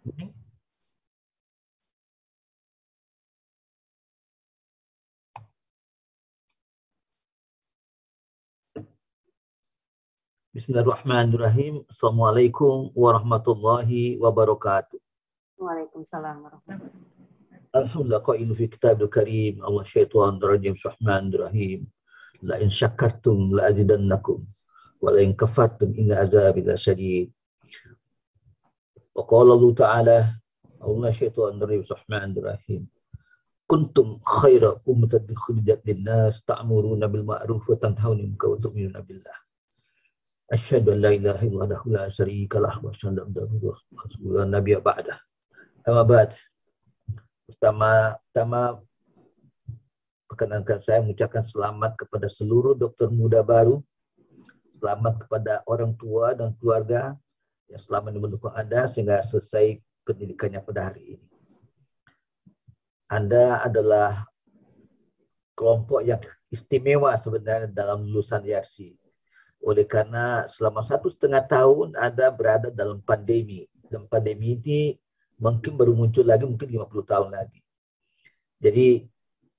[SPEAKER 12] Bismillahirrahmanirrahim. Assalamualaikum warahmatullahi wabarakatuh.
[SPEAKER 5] Waalaikumsalam warahmatullahi wabarakatuh.
[SPEAKER 12] Alhamdulillah qailu fi kitabil karim. Allah syaitan rajim rahmanirrahim. La in syakartum la azidannakum wa la in kafartum inna azabi lasyadid. Wa qala Allah ta'ala Allah syaitan rajim rahmanirrahim. Kuntum khaira ummatin ukhrijat lin-nas ta'muruna bil ma'ruf wa tanhauna 'anil munkar wa tu'minuna billah. Asyhadu an la ilaha illallah la syarika lah wa asyhadu anna muhammadan nabiyya ba'da. Amma ba'd. Pertama pertama perkenankan saya mengucapkan selamat kepada seluruh dokter muda baru. Selamat kepada orang tua dan keluarga yang selama ini mendukung Anda sehingga selesai pendidikannya pada hari ini. Anda adalah kelompok yang istimewa sebenarnya dalam lulusan Yarsi. Oleh karena selama satu setengah tahun Anda berada dalam pandemi. Dan pandemi ini mungkin baru muncul lagi, mungkin lima puluh tahun lagi. Jadi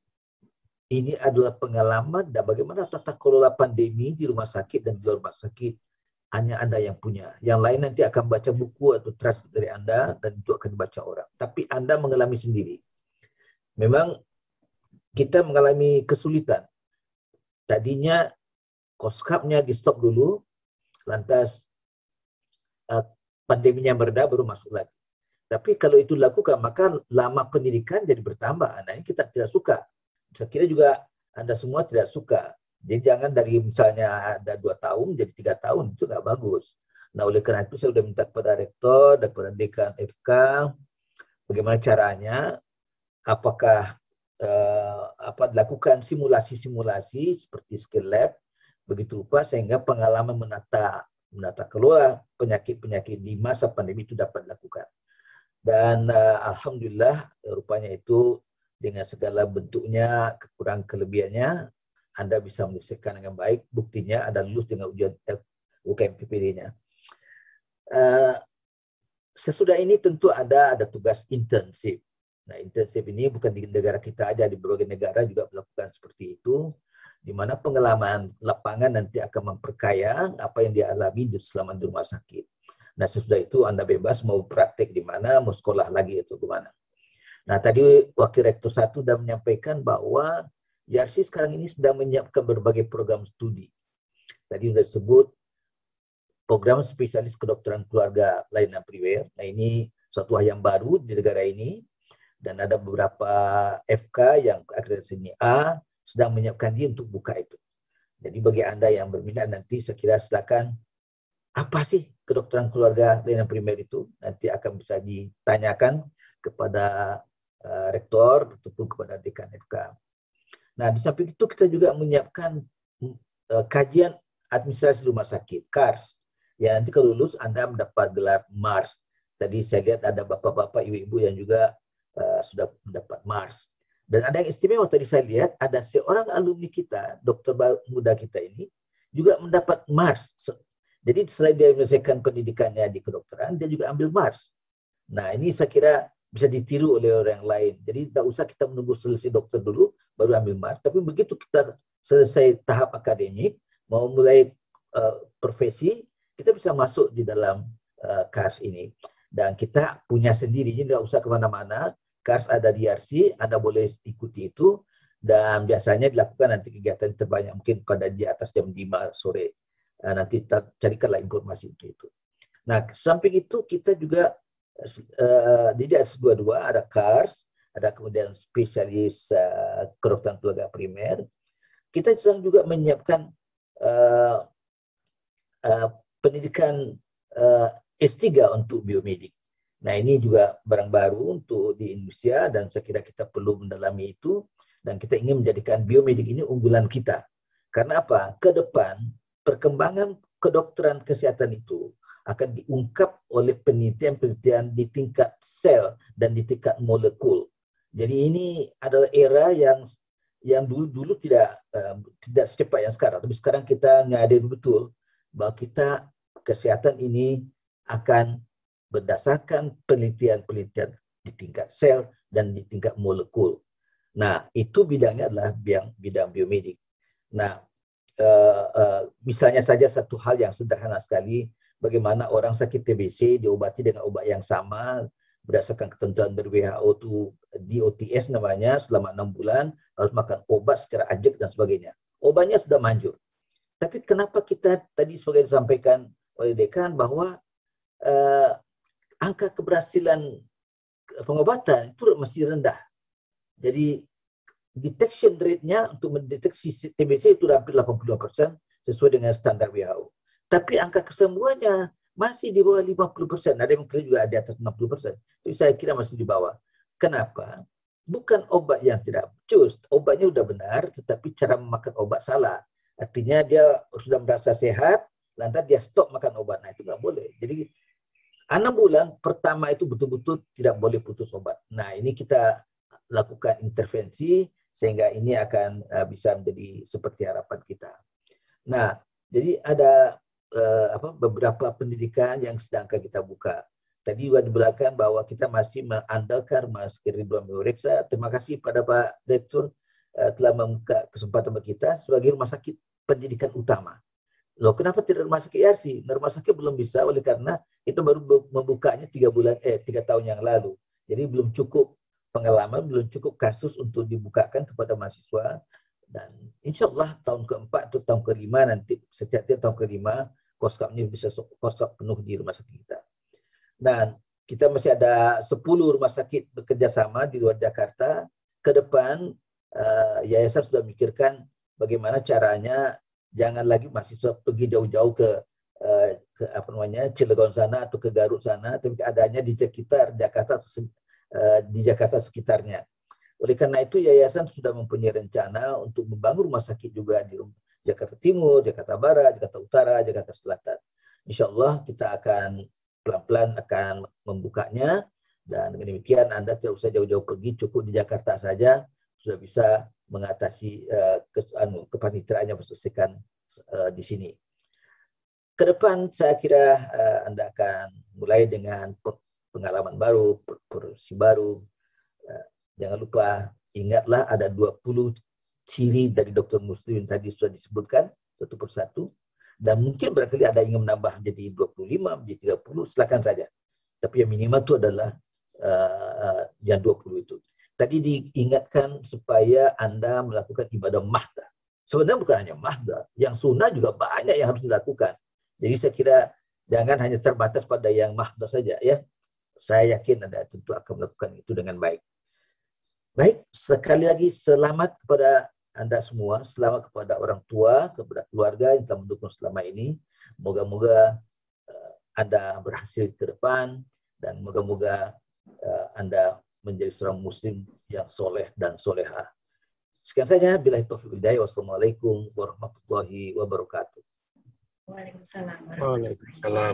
[SPEAKER 12] ini adalah pengalaman dan bagaimana tata kelola pandemi di rumah sakit dan di luar rumah sakit hanya Anda yang punya. Yang lain nanti akan baca buku atau transkrip dari Anda dan itu akan dibaca orang. Tapi Anda mengalami sendiri. Memang kita mengalami kesulitan. Tadinya koskapnya di stop dulu, lantas uh, pandeminya mereda baru masuk lagi. Tapi kalau itu dilakukan, maka lama pendidikan jadi bertambah. Nah ini kita tidak suka. Saya kira juga Anda semua tidak suka. Jadi jangan dari misalnya ada dua tahun jadi tiga tahun, itu nggak bagus. Nah oleh karena itu saya sudah minta kepada rektor dan kepada dekan F K, bagaimana caranya, apakah uh, apa dilakukan simulasi-simulasi seperti skill lab, begitu rupa sehingga pengalaman menata menata kelola penyakit-penyakit di masa pandemi itu dapat dilakukan. Dan uh, alhamdulillah rupanya itu dengan segala bentuknya kekurangan kelebihannya Anda bisa menyelesaikan dengan baik. Buktinya Anda lulus dengan ujian U K M P P D-nya. Uh, sesudah ini tentu ada ada tugas intensif. Nah intensif ini bukan di negara kita aja, di berbagai negara juga melakukan seperti itu, di mana pengalaman lapangan nanti akan memperkaya apa yang dia alami selama di rumah sakit. Nah sesudah itu Anda bebas mau praktek di mana, mau sekolah lagi atau di mana. Nah tadi Wakil Rektor satu sudah menyampaikan bahwa Yarsi sekarang ini sedang menyiapkan berbagai program studi. Tadi sudah disebut program spesialis kedokteran keluarga layanan primer. Nah ini suatu hal yang baru di negara ini. Dan ada beberapa F K yang akreditasinya A sedang menyiapkan diri untuk buka itu. Jadi bagi Anda yang berminat nanti saya kira silakan, apa sih kedokteran keluarga layanan primer itu? Nanti akan bisa ditanyakan kepada uh, rektor ataupun kepada dekan F K. Nah di samping itu kita juga menyiapkan uh, kajian administrasi rumah sakit, K A R S. Ya nanti kalau lulus Anda mendapat gelar Mars. Tadi saya lihat ada bapak-bapak, ibu-ibu yang juga uh, sudah mendapat Mars. Dan ada yang istimewa tadi saya lihat, ada seorang alumni kita, dokter muda kita ini, juga mendapat Mars. Jadi selain dia menyelesaikan pendidikannya di kedokteran, dia juga ambil Mars. Nah ini saya kira bisa ditiru oleh orang lain. Jadi tidak usah kita menunggu selesai dokter dulu, baru ambil Mars. Tapi begitu kita selesai tahap akademik, mau mulai uh, profesi, kita bisa masuk di dalam uh, KARS ini. Dan kita punya sendiri, jadi nggak usah kemana-mana. KARS ada di I R C, Anda boleh ikuti itu. Dan biasanya dilakukan nanti kegiatan terbanyak mungkin pada di atas jam lima sore. Uh, nanti kita carikanlah informasi untuk itu. Nah, samping itu kita juga uh, di I R C dua puluh dua ada KARS, ada kemudian spesialis uh, kedokteran keluarga primer. Kita sedang juga menyiapkan uh, uh, pendidikan uh, S tiga untuk biomedik. Nah, ini juga barang baru untuk di Indonesia dan saya kira kita perlu mendalami itu dan kita ingin menjadikan biomedik ini unggulan kita. Karena apa? Ke depan perkembangan kedokteran kesehatan itu akan diungkap oleh penelitian-penelitian di tingkat sel dan di tingkat molekul. Jadi ini adalah era yang yang dulu-dulu tidak uh, tidak secepat yang sekarang. Tapi sekarang kita menyadari betul bahwa kita kesehatan ini akan berdasarkan penelitian-penelitian di tingkat sel dan di tingkat molekul. Nah, itu bidangnya adalah bidang, bidang biomedik. Nah, uh, uh, misalnya saja satu hal yang sederhana sekali, bagaimana orang sakit T B C diobati dengan obat yang sama berdasarkan ketentuan dari W H O itu D O T S namanya selama enam bulan harus makan obat secara ajak dan sebagainya. Obatnya sudah manjur. Tapi kenapa kita tadi sebagai disampaikan oleh dekan bahwa uh, angka keberhasilan pengobatan itu masih rendah. Jadi detection rate-nya untuk mendeteksi T B C itu hampir delapan puluh lima persen sesuai dengan standar W H O. Tapi angka kesembuhannya masih di bawah lima puluh persen. Ada yang mungkin juga di atas enam puluh persen. Jadi saya kira masih di bawah. Kenapa? Bukan obat yang tidak becus. Obatnya sudah benar, tetapi cara memakan obat salah. Artinya dia sudah merasa sehat, lantas dia stop makan obat. Nah, itu nggak boleh. Jadi enam bulan pertama itu betul-betul tidak boleh putus obat. Nah, ini kita lakukan intervensi sehingga ini akan uh, bisa menjadi seperti harapan kita. Nah, jadi ada uh, apa, beberapa pendidikan yang sedang kita buka. Tadi juga dibelakang bahwa kita masih mengandalkan Rumah Sakit Ridwan Mereksa. Terima kasih pada Pak Direktur uh, telah membuka kesempatan bagi kita sebagai rumah sakit pendidikan utama. Loh, kenapa tidak rumah sakit I R C? Nah, rumah sakit belum bisa oleh karena kita baru membukanya tiga bulan eh tiga tahun yang lalu. Jadi belum cukup pengalaman, belum cukup kasus untuk dibukakan kepada mahasiswa. Dan insya Allah tahun keempat atau tahun kelima nanti setiap tahun kelima koskapnya bisa koskap penuh di rumah sakit kita. Dan kita masih ada sepuluh rumah sakit bekerja sama di luar Jakarta. Ke depan uh, yayasan sudah memikirkan bagaimana caranya jangan lagi mahasiswa pergi jauh-jauh ke, uh, ke apa namanya Cilegon sana atau ke Garut sana, tapi adanya di sekitar Jakarta uh, di Jakarta sekitarnya. Oleh karena itu yayasan sudah mempunyai rencana untuk membangun rumah sakit juga di Jakarta Timur, Jakarta Barat, Jakarta Utara, Jakarta Selatan. Insya Allah kita akan pelan-pelan akan membukanya dan dengan demikian Anda tidak usah jauh-jauh pergi, cukup di Jakarta saja sudah bisa mengatasi uh, ke, anu, kepaniteraan yang selesaikan uh, di sini. Ke depan saya kira uh, Anda akan mulai dengan pengalaman baru, profesi baru. Uh, jangan lupa ingatlah ada dua puluh ciri dari dokter muslim tadi sudah disebutkan satu persatu. Dan mungkin barangkali ada yang ingin menambah menjadi dua puluh lima, menjadi tiga puluh, silakan saja. Tapi yang minimal itu adalah uh, yang dua puluh itu. Tadi diingatkan supaya Anda melakukan ibadah mahdah. Sebenarnya bukan hanya mahdah, yang sunnah juga banyak yang harus dilakukan. Jadi saya kira jangan hanya terbatas pada yang mahdah saja ya. Saya yakin Anda tentu akan melakukan itu dengan baik. Baik, sekali lagi selamat kepada Anda semua, selamat kepada orang tua, kepada keluarga yang telah mendukung selama ini. Moga-moga uh, Anda berhasil ke depan dan moga-moga uh, Anda menjadi seorang muslim yang soleh dan soleha. Sekian saja. Billahi taufiq wal hidayah. Wassalamualaikum warahmatullahi wabarakatuh.
[SPEAKER 3] Waalaikumsalam.
[SPEAKER 7] Waalaikumsalam.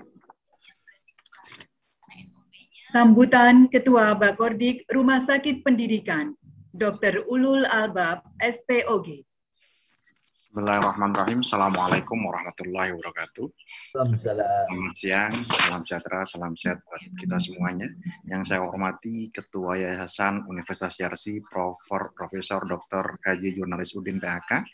[SPEAKER 3] Sambutan Ketua Bakordik Rumah Sakit Pendidikan, Doktor Ulul Albab, S P O G.
[SPEAKER 13] Bismillahirrahmanirrahim. Assalamualaikum warahmatullahi wabarakatuh. Selamat siang, salam sejahtera, salam sehat buat kita semuanya. Yang saya hormati Ketua Yayasan Universitas Yarsi, Profesor Profesor Doktor Haji Jurnalis Udin P H K,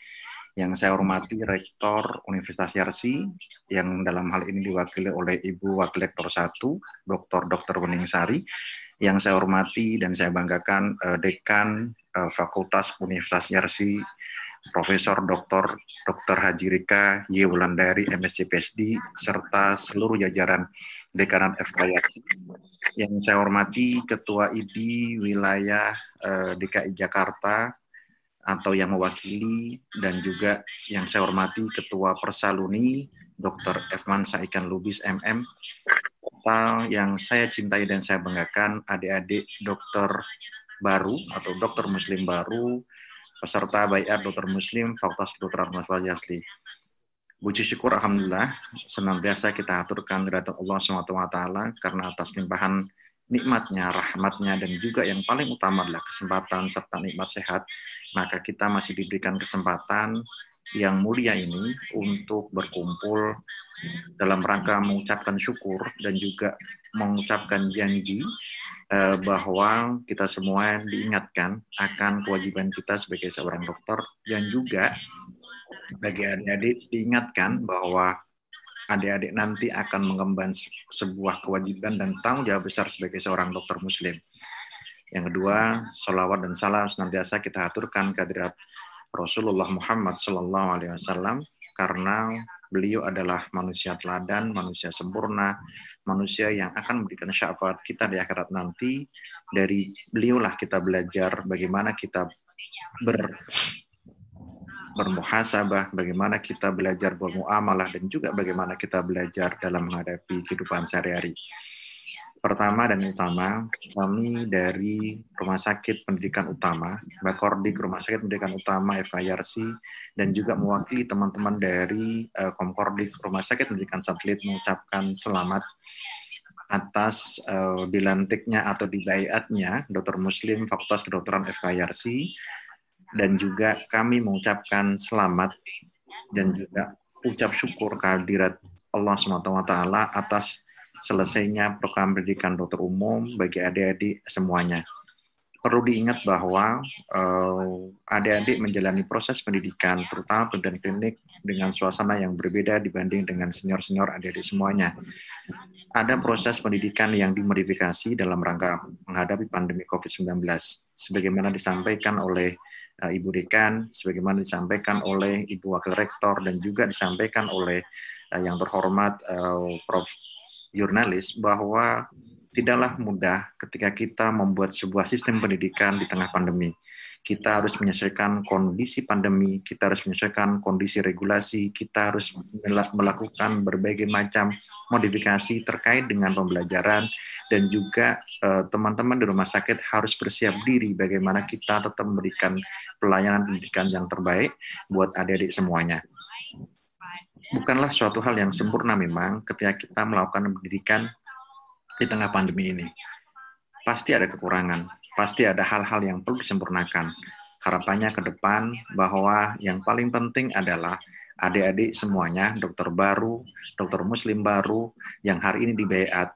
[SPEAKER 13] Yang saya hormati Rektor Universitas Yarsi, yang dalam hal ini diwakili oleh Ibu Wakil Rektor satu, Doktor Doktor Weningsari. Yang saya hormati dan saya banggakan uh, Dekan uh, Fakultas Universitas Yarsi, Profesor Doktor Doktor Haji Rika Y. Wulandari, M S C P H D, serta seluruh jajaran Dekanat F K Yarsi. Yang saya hormati Ketua I D I Wilayah uh, D K I Jakarta, atau yang mewakili, dan juga yang saya hormati Ketua Persaluni Doktor Efman Saikan Lubis M M, serta yang saya cintai dan saya banggakan adik-adik dokter baru atau dokter muslim baru, peserta Baiat Dokter Muslim Fakultas Kedokteran Universitas Yarsi. Puji syukur alhamdulillah senantiasa kita aturkan kehadirat Allah subhanahu wa taala karena atas limpahan nikmatnya, rahmatnya, dan juga yang paling utama adalah kesempatan serta nikmat sehat, maka kita masih diberikan kesempatan yang mulia ini untuk berkumpul dalam rangka mengucapkan syukur dan juga mengucapkan janji eh, bahwa kita semua diingatkan akan kewajiban kita sebagai seorang dokter, dan juga bagi adik-adik diingatkan bahwa adik-adik nanti akan mengemban sebuah kewajiban dan tanggung jawab besar sebagai seorang dokter muslim. Yang kedua, sholawat dan salam senantiasa kita aturkan kehadirat Rasulullah Muhammad Sallallahu Alaihi Wasallam, karena beliau adalah manusia teladan, manusia sempurna, manusia yang akan memberikan syafaat kita di akhirat nanti. Dari beliaulah kita belajar bagaimana kita ber bermuhasabah, bagaimana kita belajar bermuamalah, dan juga bagaimana kita belajar dalam menghadapi kehidupan sehari-hari. Pertama dan utama, kami dari Rumah Sakit Pendidikan Utama, Bakordik Rumah Sakit Pendidikan Utama F K Yarsi, dan juga mewakili teman-teman dari uh, Komkordik Rumah Sakit Pendidikan Satelit mengucapkan selamat atas uh, dilantiknya atau dibaiatnya Dokter Muslim Fakultas Kedokteran F K Yarsi, dan juga kami mengucapkan selamat dan juga ucap syukur kehadirat Allah subhanahu wa taala atas selesainya program pendidikan dokter umum bagi adik-adik semuanya. Perlu diingat bahwa uh, adik-adik menjalani proses pendidikan, terutama pendidikan klinik, dengan suasana yang berbeda dibanding dengan senior-senior adik-adik semuanya. Ada proses pendidikan yang dimodifikasi dalam rangka menghadapi pandemi covid sembilan belas, sebagaimana disampaikan oleh uh, Ibu Dekan, sebagaimana disampaikan oleh Ibu Wakil Rektor, dan juga disampaikan oleh uh, yang terhormat uh, Prof Jurnalis, bahwa tidaklah mudah ketika kita membuat sebuah sistem pendidikan di tengah pandemi. Kita harus menyesuaikan kondisi pandemi, kita harus menyesuaikan kondisi regulasi, kita harus melakukan berbagai macam modifikasi terkait dengan pembelajaran, dan juga teman-teman eh, di rumah sakit harus bersiap diri bagaimana kita tetap memberikan pelayanan pendidikan yang terbaik buat adik-adik semuanya. Bukanlah suatu hal yang sempurna memang ketika kita melakukan pendidikan di tengah pandemi ini. Pasti ada kekurangan, pasti ada hal-hal yang perlu disempurnakan. Harapannya ke depan bahwa yang paling penting adalah adik-adik semuanya, dokter baru, dokter muslim baru yang hari ini dibaiat.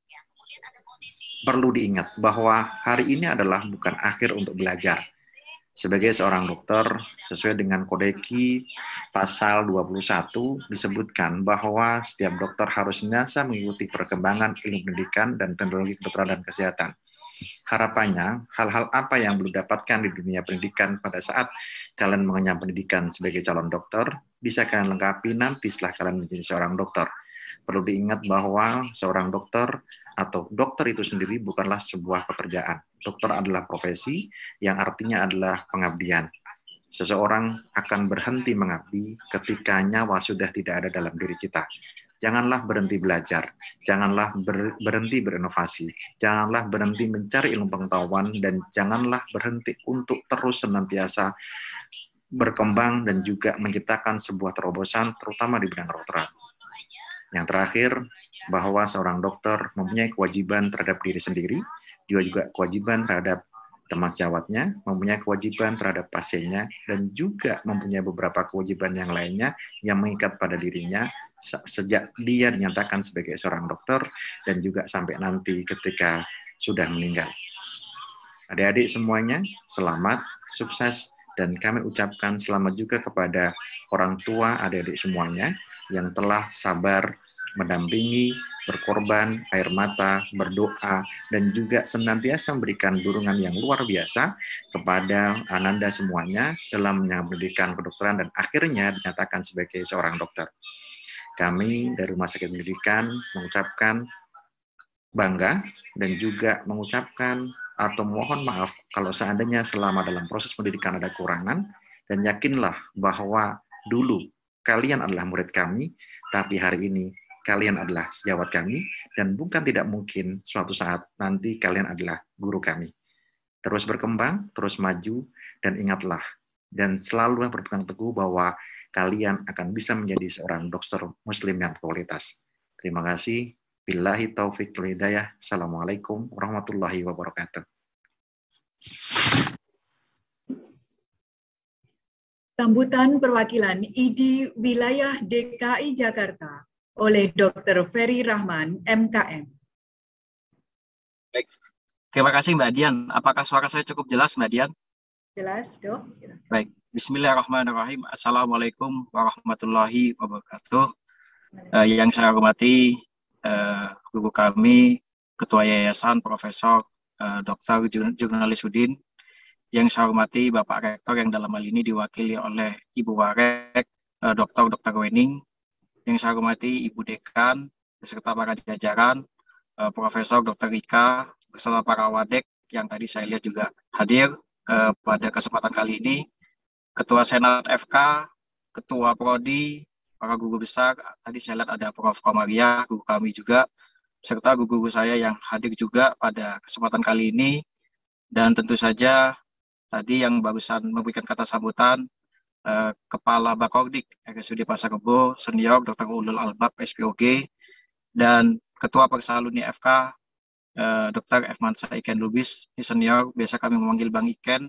[SPEAKER 13] Perlu diingat bahwa hari ini adalah bukan akhir untuk belajar. Sebagai seorang dokter, sesuai dengan Kodeki pasal dua puluh satu disebutkan bahwa setiap dokter harus senantiasa mengikuti perkembangan ilmu pendidikan dan teknologi kedokteran dan kesehatan. Harapannya, hal-hal apa yang belum dapatkan di dunia pendidikan pada saat kalian mengenyam pendidikan sebagai calon dokter, bisa kalian lengkapi nanti setelah kalian menjadi seorang dokter. Perlu diingat bahwa seorang dokter atau dokter itu sendiri bukanlah sebuah pekerjaan. Dokter adalah profesi yang artinya adalah pengabdian. Seseorang akan berhenti mengabdi ketika nyawa sudah tidak ada dalam diri kita. Janganlah berhenti belajar, janganlah ber, berhenti berinovasi, janganlah berhenti mencari ilmu pengetahuan, dan janganlah berhenti untuk terus senantiasa berkembang dan juga menciptakan sebuah terobosan, terutama di bidang kedokteran. Yang terakhir, bahwa seorang dokter mempunyai kewajiban terhadap diri sendiri, dia juga kewajiban terhadap teman sejawatnya, mempunyai kewajiban terhadap pasiennya, dan juga mempunyai beberapa kewajiban yang lainnya yang mengikat pada dirinya sejak dia dinyatakan sebagai seorang dokter dan juga sampai nanti ketika sudah meninggal. Adik-adik semuanya, selamat, sukses, Dan kami ucapkan selamat juga kepada orang tua, adik-adik semuanya yang telah sabar mendampingi, berkorban, air mata, berdoa, dan juga senantiasa memberikan dukungan yang luar biasa kepada Ananda semuanya dalam pendidikan kedokteran dan akhirnya dinyatakan sebagai seorang dokter. Kami dari Rumah Sakit Pendidikan mengucapkan bangga dan juga mengucapkan atau mohon maaf kalau seandainya selama dalam proses pendidikan ada kekurangan, dan yakinlah bahwa dulu kalian adalah murid kami, tapi hari ini kalian adalah sejawat kami, dan bukan tidak mungkin suatu saat nanti kalian adalah guru kami. Terus berkembang, terus maju, dan ingatlah, dan selalu berpegang teguh bahwa kalian akan bisa menjadi seorang dokter muslim yang berkualitas. Terima kasih. Billahi taufiq wal hidayah. Assalamualaikum warahmatullahi wabarakatuh.
[SPEAKER 3] Sambutan perwakilan I D Wilayah D K I Jakarta oleh Dokter Ferry Rahman, M K M.
[SPEAKER 14] Baik. Terima kasih Mbak Dian. Apakah suara saya cukup jelas Mbak Dian?
[SPEAKER 3] Jelas, Dok. Silakan.
[SPEAKER 14] Baik. Bismillahirrahmanirrahim. Assalamualaikum warahmatullahi wabarakatuh. Uh, yang saya hormati uh, guru kami, Ketua Yayasan Profesor uh, Dokter Jurnalis Udin. Yang saya hormati Bapak Rektor yang dalam hal ini diwakili oleh Ibu Warek, uh, Dokter Dokter Wening. Yang saya hormati Ibu Dekan, beserta para jajaran, uh, Profesor Dokter Rika, beserta para wadek yang tadi saya lihat juga hadir uh, pada kesempatan kali ini. Ketua Senat F K, Ketua Prodi, para guru besar, tadi saya lihat ada Profesor Komaria, guru kami juga, serta guru-guru saya yang hadir juga pada kesempatan kali ini. Dan tentu saja tadi yang barusan memberikan kata sambutan, eh, Kepala Bakordik R S U D Pasar Rebo, Senior Dokter Ulul Albab S P O G, dan Ketua Persaluni F K, eh, Dokter Efmansa Iken Lubis, Senior, biasa kami memanggil Bang Iken,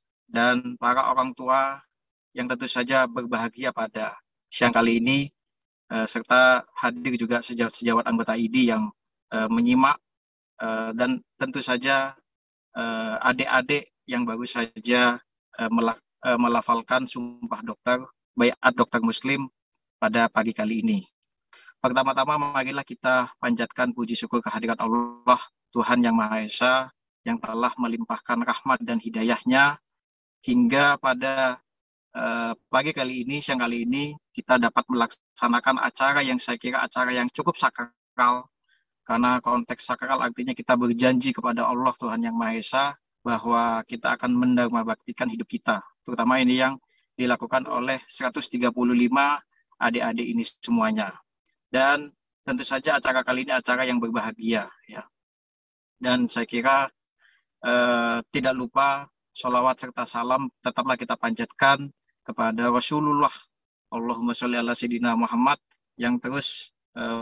[SPEAKER 14] dan para orang tua yang tentu saja berbahagia pada siang kali ini, eh, serta hadir juga sejawat-sejawat anggota I D yang eh, menyimak, eh, dan tentu saja eh, adik-adik yang baru saja eh, melak, eh, melafalkan sumpah dokter, baiat dokter muslim pada pagi kali ini. Pertama-tama marilah kita panjatkan puji syukur kehadirat Allah, Tuhan Yang Maha Esa, yang telah melimpahkan rahmat dan hidayahnya hingga pada uh, pagi kali ini, siang kali ini, kita dapat melaksanakan acara yang saya kira acara yang cukup sakral, karena konteks sakral artinya kita berjanji kepada Allah Tuhan Yang Maha Esa bahwa kita akan mendharmabaktikan hidup kita, terutama ini yang dilakukan oleh seratus tiga puluh lima adik-adik ini semuanya. Dan tentu saja acara kali ini acara yang berbahagia, ya. Dan saya kira uh, tidak lupa sholawat serta salam tetaplah kita panjatkan kepada Rasulullah, Allahumma sholli ala sayyidina Muhammad, yang terus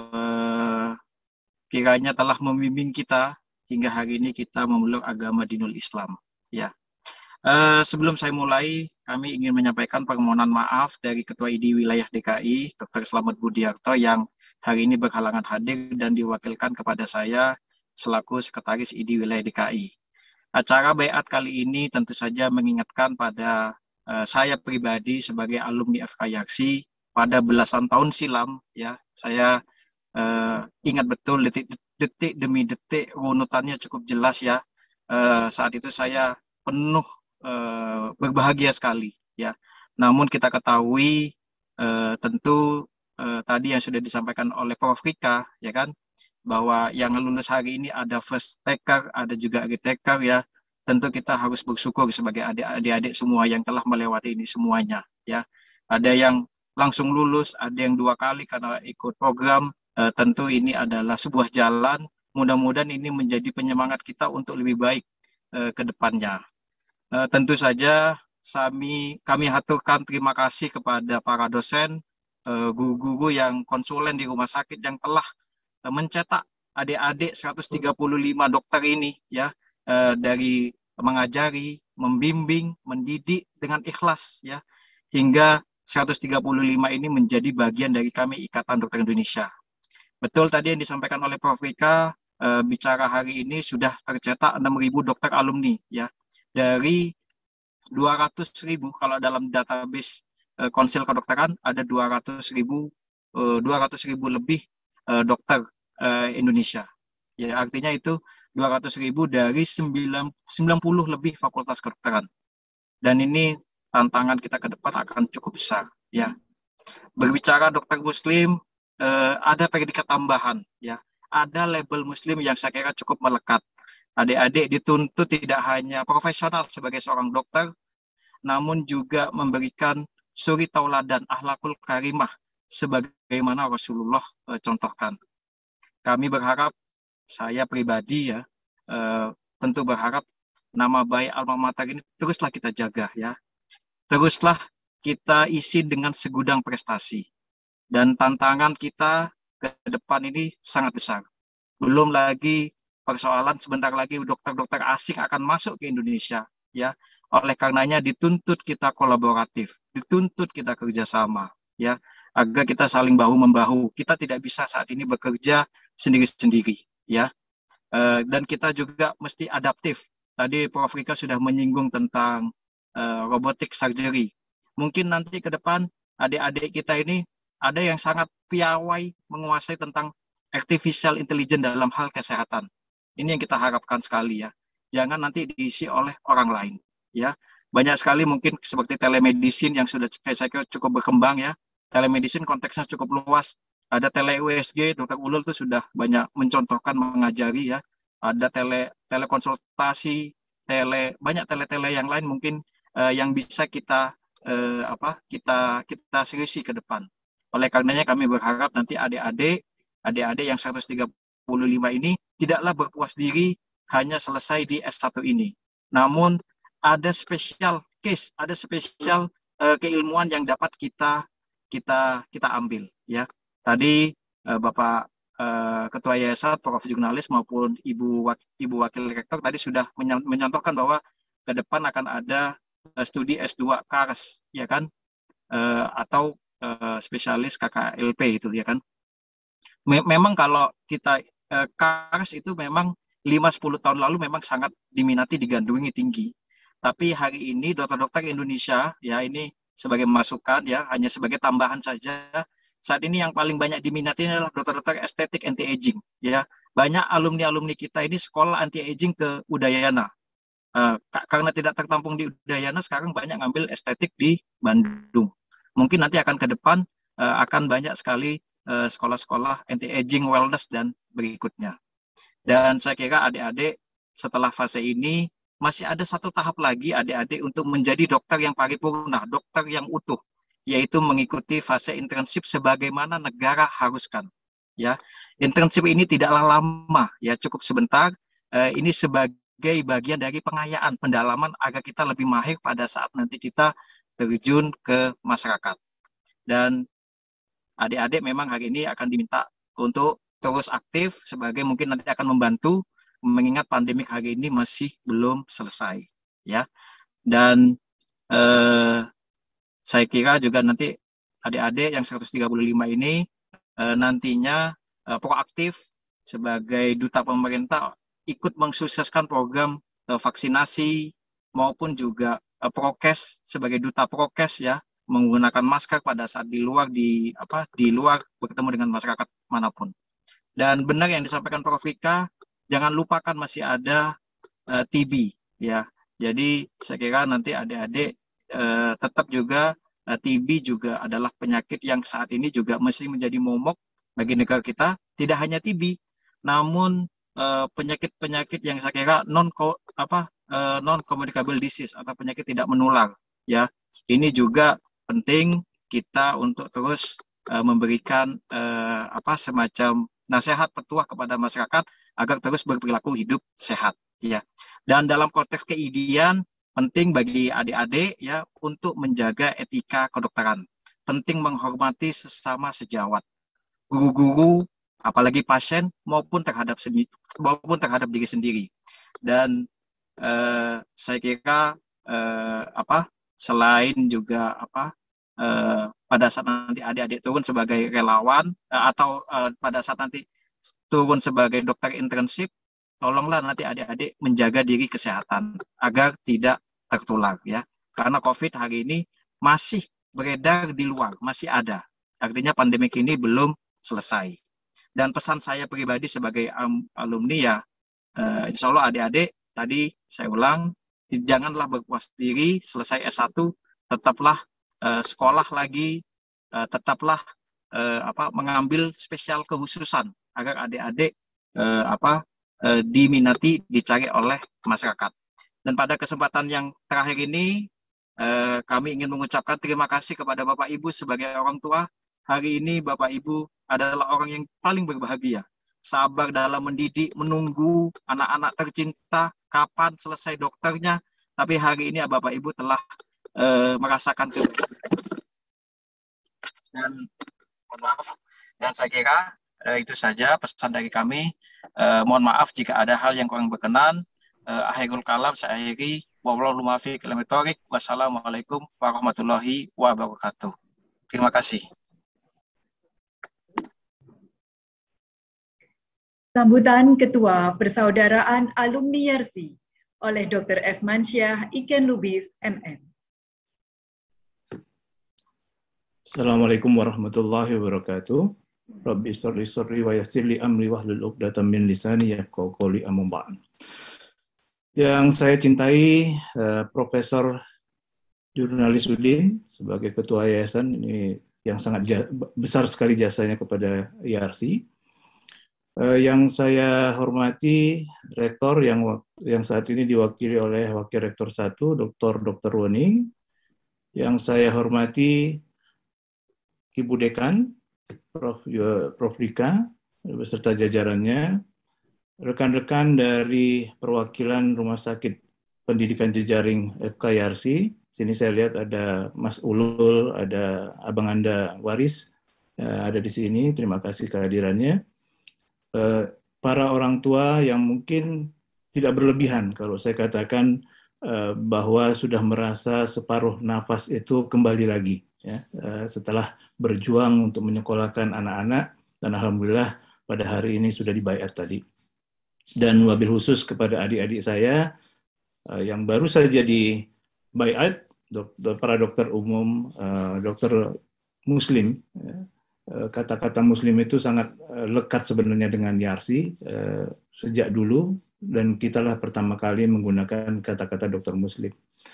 [SPEAKER 14] uh, kiranya telah membimbing kita hingga hari ini kita memeluk agama dinul Islam. Ya, uh, sebelum saya mulai, kami ingin menyampaikan permohonan maaf dari Ketua I D Wilayah D K I, Dokter Slamet Budiarto, yang hari ini berhalangan hadir dan diwakilkan kepada saya selaku Sekretaris I D Wilayah D K I. Acara baiat kali ini tentu saja mengingatkan pada uh, saya pribadi sebagai alumni F K Yarsi pada belasan tahun silam, ya, saya uh, ingat betul detik, detik demi detik, runutannya cukup jelas, ya. Uh, saat itu saya penuh uh, berbahagia sekali, ya. Namun kita ketahui uh, tentu uh, tadi yang sudah disampaikan oleh Profesor Rika, ya kan, bahwa yang lulus hari ini ada first taker, ada juga retaker, ya. Tentu kita harus bersyukur sebagai adik-adik semua yang telah melewati ini semuanya, ya. Ada yang langsung lulus, ada yang dua kali karena ikut program. E, tentu ini adalah sebuah jalan. Mudah-mudahan ini menjadi penyemangat kita untuk lebih baik e, ke depannya. E, tentu saja kami kami haturkan terima kasih kepada para dosen, guru-guru e, yang konsulen di rumah sakit yang telah mencetak adik-adik seratus tiga puluh lima dokter ini, ya, eh, dari mengajari, membimbing, mendidik dengan ikhlas, ya, hingga seratus tiga puluh lima ini menjadi bagian dari kami Ikatan Dokter Indonesia. Betul tadi yang disampaikan oleh Profesor Rika, eh, bicara hari ini sudah tercetak enam ribu dokter alumni, ya, dari dua ratus ribu kalau dalam database uh, Konsil Kedokteran ada dua ratus ribu uh, dua ratus ribu lebih uh, dokter uh, Indonesia. Ya, artinya itu dua ratus ribu dari sembilan puluh lebih fakultas kedokteran. Dan ini tantangan kita ke depan akan cukup besar. Ya, berbicara dokter Muslim, eh, ada predikat tambahan. Ya, ada label Muslim yang saya kira cukup melekat. Adik-adik dituntut tidak hanya profesional sebagai seorang dokter, namun juga memberikan suri tauladan akhlakul karimah sebagaimana Rasulullah eh, contohkan. Kami berharap, saya pribadi ya, eh, tentu berharap nama baik alma mater ini teruslah kita jaga ya. Teruslah kita isi dengan segudang prestasi. Dan tantangan kita ke depan ini sangat besar. Belum lagi persoalan sebentar lagi dokter-dokter asing akan masuk ke Indonesia ya. Oleh karenanya dituntut kita kolaboratif, dituntut kita kerjasama ya, agar kita saling bahu membahu. Kita tidak bisa saat ini bekerja sendiri-sendiri ya. Uh, dan kita juga mesti adaptif. Tadi Prof Rika sudah menyinggung tentang uh, robotic surgery. Mungkin nanti ke depan adik-adik kita ini ada yang sangat piawai menguasai tentang artificial intelligence dalam hal kesehatan. Ini yang kita harapkan sekali ya. Jangan nanti diisi oleh orang lain ya. Banyak sekali mungkin seperti telemedicine yang sudah saya kira cukup berkembang ya. Telemedicine konteksnya cukup luas. Ada tele U S G, Dokter Ulul itu sudah banyak mencontohkan, mengajari ya. Ada tele telekonsultasi, tele banyak tele-tele yang lain mungkin uh, yang bisa kita uh, apa kita kita seriusi ke depan. Oleh karenanya kami berharap nanti adik-adik adik-adik yang seratus tiga puluh lima ini tidaklah berpuas diri hanya selesai di S satu ini. Namun ada spesial case, ada spesial uh, keilmuan yang dapat kita kita kita ambil ya. Tadi uh, Bapak uh, Ketua Yayasan, Prof Jurnalis maupun Ibu Wak Ibu Wakil Rektor tadi sudah menyontohkan bahwa ke depan akan ada uh, studi S dua K A R S ya kan, uh, atau uh, spesialis K K L P itu ya kan. Me memang kalau kita uh, K A R S itu memang lima sampai sepuluh tahun lalu memang sangat diminati, digandrungi tinggi. Tapi hari ini dokter-dokter Indonesia ya, ini sebagai masukan ya, hanya sebagai tambahan saja. Saat ini yang paling banyak diminati adalah dokter-dokter estetik anti-aging. Ya, banyak alumni-alumni kita ini sekolah anti-aging ke Udayana. Uh, karena tidak tertampung di Udayana, sekarang banyak ngambil estetik di Bandung. Mungkin nanti akan ke depan uh, akan banyak sekali sekolah-sekolah uh, anti-aging wellness dan berikutnya. Dan saya kira adik-adik setelah fase ini masih ada satu tahap lagi adik-adik untuk menjadi dokter yang paripurna, dokter yang utuh, yaitu mengikuti fase internship sebagaimana negara haruskan. Ya, internship ini tidaklah lama, ya cukup sebentar. Uh, ini sebagai bagian dari pengayaan, pendalaman agar kita lebih mahir pada saat nanti kita terjun ke masyarakat. Dan adik-adik memang hari ini akan diminta untuk terus aktif sebagai mungkin nanti akan membantu, mengingat pandemik hari ini masih belum selesai. Ya, dan uh, saya kira juga nanti adik-adik yang seratus tiga puluh lima ini e, nantinya e, proaktif sebagai duta pemerintah ikut mensukseskan program e, vaksinasi maupun juga e, prokes sebagai duta prokes ya, menggunakan masker pada saat di luar di apa di luar bertemu dengan masyarakat manapun. Dan benar yang disampaikan Prof Rika, jangan lupakan masih ada e, T B ya. Jadi saya kira nanti adik-adik Uh, tetap juga uh, T B juga adalah penyakit yang saat ini juga mesti menjadi momok bagi negara kita. Tidak hanya T B, namun penyakit-penyakit uh, yang saya kira non apa uh, non communicable disease atau penyakit tidak menular. Ya, ini juga penting kita untuk terus uh, memberikan uh, apa semacam nasihat petuah kepada masyarakat agar terus berperilaku hidup sehat. Ya, dan dalam konteks ke I D I A N penting bagi adik-adik ya untuk menjaga etika kedokteran. Penting menghormati sesama sejawat, guru-guru, apalagi pasien maupun terhadap sendiri, maupun terhadap diri sendiri. Dan eh, saya kira eh, apa selain juga apa eh, pada saat nanti adik-adik turun sebagai relawan eh, atau eh, pada saat nanti turun sebagai dokter internship, tolonglah nanti adik-adik menjaga diri kesehatan agar tidak tertular ya. karena COVID hari ini masih beredar di luar, masih ada. Artinya pandemik ini belum selesai. Dan pesan saya pribadi sebagai alumni ya, uh, insya Allah adik-adik, tadi saya ulang, janganlah berpuas diri, selesai S satu, tetaplah uh, sekolah lagi, uh, tetaplah uh, apa mengambil spesial kehususan agar adik-adik uh, apa uh, diminati, dicari oleh masyarakat. Dan pada kesempatan yang terakhir ini, uh, kami ingin mengucapkan terima kasih kepada Bapak Ibu sebagai orang tua. Hari ini Bapak Ibu adalah orang yang paling berbahagia. Sabar dalam mendidik, menunggu anak-anak tercinta, kapan selesai dokternya. Tapi hari ini Bapak Ibu telah uh, merasakan dan maaf. Dan saya kira uh, itu saja pesan dari kami. Uh, mohon maaf jika ada hal yang kurang berkenan. Uh, akhirul kalam saya akhiri. Wallahu muwaffiq ila thoriq. Wassalamualaikum warahmatullahi wabarakatuh. Terima kasih.
[SPEAKER 3] Sambutan Ketua Persaudaraan Alumni Yarsi oleh Doktor F. Mansyah Iken Lubis, M M.
[SPEAKER 15] Assalamualaikum warahmatullahi wabarakatuh. Rabbi sholli sholli wa yassir li amri wahlul uqdatam min lisani yafqahu qawli, amma ba'd. Yang saya cintai, uh, Profesor Jurnalis Udin sebagai Ketua Yayasan, ini yang sangat besar sekali jasanya kepada I R C. Uh, yang saya hormati Rektor yang yang saat ini diwakili oleh Wakil Rektor satu, Doktor Doktor Woni. Yang saya hormati Ibu Dekan, Prof Prof Rika beserta jajarannya, rekan-rekan dari perwakilan Rumah Sakit Pendidikan Jejaring F K I R C. Sini saya lihat ada Mas Ulul, ada Abang Anda Waris, uh, ada di sini. Terima kasih kehadirannya. Para orang tua yang mungkin tidak berlebihan kalau saya katakan uh, bahwa sudah merasa separuh nafas itu kembali lagi ya, uh, setelah berjuang untuk menyekolahkan anak-anak, dan alhamdulillah pada hari ini sudah dibaiat tadi. Dan wabil khusus kepada adik-adik saya uh, yang baru saja dibaiat, dok, para dokter umum, uh, dokter muslim ya. Kata-kata muslim itu sangat lekat sebenarnya dengan Yarsi eh, sejak dulu, dan kitalah pertama kali menggunakan kata-kata dokter muslim.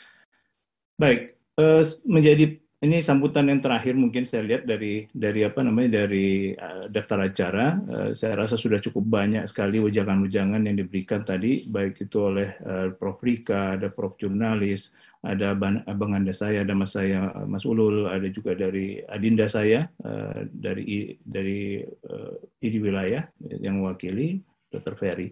[SPEAKER 15] Baik, eh, menjadi ini sambutan yang terakhir mungkin saya lihat dari dari apa namanya dari uh, daftar acara. Uh, saya rasa sudah cukup banyak sekali wejangan-wejangan yang diberikan tadi, baik itu oleh uh, Prof Rika, ada Prof Jurnalis, ada abang anda saya, ada mas saya Mas Ulul, ada juga dari adinda saya uh, dari dari uh, I D wilayah yang mewakili Dokter Ferry.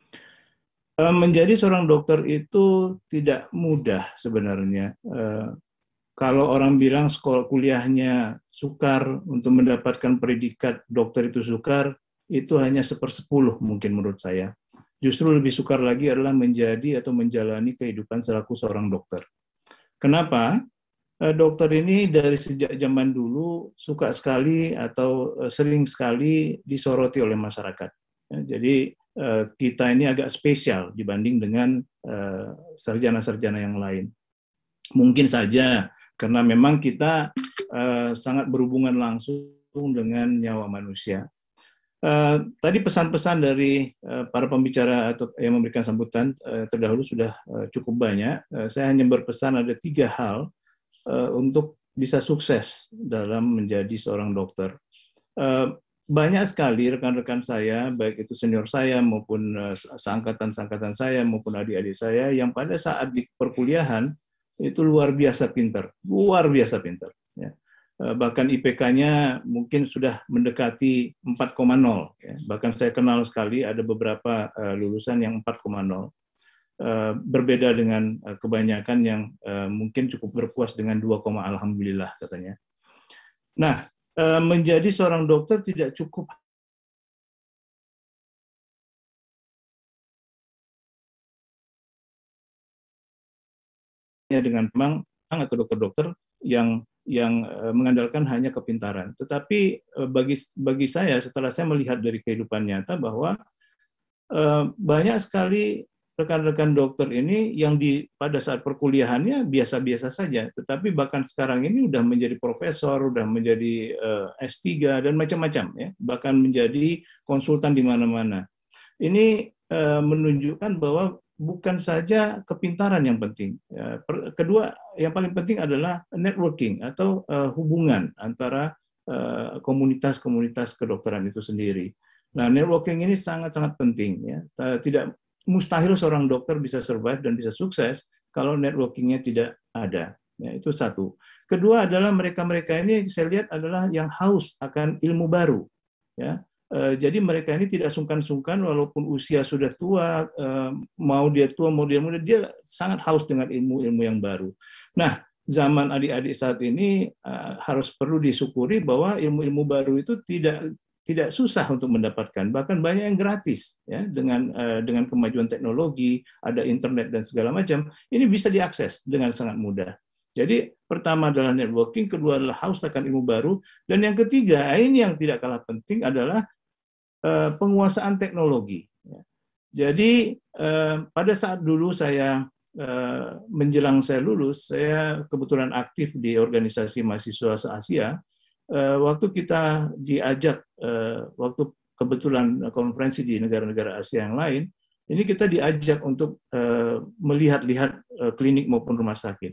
[SPEAKER 15] Uh, menjadi seorang dokter itu tidak mudah sebenarnya. Uh, Kalau orang bilang sekolah kuliahnya sukar, untuk mendapatkan predikat dokter itu sukar, itu hanya sepersepuluh mungkin menurut saya. Justru lebih sukar lagi adalah menjadi atau menjalani kehidupan selaku seorang dokter. Kenapa? Dokter ini dari sejak zaman dulu suka sekali atau sering sekali disoroti oleh masyarakat. Jadi kita ini agak spesial dibanding dengan sarjana-sarjana yang lain. Mungkin saja karena memang kita uh, sangat berhubungan langsung dengan nyawa manusia. Uh, tadi pesan-pesan dari uh, para pembicara atau yang memberikan sambutan uh, terdahulu sudah uh, cukup banyak. Uh, saya hanya berpesan ada tiga hal uh, untuk bisa sukses dalam menjadi seorang dokter. Uh, banyak sekali rekan-rekan saya, baik itu senior saya maupun uh, seangkatan-seangkatan saya maupun adik-adik saya, yang pada saat di perkuliahan itu luar biasa pintar, luar biasa pintar. Ya. Bahkan I P K-nya mungkin sudah mendekati empat koma nol. Ya. Bahkan saya kenal sekali ada beberapa uh, lulusan yang empat koma nol. Uh, berbeda dengan uh, kebanyakan yang uh, mungkin cukup berpuas dengan dua, alhamdulillah katanya. Nah, uh, menjadi seorang dokter tidak cukup dengan memang atau dokter-dokter yang yang uh, mengandalkan hanya kepintaran. Tetapi uh, bagi bagi saya setelah saya melihat dari kehidupan nyata bahwa uh, banyak sekali rekan-rekan dokter ini yang di pada saat perkuliahannya biasa-biasa saja, tetapi bahkan sekarang ini udah menjadi profesor, udah menjadi uh, S tiga dan macam-macam ya, bahkan menjadi konsultan di mana-mana. Ini uh, menunjukkan bahwa bukan saja kepintaran yang penting. Ya, per, kedua, yang paling penting adalah networking atau uh, hubungan antara uh, komunitas-komunitas kedokteran itu sendiri. Nah, networking ini sangat-sangat penting ya. Tidak mustahil seorang dokter bisa survive dan bisa sukses kalau networkingnya tidak ada. Ya, itu satu. Kedua adalah mereka-mereka ini saya lihat adalah yang haus akan ilmu baru. Ya, e, jadi mereka ini tidak sungkan-sungkan walaupun usia sudah tua, e, mau dia tua mau dia muda, dia sangat haus dengan ilmu-ilmu yang baru. Nah, zaman adik-adik saat ini e, harus perlu disyukuri bahwa ilmu-ilmu baru itu tidak tidak susah untuk mendapatkan, bahkan banyak yang gratis ya, dengan uh, dengan kemajuan teknologi, ada internet dan segala macam, ini bisa diakses dengan sangat mudah. Jadi pertama adalah networking, kedua adalah haus akan ilmu baru, dan yang ketiga ini yang tidak kalah penting adalah uh, penguasaan teknologi. Ya. Jadi uh, pada saat dulu saya uh, menjelang saya lulus, saya kebetulan aktif di organisasi mahasiswa se-Asia. Uh, waktu kita diajak, uh, waktu kebetulan konferensi di negara-negara Asia yang lain, ini kita diajak untuk uh, melihat-lihat uh, klinik maupun rumah sakit.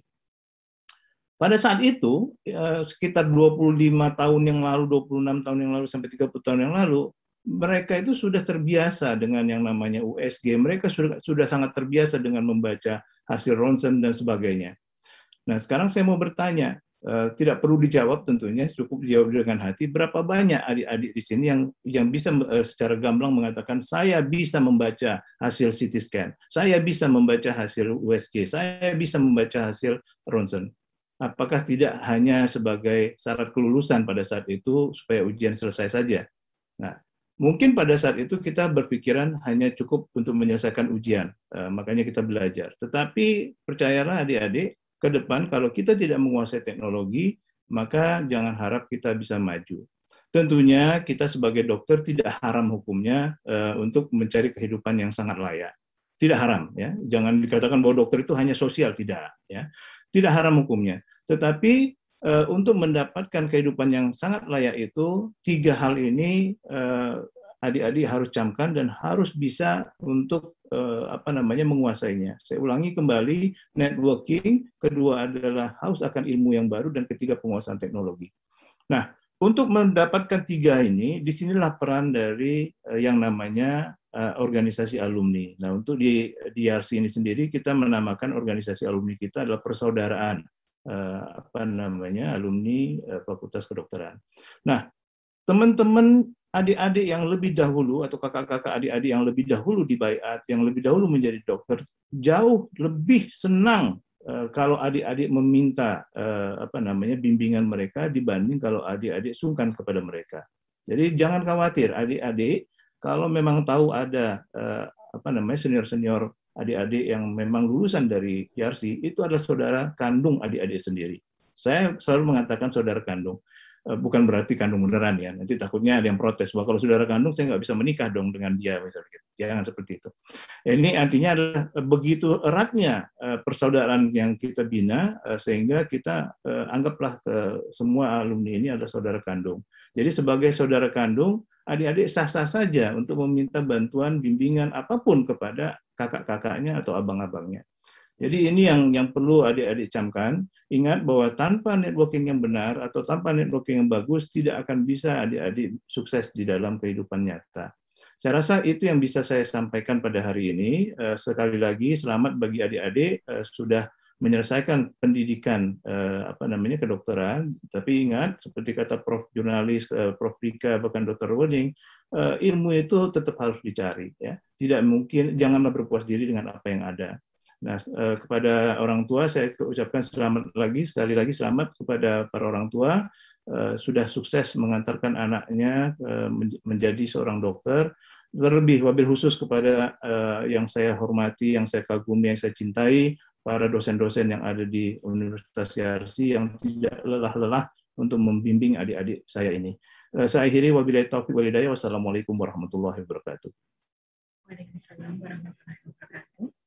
[SPEAKER 15] Pada saat itu, uh, sekitar dua puluh lima tahun yang lalu, dua puluh enam tahun yang lalu, sampai tiga puluh tahun yang lalu, mereka itu sudah terbiasa dengan yang namanya U S G. Mereka sudah, sudah sangat terbiasa dengan membaca hasil ronsen dan sebagainya. Nah, sekarang saya mau bertanya, Uh, tidak perlu dijawab tentunya, cukup dijawab dengan hati. Berapa banyak adik-adik di sini yang yang bisa uh, secara gamblang mengatakan saya bisa membaca hasil C T scan, saya bisa membaca hasil U S G, saya bisa membaca hasil ronsen. Apakah tidak hanya sebagai syarat kelulusan pada saat itu supaya ujian selesai saja? Nah, mungkin pada saat itu kita berpikiran hanya cukup untuk menyelesaikan ujian, uh, makanya kita belajar. Tetapi percayalah adik-adik, ke depan kalau kita tidak menguasai teknologi, maka jangan harap kita bisa maju. Tentunya kita sebagai dokter tidak haram hukumnya uh, untuk mencari kehidupan yang sangat layak. Tidak haram ya. Jangan dikatakan bahwa dokter itu hanya sosial, tidak ya. Tidak haram hukumnya. Tetapi uh, untuk mendapatkan kehidupan yang sangat layak itu, tiga hal ini uh, adik-adik harus camkan dan harus bisa untuk eh, apa namanya menguasainya. Saya ulangi kembali, networking, kedua adalah haus akan ilmu yang baru, dan ketiga penguasaan teknologi. Nah, untuk mendapatkan tiga ini, disinilah peran dari eh, yang namanya eh, organisasi alumni. Nah, untuk di, di I R C ini sendiri, kita menamakan organisasi alumni kita adalah persaudaraan eh, apa namanya alumni eh, Fakultas Kedokteran. Nah, teman-teman adik-adik yang lebih dahulu atau kakak-kakak adik-adik yang lebih dahulu di baiat, yang lebih dahulu menjadi dokter, jauh lebih senang uh, kalau adik-adik meminta uh, apa namanya bimbingan mereka dibanding kalau adik-adik sungkan kepada mereka. Jadi jangan khawatir adik-adik, kalau memang tahu ada uh, apa namanya senior-senior adik-adik yang memang lulusan dari I R C, itu adalah saudara kandung adik-adik sendiri. Saya selalu mengatakan saudara kandung. Bukan berarti kandung beneran ya, nanti takutnya ada yang protes bahwa kalau saudara kandung saya nggak bisa menikah dong dengan dia misalnya. Jangan seperti itu. Ini artinya adalah begitu eratnya persaudaraan yang kita bina sehingga kita anggaplah semua alumni ini adalah saudara kandung. Jadi sebagai saudara kandung, adik-adik sah-sah saja untuk meminta bantuan bimbingan apapun kepada kakak-kakaknya atau abang-abangnya. Jadi ini yang yang perlu adik-adik camkan. Ingat bahwa tanpa networking yang benar atau tanpa networking yang bagus, tidak akan bisa adik-adik sukses di dalam kehidupan nyata. Saya rasa itu yang bisa saya sampaikan pada hari ini. Sekali lagi, selamat bagi adik-adik sudah menyelesaikan pendidikan apa namanya kedokteran. Tapi ingat, seperti kata Prof Jurnalis, Prof Rika, bahkan Dokter Wening, ilmu itu tetap harus dicari. Ya. Tidak mungkin, janganlah berpuas diri dengan apa yang ada. Nah, eh, kepada orang tua saya ucapkan selamat lagi, sekali lagi selamat kepada para orang tua eh, sudah sukses mengantarkan anaknya eh, menjadi seorang dokter. Terlebih wabil khusus kepada eh, yang saya hormati, yang saya kagumi, yang saya cintai, para dosen-dosen yang ada di Universitas I R C yang tidak lelah-lelah untuk membimbing adik-adik saya ini. Eh, saya akhiri wabillahi taufiq wal hidayah. Wassalamualaikum warahmatullahi wabarakatuh.
[SPEAKER 3] Waalaikumsalam warahmatullahi wabarakatuh.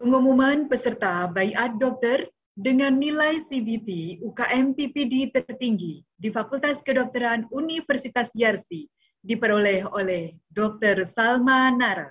[SPEAKER 3] Pengumuman peserta Baiat Dokter dengan nilai C B T U K M P P D tertinggi di Fakultas Kedokteran Universitas Yarsi diperoleh oleh Dokter Salma Nara.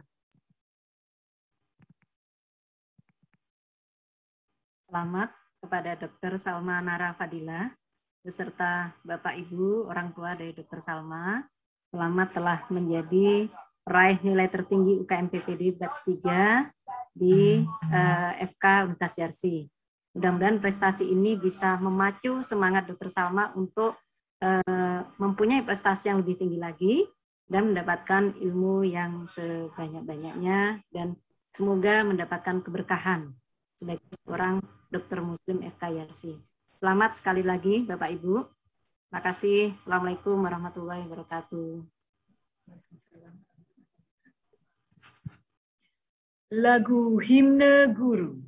[SPEAKER 5] Selamat kepada Dokter Salma Nara Fadila beserta Bapak Ibu orang tua dari Dokter Salma. Selamat telah menjadi peraih nilai tertinggi U K M P P D batch tiga di uh, F K Universitas Yarsi. Mudah-mudahan prestasi ini bisa memacu semangat Dokter Salma untuk uh, mempunyai prestasi yang lebih tinggi lagi dan mendapatkan ilmu yang sebanyak-banyaknya dan semoga mendapatkan keberkahan sebagai seorang dokter muslim F K Yarsi. Selamat sekali lagi Bapak Ibu. Terima kasih. Assalamualaikum warahmatullahi wabarakatuh.
[SPEAKER 3] Lagu Himne Guru.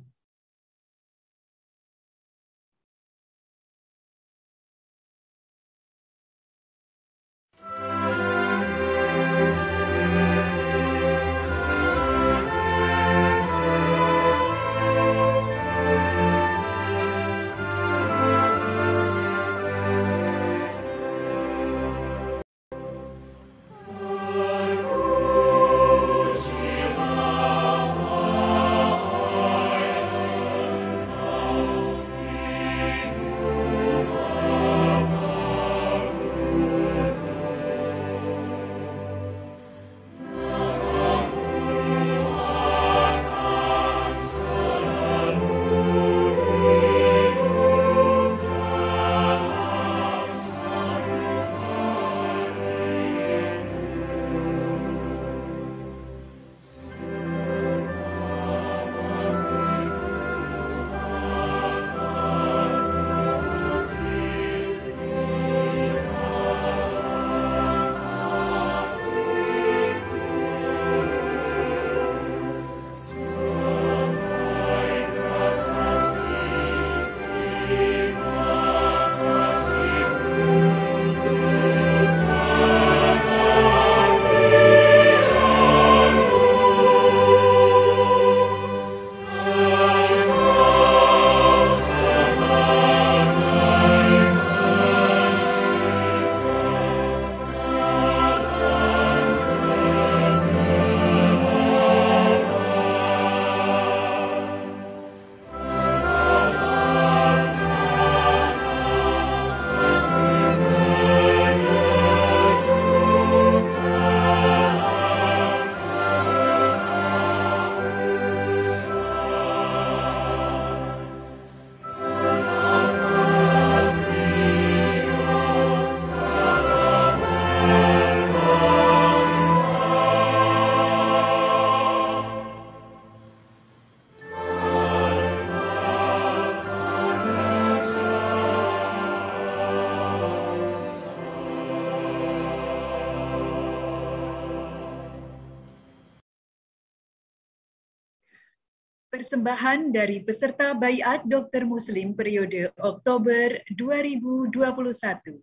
[SPEAKER 3] Persembahan dari peserta Baiat Dokter Muslim periode Oktober dua ribu dua puluh satu.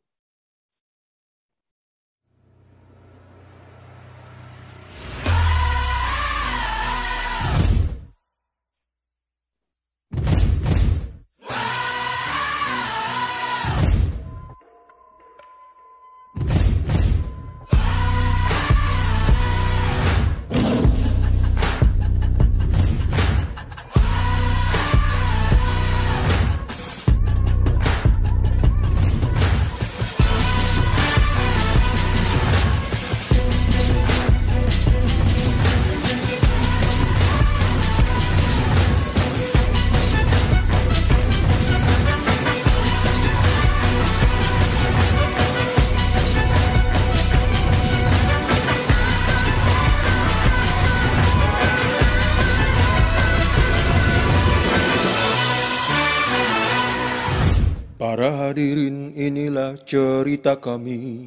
[SPEAKER 16] Para hadirin, inilah cerita kami.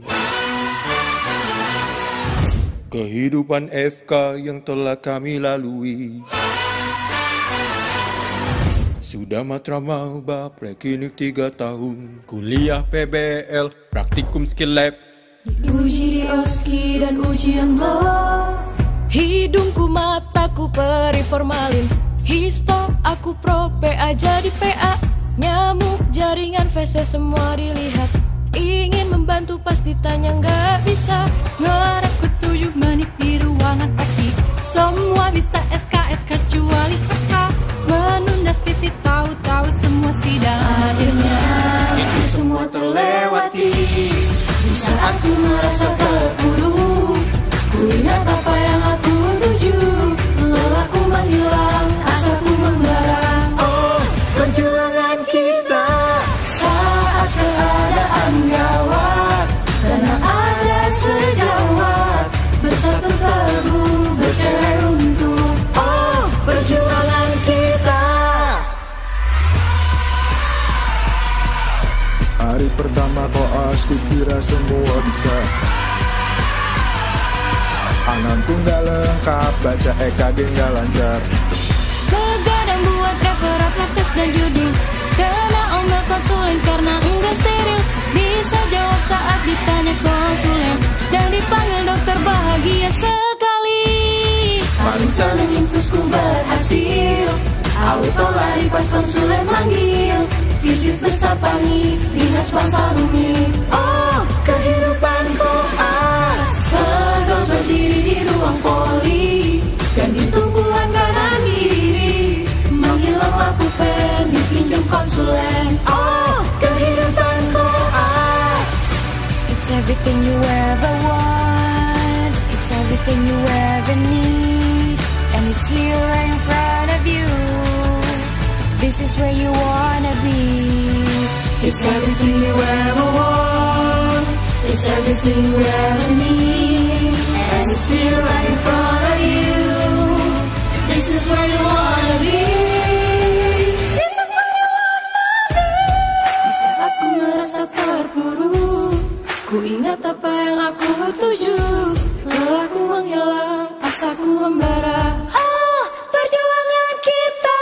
[SPEAKER 16] Kehidupan F K yang telah kami lalui. Sudah matrama praklinik tiga tahun. Kuliah P B L, praktikum skill lab.
[SPEAKER 17] Uji di oski dan ujian lo. Hidungku, mataku, peri formalin. Histo, aku pro, P A jadi P A. Nyamuk, jaringan, feses semua dilihat. Ingin membantu pas ditanya nggak bisa. Ngarep ketujuh menit di ruangan pasti. Semua bisa S K S kecuali H K. Menunda skripsi tahu-tahu semua sidang. Akhirnya itu semua terlewati. Di saat ku merasa terpuruk, ku ingat apa yang aku tuju. Lelahku menghilang, asaku membara.
[SPEAKER 18] Oh, perjuangan kita
[SPEAKER 17] saat keadaan gawat, tenang ada sejawat. Bersatu teguh, bercerai runtuh. Oh, perjuangan kita.
[SPEAKER 18] Hari pertama koas ku kira semua bisa. Anan pun gak lengkap, baca E K G gak lancar.
[SPEAKER 17] Begadang buat referat, lab tes dan judi. Kena omel konsulen karena enggak steril. Bisa jawab saat ditanya konsulen. Dan dipanggil dokter bahagia sekali. Paling seneng infusku berhasil. Auto lari pas konsulen manggil. Visit besar pangi, dinas bangsa rumit. Oh, kehidupan koas. Pegel berdiri di ruang poli. Dan di tumpuan kanan kiri. Menghilang lampu pen, dipinjam konsulen. Oh, kehidupan koas. It's everything you ever want. It's everything you ever need. And it's here right in front of you. This is where you wanna be. It's everything you ever want. It's everything you ever need. And it's here right in front of you. This is where you wanna be. This is where you wanna be. Di saat ku merasa terpuruk, ku ingat apa yang aku tuju. Lelahku menghilang, asaku membara. Oh, perjuangan kita.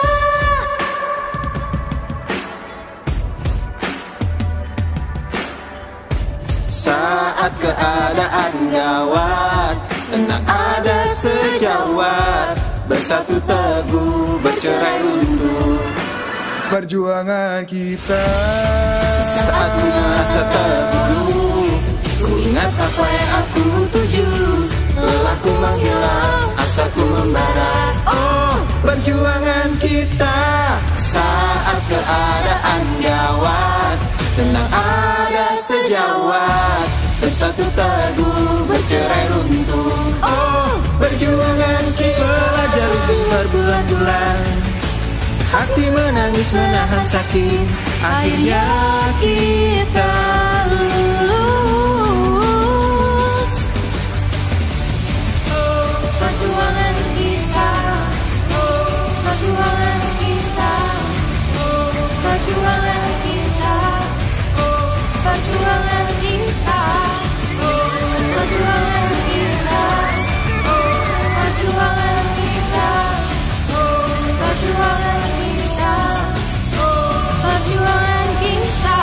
[SPEAKER 18] Saat keadaan gawat, tenang ada sejawat. Bersatu teguh, bercerai runtuh. Perjuangan kita. Saat ku merasa terpuruk, ku ingat apa yang aku tuju. Lelahku menghilang, asaku membara. Oh, perjuangan kita. Saat keadaan gawat, tenang ada sejawat. Bersatu teguh, bercerai runtuh. Oh, perjuangan kita. Belajar untuk berbulan-bulan, hati menangis menahan sakit. Akhirnya kita lulus.
[SPEAKER 17] Oh, perjuangan kita. Oh, perjuangan kita. Oh, perjuangan kita. Oh, perjuangan kita. Oh, perjuangan kita. Oh, perjuangan kita. Oh, perjuangan kita. Oh, perjuangan kita.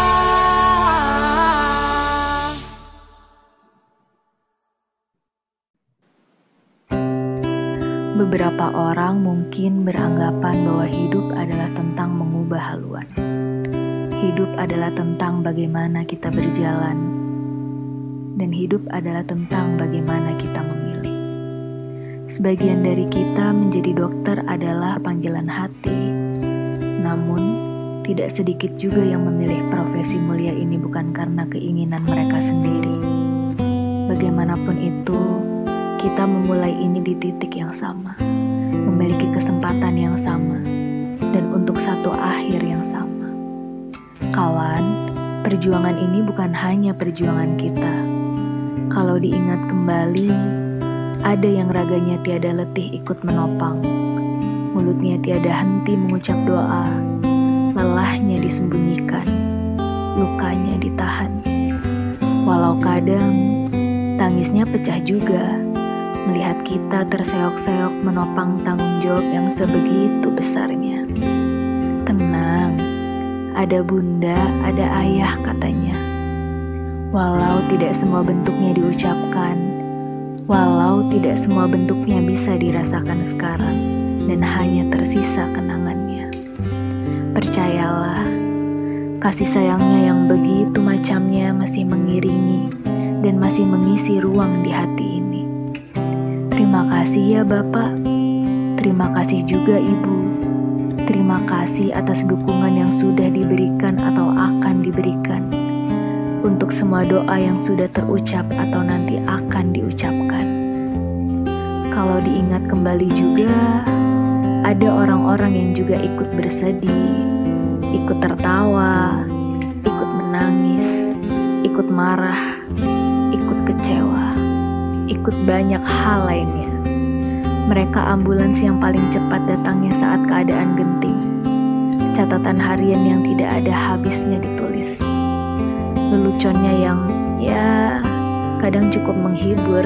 [SPEAKER 19] Beberapa orang mungkin beranggapan bahwa hidup adalah tentang mengubah haluan. Hidup adalah tentang bagaimana kita berjalan, dan hidup adalah tentang bagaimana kita memilih. Sebagian dari kita menjadi dokter adalah panggilan hati, namun tidak sedikit juga yang memilih profesi mulia ini bukan karena keinginan mereka sendiri. Bagaimanapun itu, kita memulai ini di titik yang sama, memiliki kesempatan yang sama, dan untuk satu akhir yang sama. Kawan, perjuangan ini bukan hanya perjuangan kita. Kalau diingat kembali, ada yang raganya tiada letih ikut menopang, mulutnya tiada henti mengucap doa, lelahnya disembunyikan, lukanya ditahan. Walau kadang tangisnya pecah juga, melihat kita terseok-seok menopang tanggung jawab yang sebegitu besarnya. Tenang, ada bunda, ada ayah katanya. Walau tidak semua bentuknya diucapkan, walau tidak semua bentuknya bisa dirasakan sekarang, dan hanya tersisa kenangannya. Percayalah, kasih sayangnya yang begitu macamnya masih mengiringi dan masih mengisi ruang di hati ini. Terima kasih ya Bapak, terima kasih juga Ibu, terima kasih atas dukungan yang sudah diberikan atau akan diberikan, untuk semua doa yang sudah terucap atau nanti akan diucapkan. Kalau diingat kembali juga, ada orang-orang yang juga ikut bersedih, ikut tertawa, ikut menangis, ikut marah, ikut kecewa, ikut banyak hal lainnya. Mereka ambulans yang paling cepat datangnya saat keadaan genting. Catatan harian yang tidak ada habisnya ditulis. Leluconnya yang ya kadang cukup menghibur.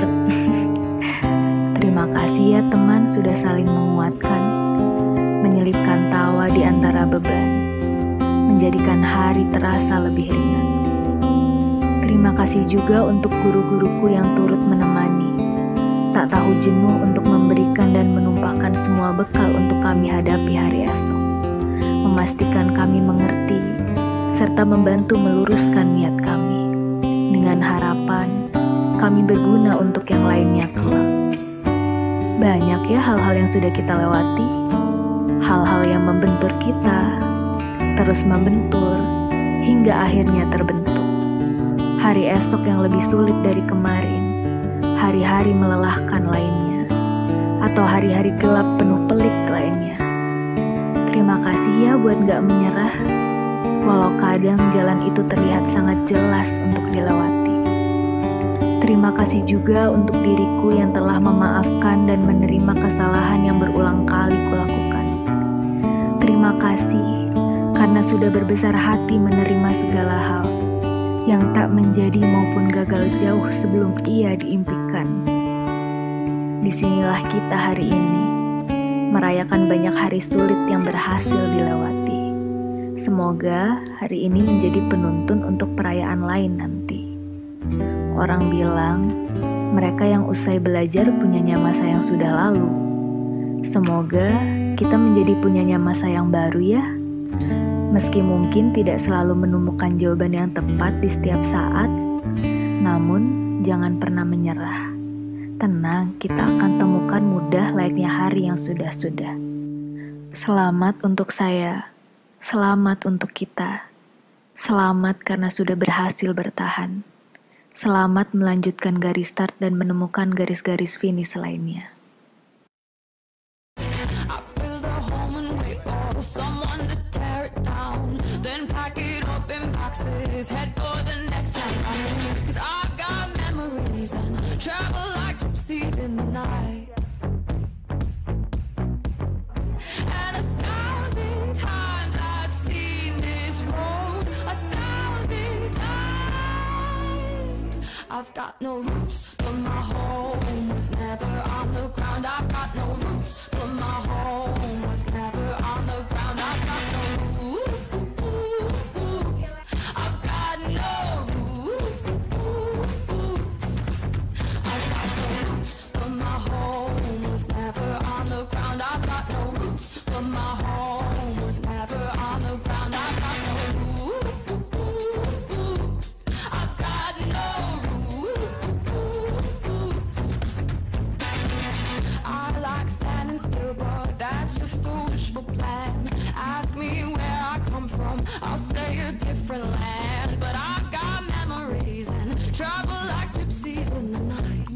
[SPEAKER 19] Terima kasih ya teman sudah saling menguatkan, menyelipkan tawa di antara beban, menjadikan hari terasa lebih ringan. Terima kasih juga untuk guru-guruku yang turut menemani, tak tahu jenuh untuk memberikan dan menumpahkan semua bekal untuk kami hadapi hari esok, memastikan kami mengerti, serta membantu meluruskan niat kami. Dengan harapan, kami berguna untuk yang lainnya kelak. Banyak ya hal-hal yang sudah kita lewati, hal-hal yang membentur kita, terus membentur, hingga akhirnya terbentuk. Hari esok yang lebih sulit dari kemarin, hari-hari melelahkan lainnya, atau hari-hari gelap penuh pelik lainnya. Terima kasih ya buat gak menyerah, walau kadang jalan itu terlihat sangat jelas untuk dilewati. Terima kasih juga untuk diriku yang telah memaafkan dan menerima kesalahan yang berulang kali kulakukan. Terima kasih karena sudah berbesar hati menerima segala hal yang tak menjadi maupun gagal jauh sebelum ia diimpikan. Disinilah kita hari ini, merayakan banyak hari sulit yang berhasil dilewati. Semoga hari ini menjadi penuntun untuk perayaan lain nanti. Orang bilang, mereka yang usai belajar punyanya masa yang sudah lalu. Semoga kita menjadi punyanya masa yang baru ya. Meski mungkin tidak selalu menemukan jawaban yang tepat di setiap saat, namun jangan pernah menyerah. Tenang, kita akan temukan mudah layaknya hari yang sudah-sudah. Selamat untuk saya, selamat untuk kita. Selamat karena sudah berhasil bertahan. Selamat melanjutkan garis start dan menemukan garis-garis finish lainnya.
[SPEAKER 17] I've got no roots, but my home was never on the ground. I've got no roots, but my home was never on the ground. I've got no roots. I've got no roots. I've got no roots, but my home was never on the ground. I've got no roots, but my home was never on the ground. I've got no roots. I've got no that's just a wishful plan. Ask me where I come from, I'll say a different land. But I've got memories and travel like gypsies in the night.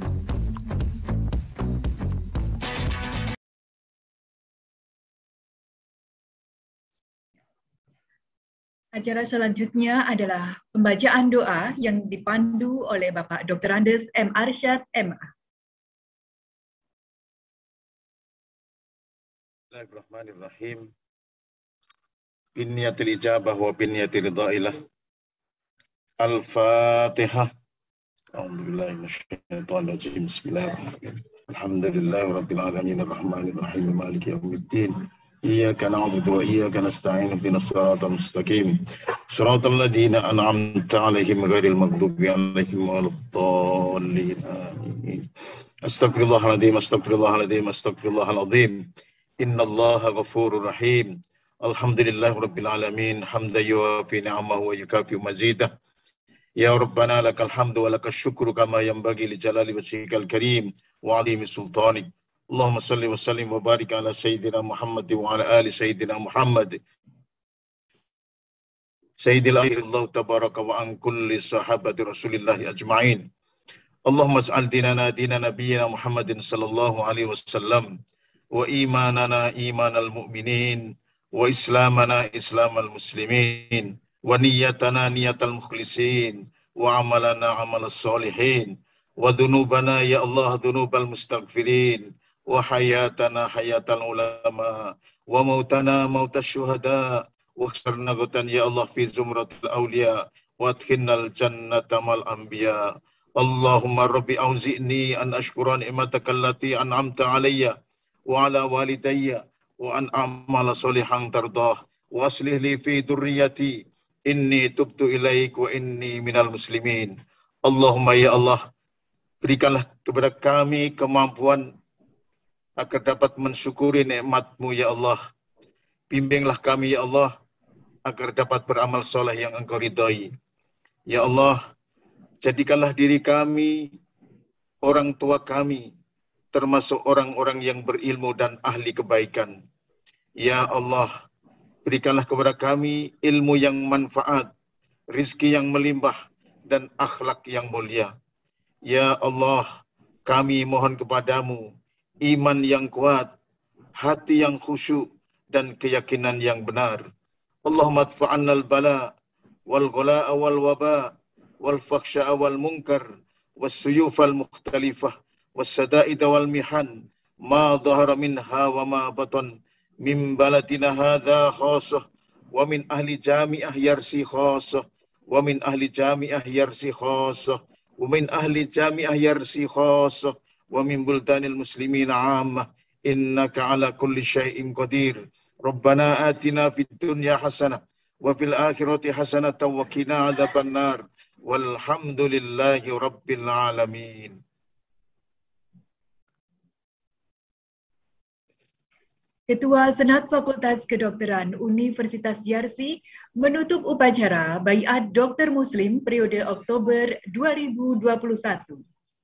[SPEAKER 3] Acara selanjutnya adalah pembacaan doa yang dipandu oleh Bapak Doktor Andes M. Arsyad M A
[SPEAKER 4] Bismillahirrahmanirrahim. Binniyatil ijabah wa binniyatil ridailah. Al-Fatihah. A'udzubillahi minasyaitonir rajim. Bismillahirrahmanirrahim. Alhamdulillahirabbil alamin arrahmanir rahim maliki yaumiddin. Iyyaka na'budu wa iyyaka nasta'in ihdinas siratal mustaqim. Siratal ladzina an'amta 'alaihim ghairil maghdubi 'alaihim waladdallin. Amin. Astagfirullahaladzim, astagfirullahaladzim, astagfirullahaladzim. Innallaha ghafurur rahim. Alhamdulillah rabbil alamin. Hamdan yuwafi ni'amahu wa yukafi mazidah. Ya Rabbana lakal hamdu wa lakal syukru kama yanbaghi li jalali wajhikal karim wa azimi sultanik. Allahumma salli wa sallim wa barik ala sayyidina Muhammad wa ala ali sayyidina Muhammad. Sayyidil Allah tabaraka wa an kulli sahabati Rasulillahi ajma'in. Allahumma as'al dinana dina nabiyyina Muhammadin sallallahu alaihi wasallam wa imanana imanal mu'minin wa islamana islamal muslimin wa niyyatana niyatal mukhlisin wa amalana amalas solihin wa dhunubana ya Allah dhunubal mustaghfirin wa hayatana hayatal ulama wa mautana mautas syuhada wa khsarna gutan ya Allah fi zumratil awliya wa adkhinnal jannata mal anbiya. Allahumma rabbi auzi'ni an ashkura ni'mataka allati an'amta alayya wa ala walidayya wa an a'mala solihan tardah wa aslih li fi durriyati inni tubtu ilaik wa inni minal muslimin. Allahumma ya Allah, berikanlah kepada kami kemampuan agar dapat mensyukuri nikmat-Mu ya Allah. Bimbinglah kami ya Allah agar dapat beramal soleh yang Engkau ridhai. Ya Allah, jadikanlah diri kami, orang tua kami, termasuk orang-orang yang berilmu dan ahli kebaikan. Ya Allah, berikanlah kepada kami ilmu yang manfaat, rizki yang melimpah, dan akhlak yang mulia. Ya Allah, kami mohon kepadamu iman yang kuat, hati yang khusyuk, dan keyakinan yang benar. Allahumma adfa'annal bala, wal ghala'a wal waba, wal fakhsha'a wal munkar, was suyufal mukhtalifah, was sada'ida wal mihan, ma dhahara minha wa ma batan, min baladina hadha khasah, wa min ahli jami'ah yarsi khasah, wa min ahli jami'ah yarsi khasah, wa min ahli jami'ah yarsi khasah, wa min buldanil muslimina 'ammah, innaka ala kulli syai'in qadir. Rabbana atina fid dunya hasanah wa fil akhirati hasanah wa qina adzabannar. Walhamdulillahi rabbil alamin.
[SPEAKER 3] Ketua Senat Fakultas Kedokteran Universitas Yarsi menutup upacara Baiat Dokter Muslim periode Oktober dua ribu dua puluh satu.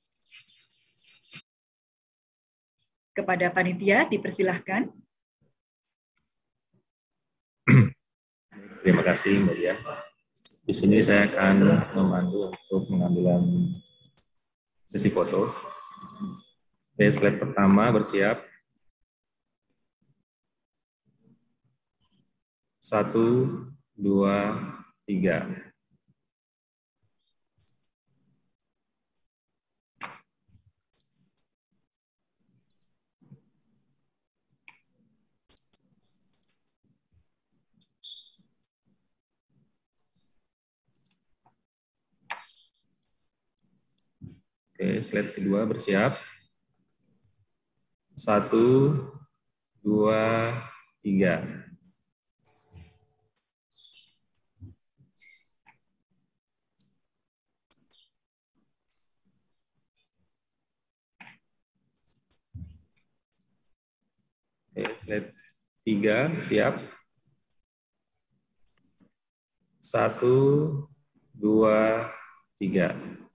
[SPEAKER 3] Kepada panitia dipersilahkan.
[SPEAKER 20] Terima kasih Mbak Dian. Di sini saya akan memandu untuk pengambilan sesi foto. Oke, slide pertama bersiap. Satu, dua, tiga. Oke, slide kedua bersiap. Satu, dua, tiga. Oke, slide tiga siap. Satu, dua, tiga.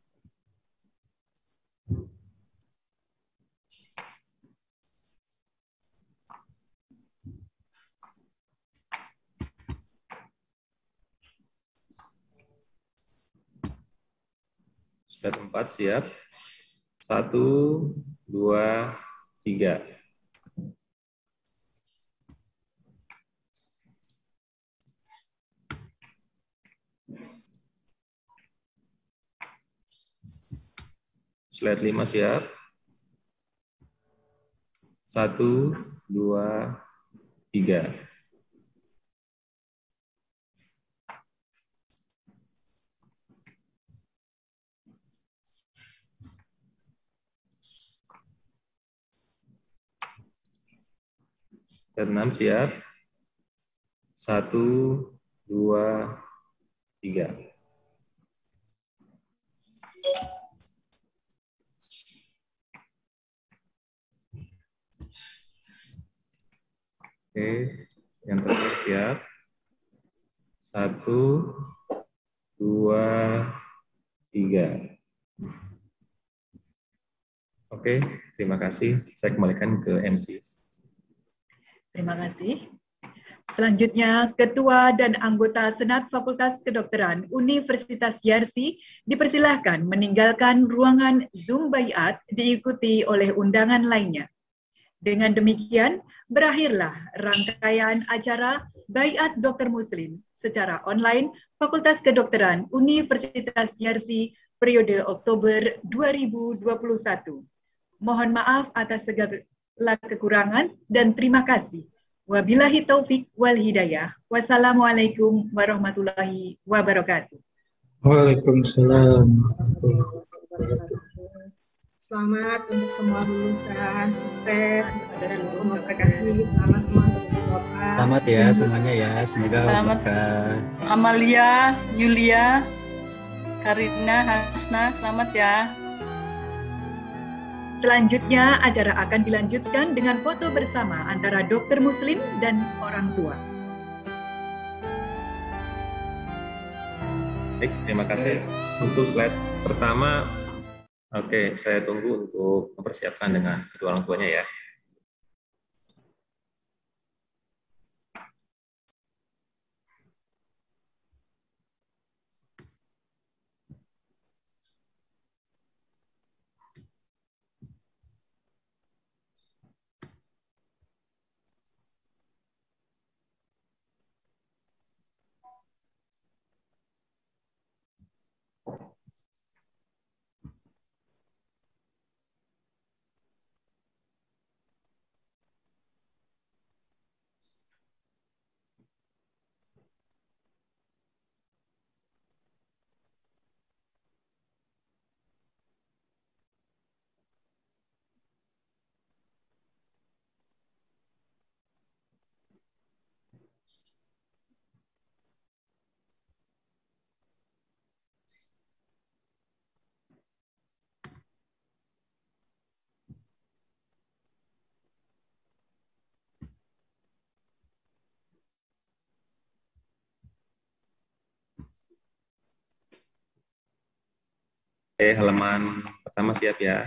[SPEAKER 20] Slide empat siap. Satu, dua, tiga. Slide lima siap. Satu, dua, tiga. Slide enam siap. Satu, dua, tiga. Oke, yang terakhir siap. Satu, dua, tiga. Oke, terima kasih. Saya kembalikan ke M C.
[SPEAKER 3] Terima kasih. Selanjutnya, Ketua dan anggota Senat Fakultas Kedokteran Universitas Yarsi dipersilahkan meninggalkan ruangan Zoom Baiat diikuti oleh undangan lainnya. Dengan demikian, berakhirlah rangkaian acara Baiat Dokter Muslim secara online Fakultas Kedokteran Universitas Yarsi periode Oktober dua ribu dua puluh satu. Mohon maaf atas segala kekurangan dan terima kasih. Wabillahi taufik wal hidayah. Wassalamualaikum warahmatullahi wabarakatuh.
[SPEAKER 7] Waalaikumsalam warahmatullahi wabarakatuh.
[SPEAKER 11] Selamat untuk semua lulusan, sukses dan memberkahi. Selamat semua untuk Bapak.
[SPEAKER 21] Selamat ya semuanya ya, semoga
[SPEAKER 22] Selamat.
[SPEAKER 21] berkah.
[SPEAKER 22] Amalia, Yulia, Karina, Hasna, selamat ya.
[SPEAKER 3] Selanjutnya, acara akan dilanjutkan dengan foto bersama antara dokter muslim dan orang tua.
[SPEAKER 20] Baik, terima kasih. Untuk slide pertama, oke, saya tunggu untuk mempersiapkan dengan kedua orang tuanya ya. Oke, halaman pertama siap ya.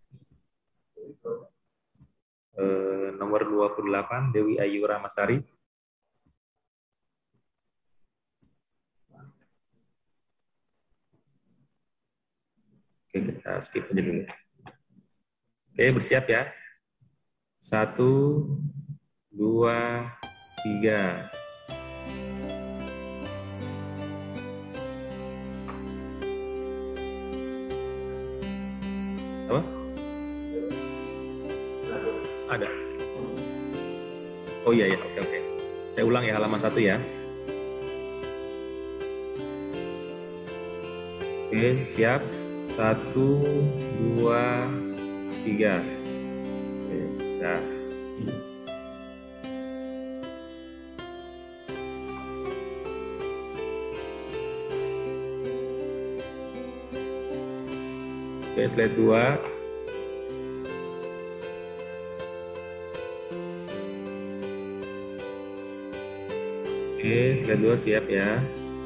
[SPEAKER 20] Eh, nomor dua puluh delapan, Dewi Ayu Ramasari. Oke, kita skip aja dulu. Oke, bersiap ya. Satu, dua, tiga. Apa? Ada. Oh iya ya, oke oke. Saya ulang ya halaman satu ya. Oke, siap. Satu, dua, tiga. Oke, dah. Oke, slide dua. Oke, slide dua siap ya.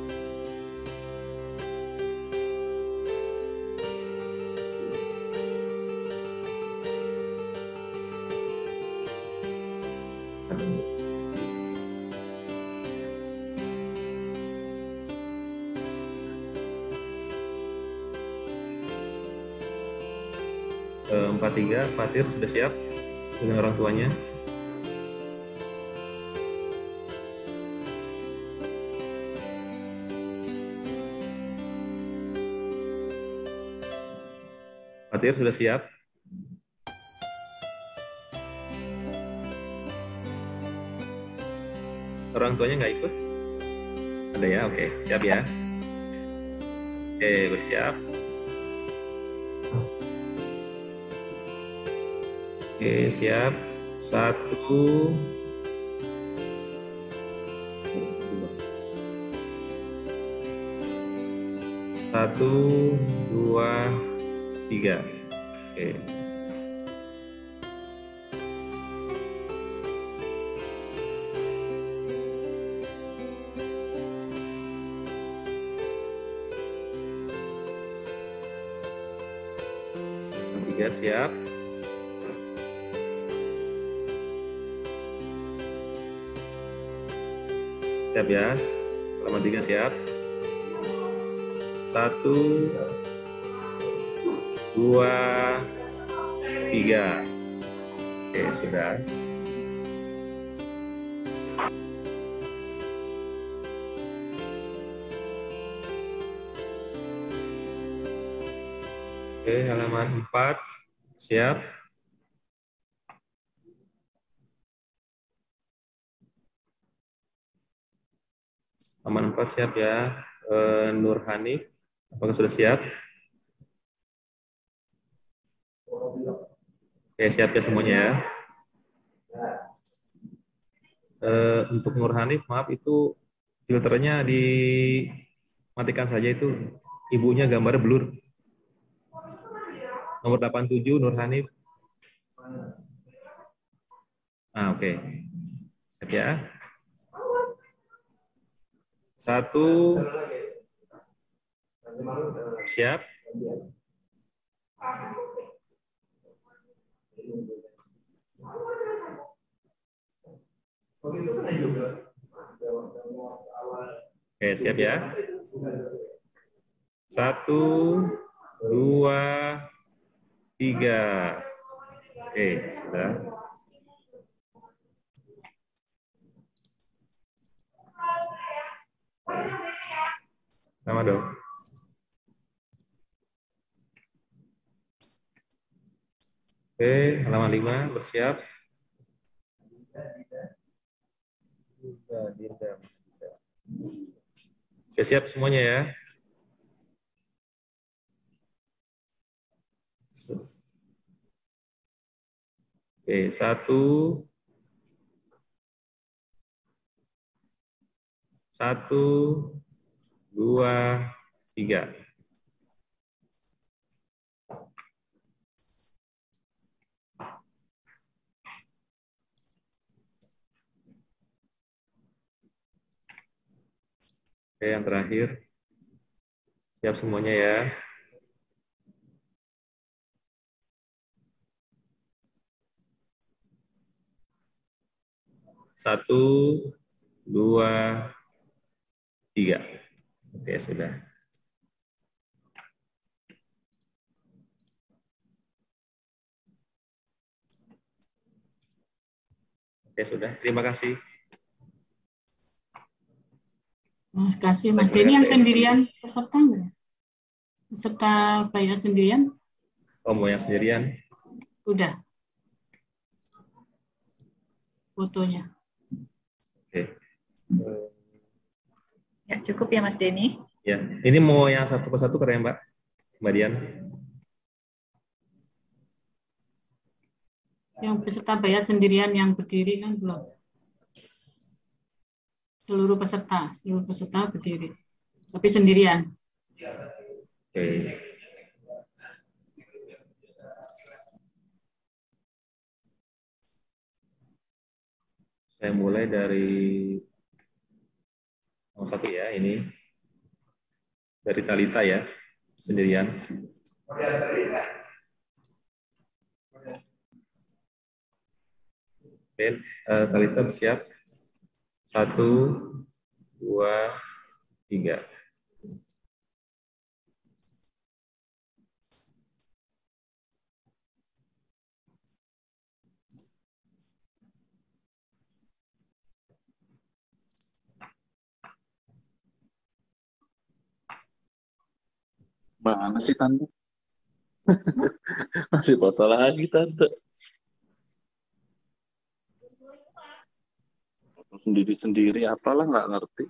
[SPEAKER 20] empat tiga, Fatir sudah siap dengan orang tuanya. Fatir sudah siap. Orang tuanya nggak ikut? Ada ya, oke, siap ya. Oke, bersiap. Oke, siap. Satu. Satu, dua, tiga. Oke. tiga siap. Siap ya. Halaman tiga siap. Satu, dua, tiga. Oke, sudah. Oke, halaman empat. Siap. Halaman empat siap ya. E, Nur Hanif, apakah sudah siap? Oke, siap ya semuanya ya. E, untuk Nur Hanif, maaf itu filternya dimatikan saja, itu ibunya gambarnya blur. Nomor delapan puluh tujuh Nur Hanif. Ah, oke. Siap ya. Satu. Siap. Oke, siap ya. Satu, dua, tiga. Oke, sudah. Sama dong. Oke, halaman lima, bersiap. Oke, siap semuanya ya. Oke, satu, satu, dua, tiga. Oke, yang terakhir. Siap semuanya ya. Satu, dua, tiga. Oke, sudah. Oke, sudah. Terima kasih.
[SPEAKER 1] Terima kasih, Mas Denny. Yang sendirian peserta enggak? Peserta bayar sendirian?
[SPEAKER 20] Oh, mau yang sendirian?
[SPEAKER 1] Udah. Fotonya.
[SPEAKER 20] Oke.
[SPEAKER 3] Ya, cukup ya Mas Denny.
[SPEAKER 20] Ya, ini mau yang satu persatu keren Mbak, Mbak Dian.
[SPEAKER 1] Yang peserta bayar sendirian yang berdiri kan belum. Seluruh peserta, seluruh peserta berdiri, tapi sendirian.
[SPEAKER 20] Oke. Saya mulai dari nomor satu ya, ini dari Talita ya, sendirian. Oke, uh, Talita bersiap. Satu, dua, tiga.
[SPEAKER 6] Mana sih Tante? Masih foto lagi Tante. Sendiri-sendiri apalah nggak ngerti.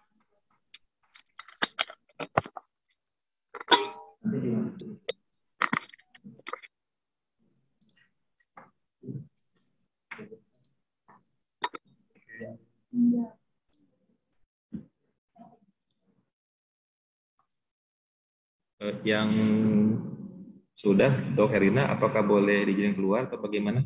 [SPEAKER 20] Yang sudah, Dok Herina, apakah boleh diizinin keluar atau bagaimana?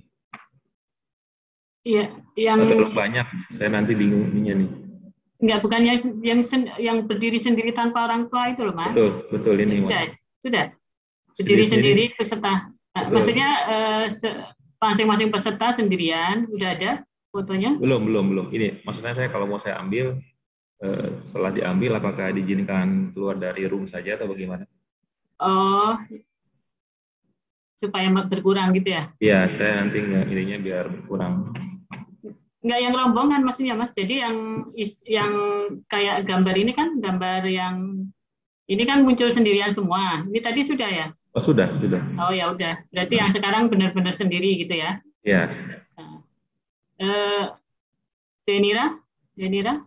[SPEAKER 1] Iya, yang
[SPEAKER 20] oh, terlalu banyak, saya nanti bingungnya nih.
[SPEAKER 1] Enggak, bukan yang yang, yang berdiri sendiri tanpa orang tua itu loh, Mas.
[SPEAKER 20] Betul, betul ini.
[SPEAKER 1] Sudah, sudah. Berdiri sendiri, sendiri peserta Betul. Maksudnya masing-masing uh, peserta sendirian, udah ada fotonya?
[SPEAKER 20] Belum, belum, belum. Ini maksudnya saya kalau mau saya ambil, uh, setelah diambil apakah diizinkan keluar dari room saja atau bagaimana?
[SPEAKER 1] Oh, supaya berkurang gitu ya?
[SPEAKER 20] Iya, saya nanti ininya biar berkurang.
[SPEAKER 1] Nggak yang rombongan maksudnya Mas. Jadi yang yang kayak gambar ini kan gambar yang ini kan muncul sendirian semua. Ini tadi sudah ya?
[SPEAKER 20] Oh sudah, sudah.
[SPEAKER 1] Oh ya udah. Berarti yang sekarang benar-benar sendiri gitu ya?
[SPEAKER 20] Iya.
[SPEAKER 1] Nah. Eh, Denira, Denira,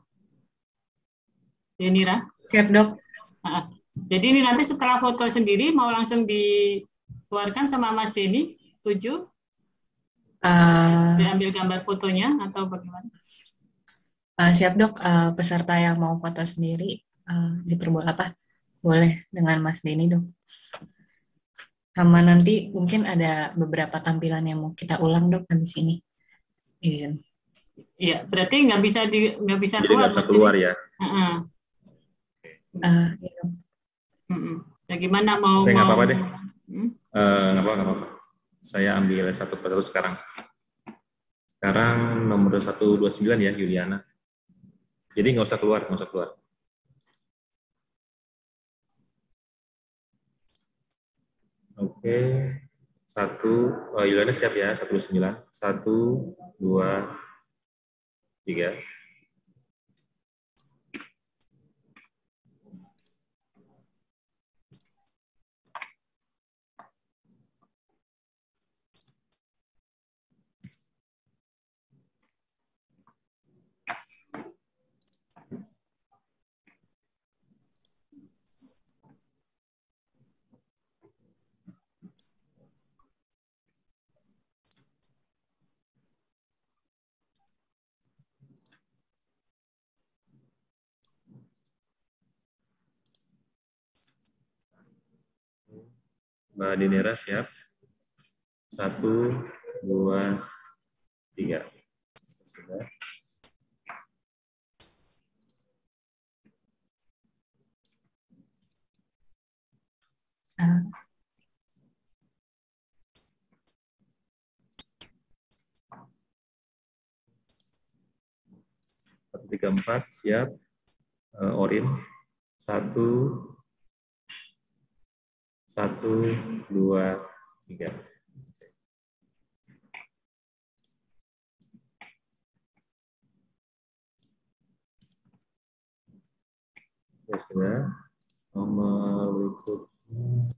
[SPEAKER 1] Denira.
[SPEAKER 22] Siap dok.
[SPEAKER 1] Nah, jadi ini nanti setelah foto sendiri mau langsung dikeluarkan sama Mas Denny, setuju?
[SPEAKER 22] Uh,
[SPEAKER 1] Diambil gambar fotonya atau bagaimana?
[SPEAKER 22] Uh, siap dok. Uh, peserta yang mau foto sendiri uh, diperboleh apa? Boleh dengan Mas Denny dong. Sama nanti mungkin ada beberapa tampilan yang mau kita ulang dok habis ini. Iya.
[SPEAKER 1] Iya, berarti nggak bisa di nggak bisa
[SPEAKER 20] Jadi
[SPEAKER 1] keluar.
[SPEAKER 20] nggak bisa keluar ya?
[SPEAKER 1] Uh-uh.
[SPEAKER 22] Uh, iya.
[SPEAKER 1] Uh-uh. Ya gimana mau?
[SPEAKER 20] Saya nggak
[SPEAKER 1] mau...
[SPEAKER 20] apa-apa deh. Hmm? Uh, nggak apa-apa, nggak apa-apa. Saya ambil satu persatu sekarang. Sekarang nomor seratus dua puluh sembilan ya, Yuliana. Jadi nggak usah keluar, nggak usah keluar. Oke, satu, oh, Yuliana siap ya, satu dua sembilan, satu, dua, tiga. Mbak Dinera siap. Satu, dua, tiga. Sudah.
[SPEAKER 22] Uh.
[SPEAKER 20] Satu, tiga, empat, siap. Uh, Orin. Satu, satu, dua, tiga. Ya sudah. Nomor berikutnya.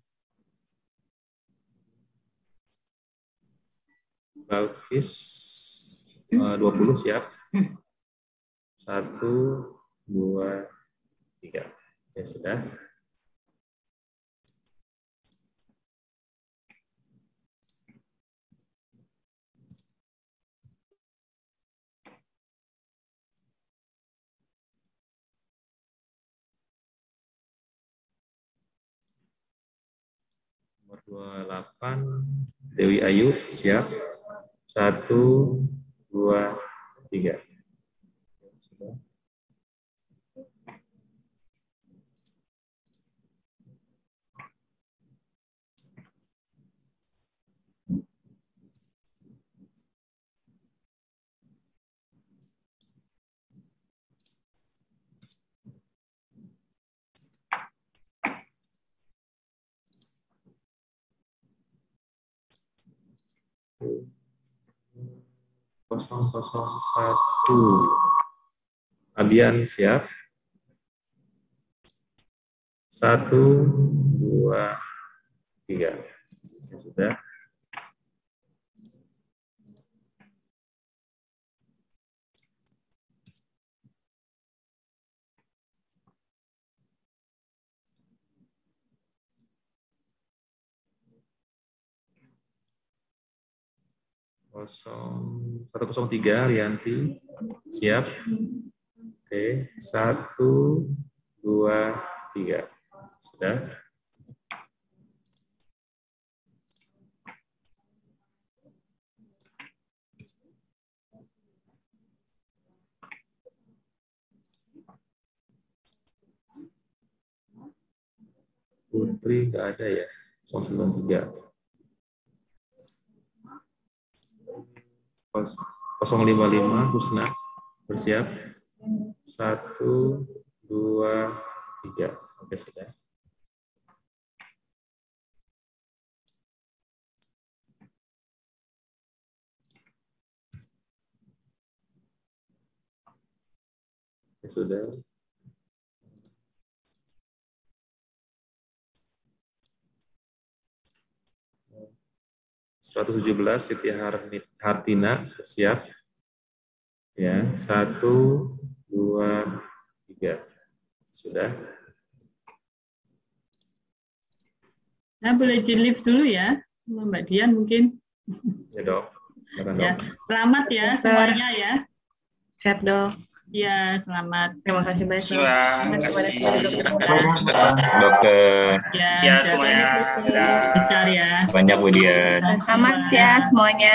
[SPEAKER 20] Balkis uh, dua puluh siap. Satu, dua, tiga. Ya sudah. Nomor dua puluh delapan, Dewi Ayu, siap. Satu, dua, tiga. Sudah. Kosong kosong satu. Abian siap. Satu, dua, tiga. Ya, sudah. satu nol tiga, Rianti, siap. Oke, satu, dua, tiga. Sudah. Putri nggak ada ya, nol sembilan tiga. nol lima lima Husna, bersiap. Satu, dua, tiga. Oke, sudah. Oke, sudah. seratus tujuh belas Siti Hartina, siap. Ya, satu, dua, tiga. Sudah.
[SPEAKER 1] Nah, boleh di-lift dulu ya, Mbak Dian mungkin.
[SPEAKER 20] Ya, Dok.
[SPEAKER 1] Ya, selamat ya semuanya ya.
[SPEAKER 22] Siap, Dok.
[SPEAKER 1] Ya, selamat.
[SPEAKER 22] Terima kasih banyak.
[SPEAKER 10] Terima kasih.
[SPEAKER 2] Dokter.
[SPEAKER 1] Ya,
[SPEAKER 10] Ya, semuanya.
[SPEAKER 1] Lancar ya.
[SPEAKER 2] Banyak Bu Dian.
[SPEAKER 22] Selamat ya semuanya.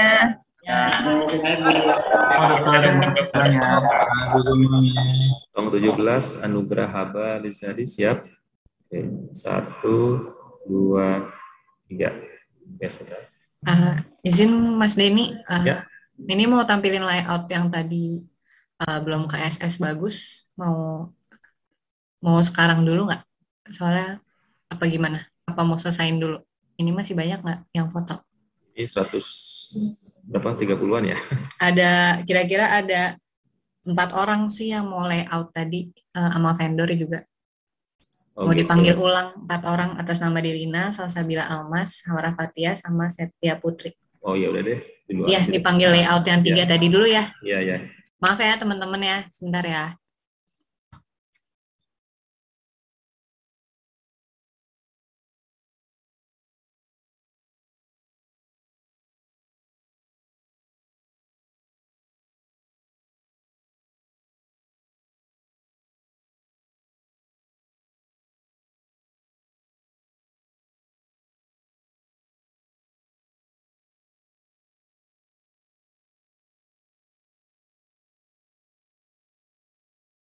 [SPEAKER 20] Tong tujuh belas Anugerah Haba Lizadi, siap. Oke, satu, dua, tiga. Oke, sudah.
[SPEAKER 22] Uh, izin Mas Denny, uh,
[SPEAKER 20] Ya.
[SPEAKER 22] ini mau tampilin layout yang tadi uh, belum K S S bagus, mau mau sekarang dulu nggak? Soalnya apa gimana? Apa mau selesain dulu? Ini masih banyak nggak yang foto?
[SPEAKER 20] Ini seratus berapa? tiga puluhan ya?
[SPEAKER 22] Ada kira-kira ada empat orang sih yang mau layout tadi uh, sama vendor juga.
[SPEAKER 20] Oh,
[SPEAKER 22] Mau
[SPEAKER 20] gitu.
[SPEAKER 22] dipanggil ulang empat orang atas nama Dirina, Salsabila Almas, Hawara Fatia, sama Setia Putri.
[SPEAKER 20] Oh ya udah deh. Di luar
[SPEAKER 22] Iya,
[SPEAKER 20] aja.
[SPEAKER 22] dipanggil layout yang tiga
[SPEAKER 20] Ya.
[SPEAKER 22] tadi dulu ya.
[SPEAKER 20] Iya, ya.
[SPEAKER 22] Maaf ya teman-teman ya, sebentar ya.